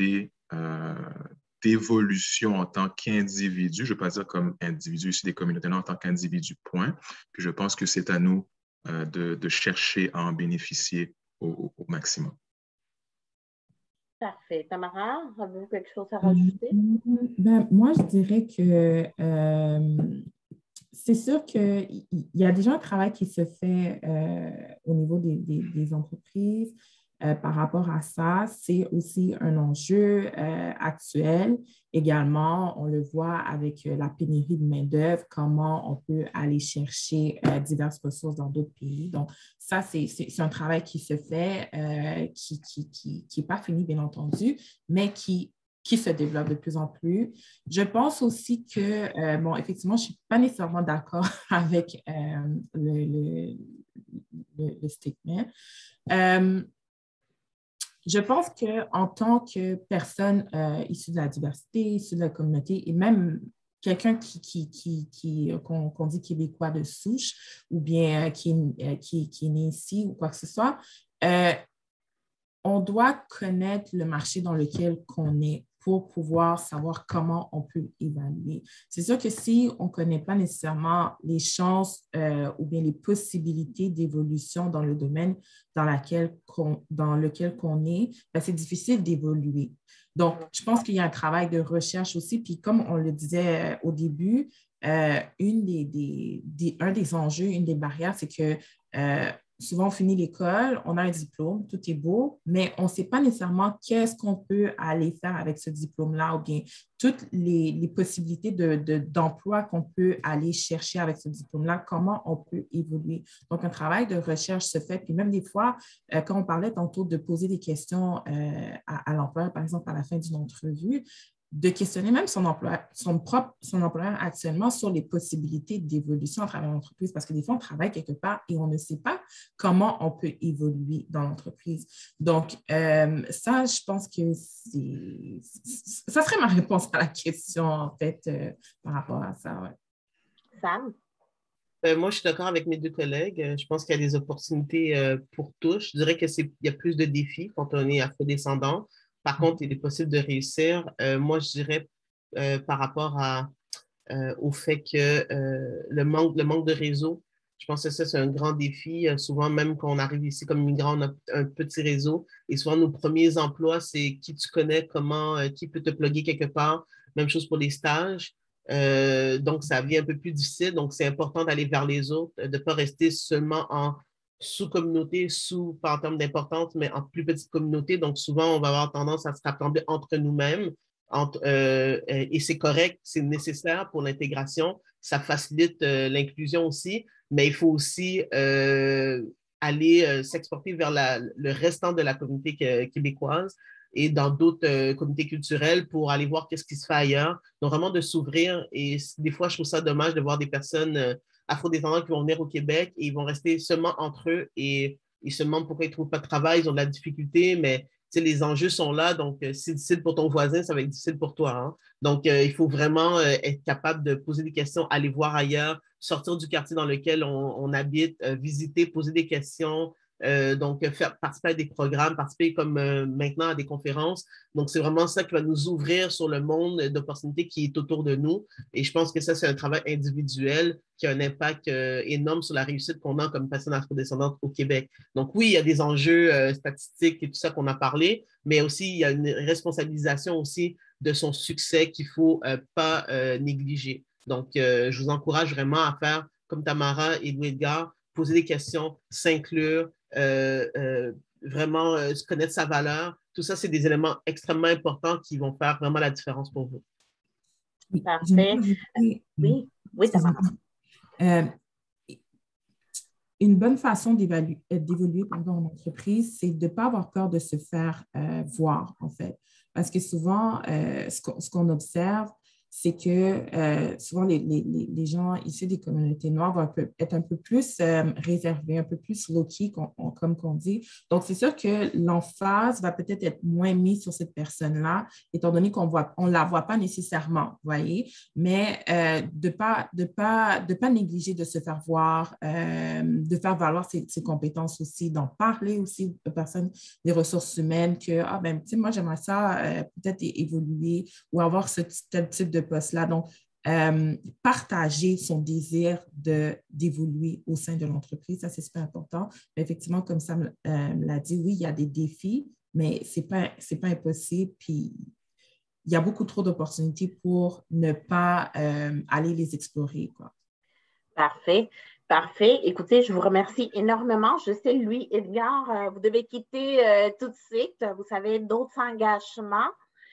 d'évolution en tant qu'individu, je ne veux pas dire comme individu ici des communautés, non, en tant qu'individu, point. Puis je pense que c'est à nous de chercher à en bénéficier au maximum. Parfait. Tamara, avez-vous quelque chose à rajouter? Ben, moi, je dirais que c'est sûr qu'il y a déjà un travail qui se fait au niveau des entreprises par rapport à ça. C'est aussi un enjeu actuel. Également, on le voit avec la pénurie de main-d'œuvre, comment on peut aller chercher diverses ressources dans d'autres pays. Donc, ça, c'est un travail qui se fait, qui n'est pas fini, bien entendu, mais qui se développe de plus en plus. Je pense aussi que, bon, effectivement, je ne suis pas nécessairement d'accord avec le statement. Je pense qu'en tant que personne issue de la diversité, issue de la communauté, et même quelqu'un qu'on dit québécois de souche ou bien qui est né ici ou quoi que ce soit, on doit connaître le marché dans lequel on est pour pouvoir savoir comment on peut évaluer. C'est sûr que si on ne connaît pas nécessairement les chances ou bien les possibilités d'évolution dans le domaine dans lequel on est, ben, c'est difficile d'évoluer. Donc, je pense qu'il y a un travail de recherche aussi. Puis comme on le disait au début, un des enjeux, une des barrières, c'est que souvent, on finit l'école, on a un diplôme, tout est beau, mais on ne sait pas nécessairement qu'est-ce qu'on peut aller faire avec ce diplôme-là ou bien toutes les possibilités d'emploi qu'on peut aller chercher avec ce diplôme-là, comment on peut évoluer. Donc, un travail de recherche se fait. Puis même des fois, quand on parlait tantôt de poser des questions à l'employeur, par exemple, à la fin d'une entrevue, de questionner même son employeur actuellement sur les possibilités d'évolution à travers l'entreprise, parce que des fois, on travaille quelque part et on ne sait pas comment on peut évoluer dans l'entreprise. Donc, ça, je pense que ça serait ma réponse à la question, en fait, par rapport à ça. Ouais. Sam? Moi, je suis d'accord avec mes deux collègues. Je pense qu'il y a des opportunités pour tous. Je dirais qu'il y a plus de défis quand on est afrodescendant. Par contre, il est possible de réussir. Moi, je dirais par rapport au fait que le manque de réseau, je pense que ça, c'est un grand défi. Souvent, même quand on arrive ici comme migrant, on a un petit réseau. Et souvent, nos premiers emplois, c'est qui tu connais, comment, qui peut te plugger quelque part. Même chose pour les stages. Donc, ça devient un peu plus difficile. Donc, c'est important d'aller vers les autres, de ne pas rester seulement en sous-communauté, pas en termes d'importance, mais en plus petite communauté. Donc, souvent, on va avoir tendance à se rassembler entre nous-mêmes. Et c'est correct, c'est nécessaire pour l'intégration. Ça facilite l'inclusion aussi, mais il faut aussi aller s'exporter vers le restant de la communauté québécoise et dans d'autres communautés culturelles pour aller voir qu'est-ce qui se fait ailleurs. Donc, vraiment de s'ouvrir. Et des fois, je trouve ça dommage de voir des personnes afrodescendants qui vont venir au Québec et ils vont rester seulement entre eux et ils se demandent pourquoi ils ne trouvent pas de travail, ils ont de la difficulté, mais les enjeux sont là. Donc, si c'est difficile pour ton voisin, ça va être difficile pour toi. Hein? Donc, il faut vraiment être capable de poser des questions, aller voir ailleurs, sortir du quartier dans lequel on habite, visiter, poser des questions. Donc, faire participer à des programmes, participer comme maintenant à des conférences. Donc, c'est vraiment ça qui va nous ouvrir sur le monde d'opportunités qui est autour de nous. Et je pense que ça, c'est un travail individuel qui a un impact énorme sur la réussite qu'on a comme personne afrodescendante au Québec. Donc, oui, il y a des enjeux statistiques et tout ça qu'on a parlé, mais aussi, il y a une responsabilisation aussi de son succès qu'il ne faut pas négliger. Donc, je vous encourage vraiment à faire comme Tamara et Louis-Edgar, poser des questions, s'inclure, vraiment connaître sa valeur. Tout ça, c'est des éléments extrêmement importants qui vont faire vraiment la différence pour vous. Oui, parfait. Oui, Tamara. Une bonne façon d'évoluer en entreprise, c'est de ne pas avoir peur de se faire voir, en fait. Parce que souvent, ce qu'on observe, c'est que souvent les gens issus des communautés noires vont être un peu plus réservés, un peu plus low-key, comme qu'on dit. Donc, c'est sûr que l'emphase va peut-être être moins mise sur cette personne-là, étant donné qu'on ne la voit pas nécessairement, vous voyez, mais de pas négliger de se faire voir, de faire valoir ses compétences aussi, d'en parler aussi aux personnes des ressources humaines que, ah ben, tu sais, moi, j'aimerais ça peut-être évoluer ou avoir tel type de poste-là. Donc, partager son désir d'évoluer au sein de l'entreprise, ça, c'est super important. Mais effectivement, comme Sam l'a dit, oui, il y a des défis, mais ce n'est pas impossible. Puis, il y a beaucoup trop d'opportunités pour ne pas aller les explorer, quoi. Parfait. Parfait. Écoutez, je vous remercie énormément. Je sais, Louis Edgar, vous devez quitter tout de suite. Vous savez, d'autres engagements.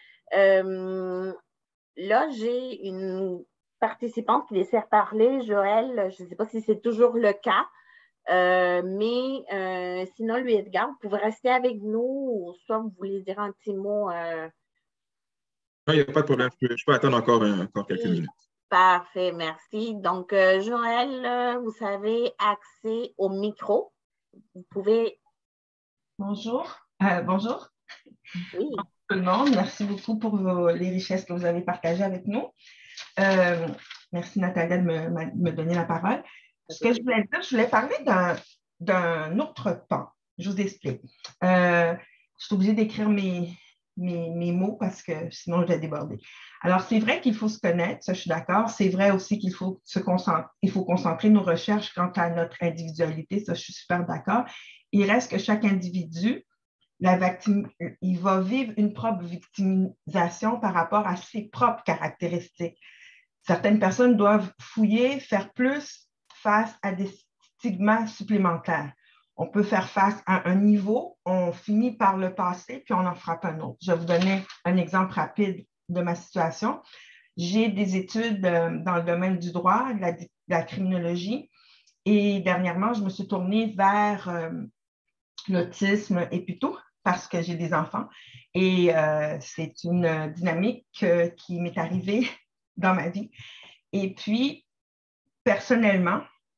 Là, j'ai une participante qui désire parler, Joël. Je ne sais pas si c'est toujours le cas, mais sinon, Louis Edgar, vous pouvez rester avec nous ou soit vous voulez dire un petit mot. Non, il n'y a pas de problème. Je peux attendre encore quelques minutes. Parfait, merci. Donc, Joël, vous avez accès au micro. Vous pouvez. Bonjour. Bonjour. Oui. Bonjour tout le monde. Merci beaucoup pour les richesses que vous avez partagées avec nous. Merci Nathalie de me donner la parole. Ce que je voulais dire, je voulais parler d'un autre pan. Je vous explique. Je suis obligée d'écrire mes mots parce que sinon je vais déborder. Alors, c'est vrai qu'il faut se connaître, ça je suis d'accord. C'est vrai aussi qu'il faut concentrer nos recherches quant à notre individualité, ça je suis super d'accord. Il reste que chaque individu, il va vivre une propre victimisation par rapport à ses propres caractéristiques. Certaines personnes doivent fouiller, faire plus face à des stigmas supplémentaires. On peut faire face à un niveau, on finit par le passer, puis on en frappe un autre. Je vais vous donner un exemple rapide de ma situation. J'ai des études dans le domaine du droit, de la criminologie, et dernièrement, je me suis tournée vers l'autisme et puis tout, parce que j'ai des enfants. Et c'est une dynamique qui m'est arrivée dans ma vie. Et puis, personnellement,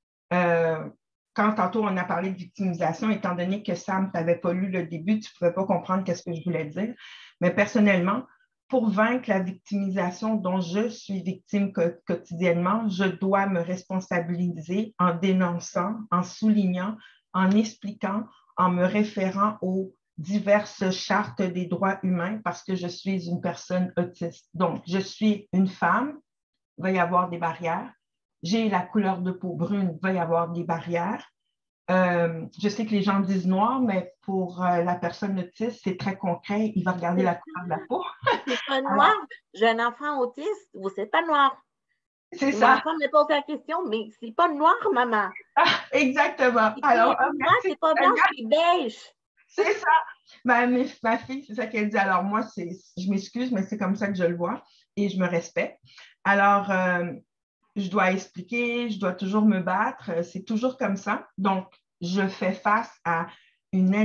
quand tantôt on a parlé de victimisation, étant donné que Sam, tu n'avais pas lu le début, tu ne pouvais pas comprendre qu'est-ce que je voulais dire. Mais personnellement, pour vaincre la victimisation dont je suis victime quotidiennement, je dois me responsabiliser en dénonçant, en soulignant, en expliquant, en me référant aux diverses chartes des droits humains parce que je suis une personne autiste. Donc, je suis une femme, il va y avoir des barrières. J'ai la couleur de peau brune, il va y avoir des barrières. Je sais que les gens disent noir, mais pour la personne autiste, c'est très concret. Il va regarder la couleur de la peau. C'est pas noir. Alors, j'ai un enfant autiste, vous c'est pas noir. C'est ça. Mon enfant me pose la question, mais c'est pas noir, maman. Ah, exactement. Alors, moi, c'est pas blanc, c'est beige. C'est ça. Ma fille, c'est ça qu'elle dit. Alors, moi, je m'excuse, mais c'est comme ça que je le vois et je me respecte. Alors, je dois expliquer, je dois toujours me battre. C'est toujours comme ça. Donc, je fais face à une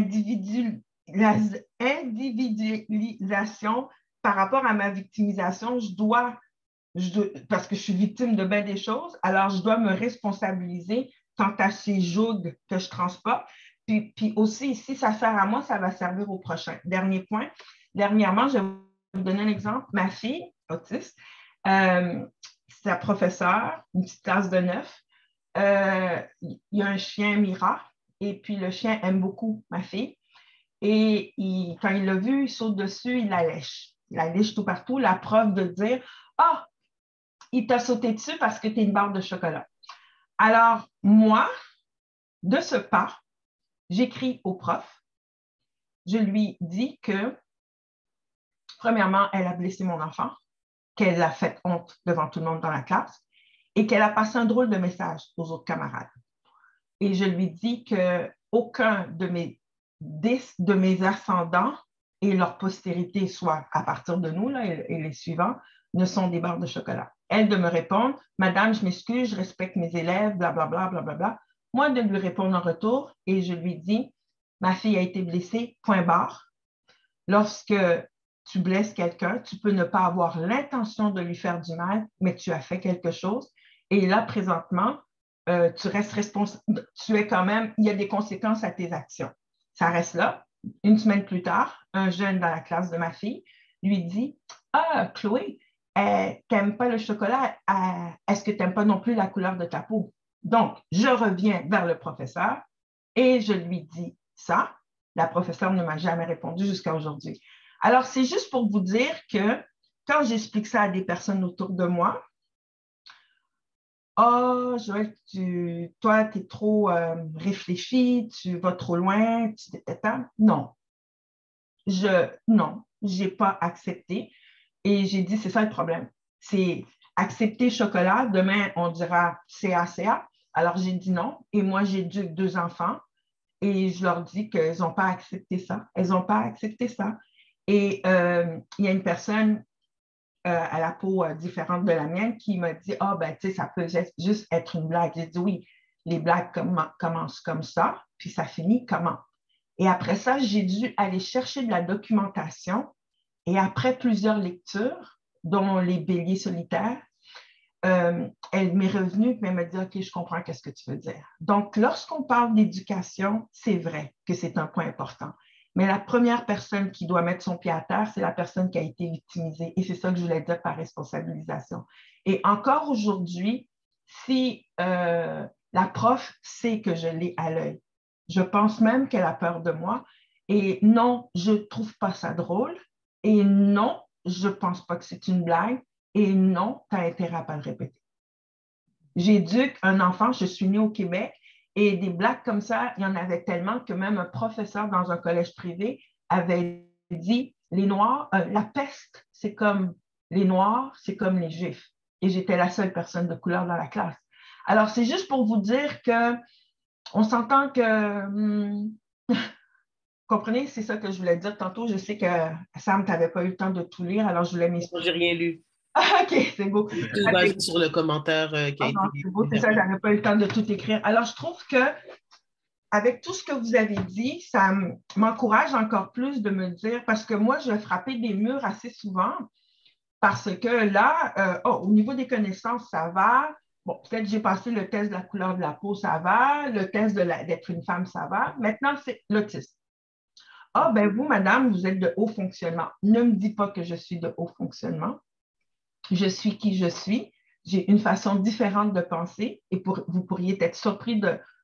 individualisation par rapport à ma victimisation. Parce que je suis victime de bien des choses, alors je dois me responsabiliser quant à ces jougs que je transporte. Puis aussi, si ça sert à moi, ça va servir au prochain. Dernier point. Dernièrement, je vais vous donner un exemple. Ma fille, autiste, sa professeure, une petite classe de 9, il y a un chien Mira, et puis le chien aime beaucoup ma fille. Et quand il l'a vu, il saute dessus, il la lèche. Il la lèche tout partout. La preuve de dire « Ah, il t'a sauté dessus parce que tu es une barre de chocolat. » Alors, moi, de ce pas, j'écris au prof. Je lui dis que, premièrement, elle a blessé mon enfant, qu'elle a fait honte devant tout le monde dans la classe et qu'elle a passé un drôle de message aux autres camarades. Et je lui dis qu'aucun de mes ascendants et leur postérité, soit à partir de nous là, et les suivants, ne sont des barres de chocolat. Elle de me répondre, « Madame, je m'excuse, je respecte mes élèves, blablabla, blablabla. » Moi de lui répondre en retour et je lui dis, « Ma fille a été blessée, point barre. Lorsque tu blesses quelqu'un, tu peux ne pas avoir l'intention de lui faire du mal, mais tu as fait quelque chose. Et là, présentement, tu restes responsable, tu es quand même, il y a des conséquences à tes actions. Ça reste là. Une semaine plus tard, un jeune dans la classe de ma fille lui dit, « Ah, Chloé, tu n'aimes pas le chocolat, est-ce que tu n'aimes pas non plus la couleur de ta peau? » Donc, je reviens vers le professeur et je lui dis ça. La professeure ne m'a jamais répondu jusqu'à aujourd'hui. Alors, c'est juste pour vous dire que quand j'explique ça à des personnes autour de moi, « Oh, Joël, toi, tu es trop réfléchi, tu vas trop loin, tu t'éteins. » Non, je n'ai pas accepté. Et j'ai dit, c'est ça le problème. C'est accepter chocolat. Demain, on dira CA. Alors, j'ai dit non. Et moi, j'ai 2 enfants. Et je leur dis qu'elles n'ont pas accepté ça. Elles n'ont pas accepté ça. Et il y a une personne à la peau différente de la mienne qui m'a dit, « Ah, ben, tu sais, ça peut juste être une blague. » J'ai dit, oui, les blagues commencent comme ça, puis ça finit comment? Et après ça, j'ai dû aller chercher de la documentation. Et après plusieurs lectures, dont les béliers solitaires, elle m'est revenue et elle m'a dit, « OK, je comprends qu'est-ce que tu veux dire. » Donc, lorsqu'on parle d'éducation, c'est vrai que c'est un point important. Mais la première personne qui doit mettre son pied à terre, c'est la personne qui a été victimisée. Et c'est ça que je voulais dire par responsabilisation. Et encore aujourd'hui, si la prof sait que je l'ai à l'œil, je pense même qu'elle a peur de moi. Et non, je ne trouve pas ça drôle. Et non, je ne pense pas que c'est une blague. Et non, tu as intérêt à ne pas le répéter. J'éduque un enfant, je suis née au Québec, et des blagues comme ça, il y en avait tellement que même un professeur dans un collège privé avait dit, les Noirs, la peste, c'est comme les Noirs, c'est comme les Juifs. Et j'étais la seule personne de couleur dans la classe. Alors, c'est juste pour vous dire qu'on s'entend que... comprenez, c'est ça que je voulais dire tantôt. Je sais que Sam, tu n'avais pas eu le temps de tout lire, alors je voulais m'expliquer. J'ai rien lu. Ah, OK, c'est beau. Tout basé sur le commentaire qui a été... C'est beau, c'est ça, j'avais pas eu le temps de tout écrire. Alors, je trouve que avec tout ce que vous avez dit, ça m'encourage encore plus de me dire, parce que moi, je vais frapper des murs assez souvent, parce que là, au niveau des connaissances, ça va. Bon, peut-être j'ai passé le test de la couleur de la peau, ça va. Le test d'être une femme, ça va. Maintenant, c'est l'autisme. Ah, ben vous, madame, vous êtes de haut fonctionnement. Ne me dis pas que je suis de haut fonctionnement. Je suis qui je suis. J'ai une façon différente de penser et vous pourriez être surpris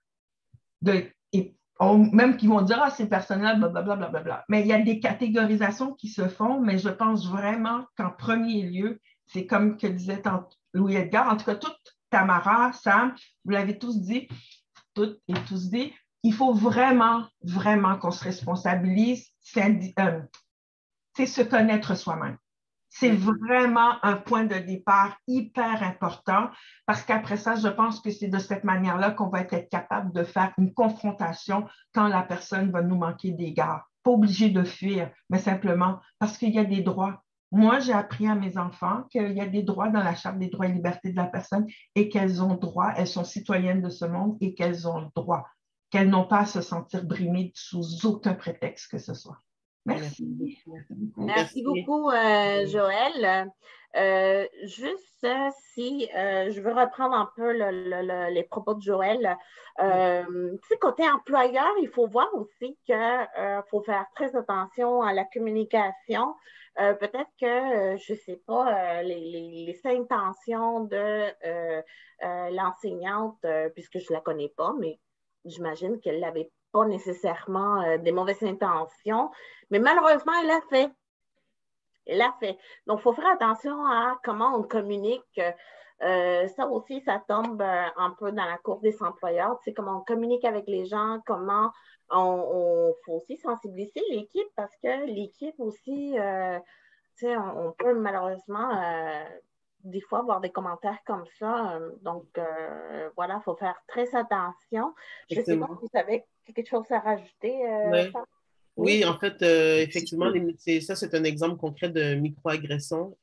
même qui vont dire, ah, c'est personnel, blablabla, blablabla. Mais il y a des catégorisations qui se font, mais je pense vraiment qu'en premier lieu, c'est comme que disait Louis Edgar, en tout cas, toute Tamara, Sam, vous l'avez tous dit, toutes et tous dit, il faut vraiment, vraiment qu'on se responsabilise, c'est se connaître soi-même. C'est vraiment un point de départ hyper important parce qu'après ça, je pense que c'est de cette manière-là qu'on va être capable de faire une confrontation quand la personne va nous manquer d'égard. Pas obligé de fuir, mais simplement parce qu'il y a des droits. Moi, j'ai appris à mes enfants qu'il y a des droits dans la Charte des droits et libertés de la personne et qu'elles ont droit, elles sont citoyennes de ce monde et qu'elles ont le droit, qu'elles n'ont pas à se sentir brimées sous aucun prétexte que ce soit. Merci. Merci beaucoup, Joël. Juste si je veux reprendre un peu les propos de Joël, côté employeur, il faut voir aussi qu'il faut faire très attention à la communication. Peut-être que, je ne sais pas, les intentions de l'enseignante, puisque je ne la connais pas, mais j'imagine qu'elle l'avait pas nécessairement des mauvaises intentions, mais malheureusement, elle l'a fait. Elle l'a fait. Donc, il faut faire attention à comment on communique. Ça aussi, ça tombe un peu dans la cour des employeurs. Tu sais, comment on communique avec les gens, comment on faut aussi sensibiliser l'équipe parce que l'équipe aussi, tu sais, on peut malheureusement des fois avoir des commentaires comme ça. Donc, voilà, il faut faire très attention. Je ne sais pas si vous avez quelque chose à rajouter. Oui, en fait, effectivement, ça, c'est un exemple concret de microagression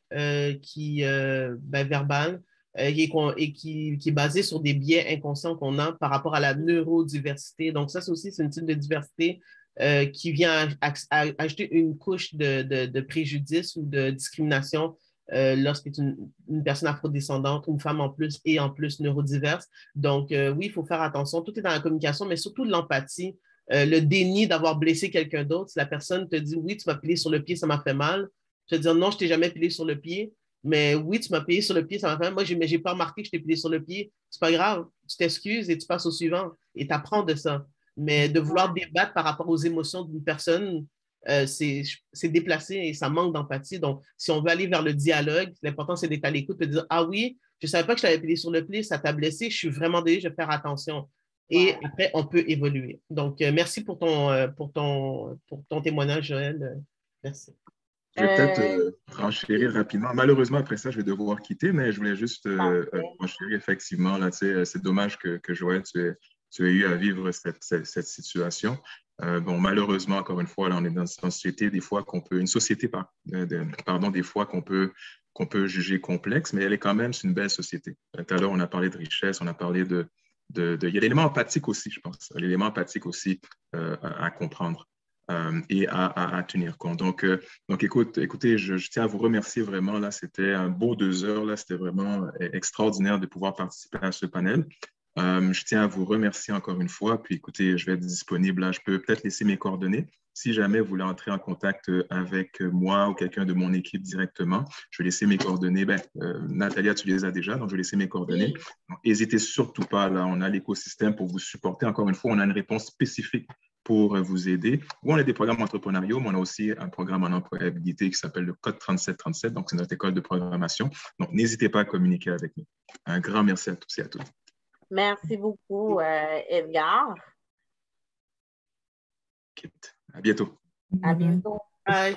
verbale et qui est basé sur des biais inconscients qu'on a par rapport à la neurodiversité. Donc, ça, c'est aussi, c'est une type de diversité qui vient ajouter une couche de préjudice ou de discrimination lorsqu'il est une personne afrodescendante, une femme en plus et en plus neurodiverse. Donc, oui, il faut faire attention. Tout est dans la communication, mais surtout de l'empathie. Le déni d'avoir blessé quelqu'un d'autre. Si la personne te dit, oui, tu m'as pilé sur le pied, ça m'a fait mal. Je vais te dire, non, je t'ai jamais pilé sur le pied. Mais oui, tu m'as pilé sur le pied, ça m'a fait mal. Moi, j'ai pas remarqué que je t'ai pilé sur le pied. C'est pas grave. Tu t'excuses et tu passes au suivant. Et tu apprends de ça. Mais de vouloir débattre par rapport aux émotions d'une personne, c'est déplacé et ça manque d'empathie. Donc, si on veut aller vers le dialogue, l'important, c'est d'être à l'écoute et de dire, ah oui, je ne savais pas que je t'avais pilé sur le pied, ça t'a blessé, je suis vraiment désolé, je vais faire attention. Et après, on peut évoluer. Donc, merci pour ton témoignage, Joël. Merci. Je vais peut-être renchérir rapidement. Malheureusement, après ça, je vais devoir quitter, mais je voulais juste renchérir effectivement. Là, c'est dommage que Joël, tu aies eu à vivre cette situation. Bon, malheureusement, encore une fois, là, on est dans une société, des fois, des fois qu'on peut juger complexe, mais elle est quand même, c'est une belle société. Tout à l'heure, on a parlé de richesse, on a parlé il y a l'élément empathique aussi, je pense. L'élément empathique aussi à comprendre. Et à tenir compte. Donc écoutez, je tiens à vous remercier vraiment. Là, c'était un beau 2 heures. Là, c'était vraiment extraordinaire de pouvoir participer à ce panel. Je tiens à vous remercier encore une fois. Puis écoutez, je vais être disponible. Là, je peux peut-être laisser mes coordonnées. Si jamais vous voulez entrer en contact avec moi ou quelqu'un de mon équipe directement, je vais laisser mes coordonnées. Natalia, tu les as déjà, donc je vais laisser mes coordonnées. N'hésitez surtout pas. Là, on a l'écosystème pour vous supporter. Encore une fois, on a une réponse spécifique pour vous aider. On a des programmes entrepreneuriaux, mais on a aussi un programme en employabilité qui s'appelle le Code 3737. Donc, c'est notre école de programmation. Donc, n'hésitez pas à communiquer avec nous. Un grand merci à tous et à toutes. Merci beaucoup, Edgar. À bientôt. À bientôt. Bye.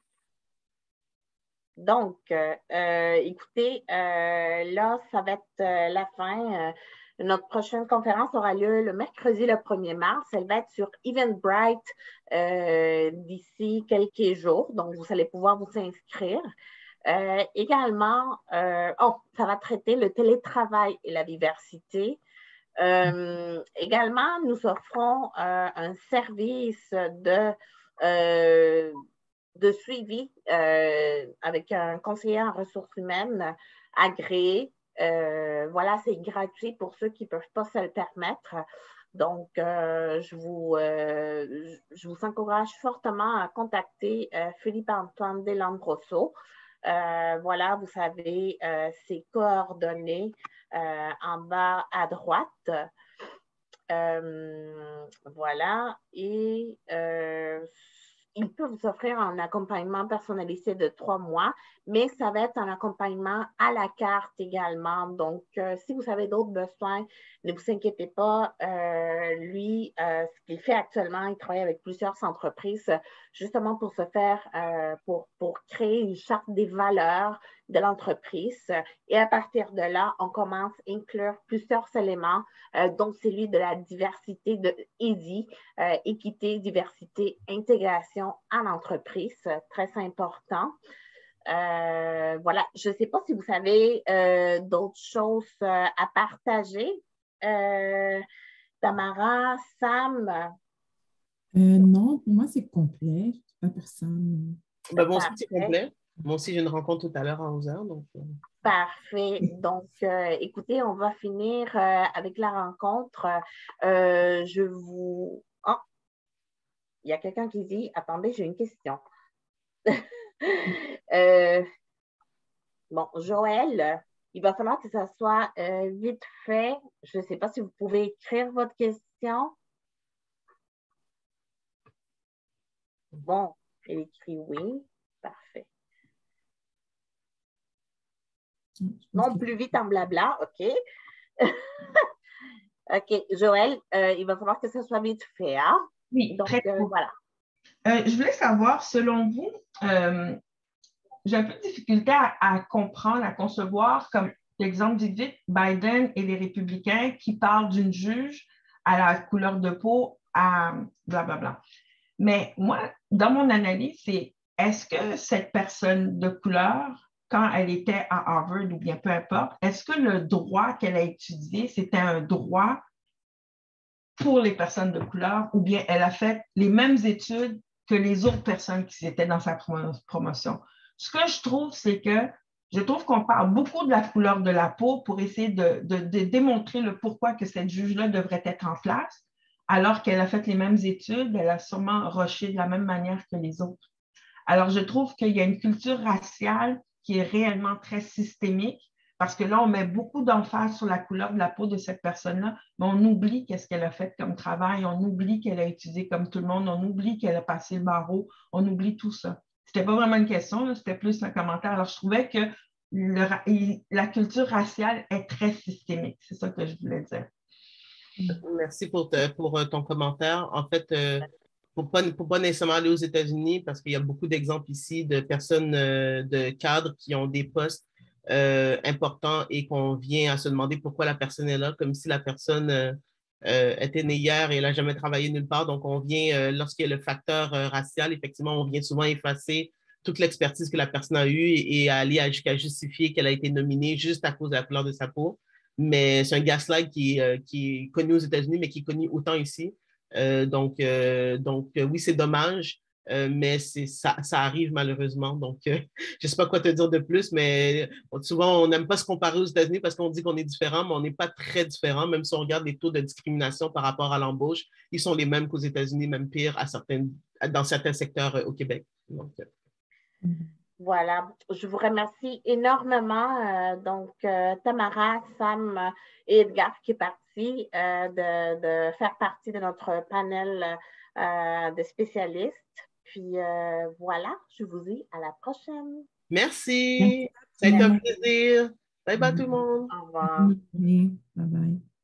Donc, écoutez, là, ça va être la fin. Notre prochaine conférence aura lieu le mercredi le 1er mars. Elle va être sur Eventbrite d'ici quelques jours. Donc, vous allez pouvoir vous inscrire. Également, ça va traiter le télétravail et la diversité. Également, nous offrons un service de suivi avec un conseiller en ressources humaines agréé. Voilà, c'est gratuit pour ceux qui ne peuvent pas se le permettre. Donc, je vous encourage fortement à contacter Philippe-Antoine Deslandrosso. Voilà, vous savez ses coordonnées en bas à droite. Voilà, et il peut vous offrir un accompagnement personnalisé de 3 mois, mais ça va être un accompagnement à la carte également. Donc, si vous avez d'autres besoins, ne vous inquiétez pas. Lui, ce qu'il fait actuellement, il travaille avec plusieurs entreprises justement pour se faire, pour créer une charte des valeurs de l'entreprise. Et à partir de là, on commence à inclure plusieurs éléments, dont celui de la diversité de EDI, équité, diversité, intégration à l'entreprise, très important. Voilà, je ne sais pas si vous avez d'autres choses à partager. Tamara, Sam? Non, pour moi, c'est complet. Pas personne. Moi aussi, c'est complet. Moi aussi, j'ai une rencontre tout à l'heure à 11h. Donc... Parfait. Donc, écoutez, on va finir avec la rencontre. Oh, il y a quelqu'un qui dit, attendez, j'ai une question. Bon, Joël, il va falloir que ça soit vite fait. Je ne sais pas si vous pouvez écrire votre question. Bon, elle écrit oui. Parfait. Non, plus vite en blabla, OK. OK, Joël, il va falloir que ça soit vite fait. Hein? Oui, donc voilà. Je voulais savoir, selon vous, j'ai un peu de difficulté à comprendre, à concevoir, comme l'exemple dit vite, Biden et les républicains qui parlent d'une juge à la couleur de peau, à blablabla. Mais moi, dans mon analyse, c'est est-ce que cette personne de couleur, quand elle était à Harvard ou bien peu importe, est-ce que le droit qu'elle a étudié, c'était un droit pour les personnes de couleur ou bien elle a fait les mêmes études que les autres personnes qui étaient dans sa promotion. Ce que je trouve, c'est que je trouve qu'on parle beaucoup de la couleur de la peau pour essayer de démontrer le pourquoi que cette juge-là devrait être en place, alors qu'elle a fait les mêmes études, elle a sûrement rushé de la même manière que les autres. Alors, je trouve qu'il y a une culture raciale qui est réellement très systémique, parce que là, on met beaucoup d'emphase sur la couleur de la peau de cette personne-là, mais on oublie qu'est-ce qu'elle a fait comme travail, on oublie qu'elle a étudié comme tout le monde, on oublie qu'elle a passé le barreau, on oublie tout ça. C'était pas vraiment une question, c'était plus un commentaire. Alors, je trouvais que la culture raciale est très systémique. C'est ça que je voulais dire. Merci pour ton commentaire. En fait, pour pas nécessairement aller aux États-Unis, parce qu'il y a beaucoup d'exemples ici de personnes de cadres qui ont des postes importants et qu'on vient à se demander pourquoi la personne est là, comme si la personne était née hier et elle n'a jamais travaillé nulle part. Donc, on vient, lorsqu'il y a le facteur racial, effectivement, on vient souvent effacer toute l'expertise que la personne a eue et aller jusqu'à justifier qu'elle a été nominée juste à cause de la couleur de sa peau. Mais c'est un gaslight qui est connu aux États-Unis, mais qui est connu autant ici. Oui, c'est dommage, mais ça arrive malheureusement. Donc, je ne sais pas quoi te dire de plus, mais souvent, on n'aime pas se comparer aux États-Unis parce qu'on dit qu'on est différent, mais on n'est pas très différent. Même si on regarde les taux de discrimination par rapport à l'embauche, ils sont les mêmes qu'aux États-Unis, même pire dans certains secteurs au Québec. Donc, Voilà, je vous remercie énormément. Tamara, Sam et Edgar qui est parti de faire partie de notre panel de spécialistes. Puis voilà, je vous dis à la prochaine. merci. Ça a été un plaisir. Bye bye tout le monde. Au revoir. Bye bye.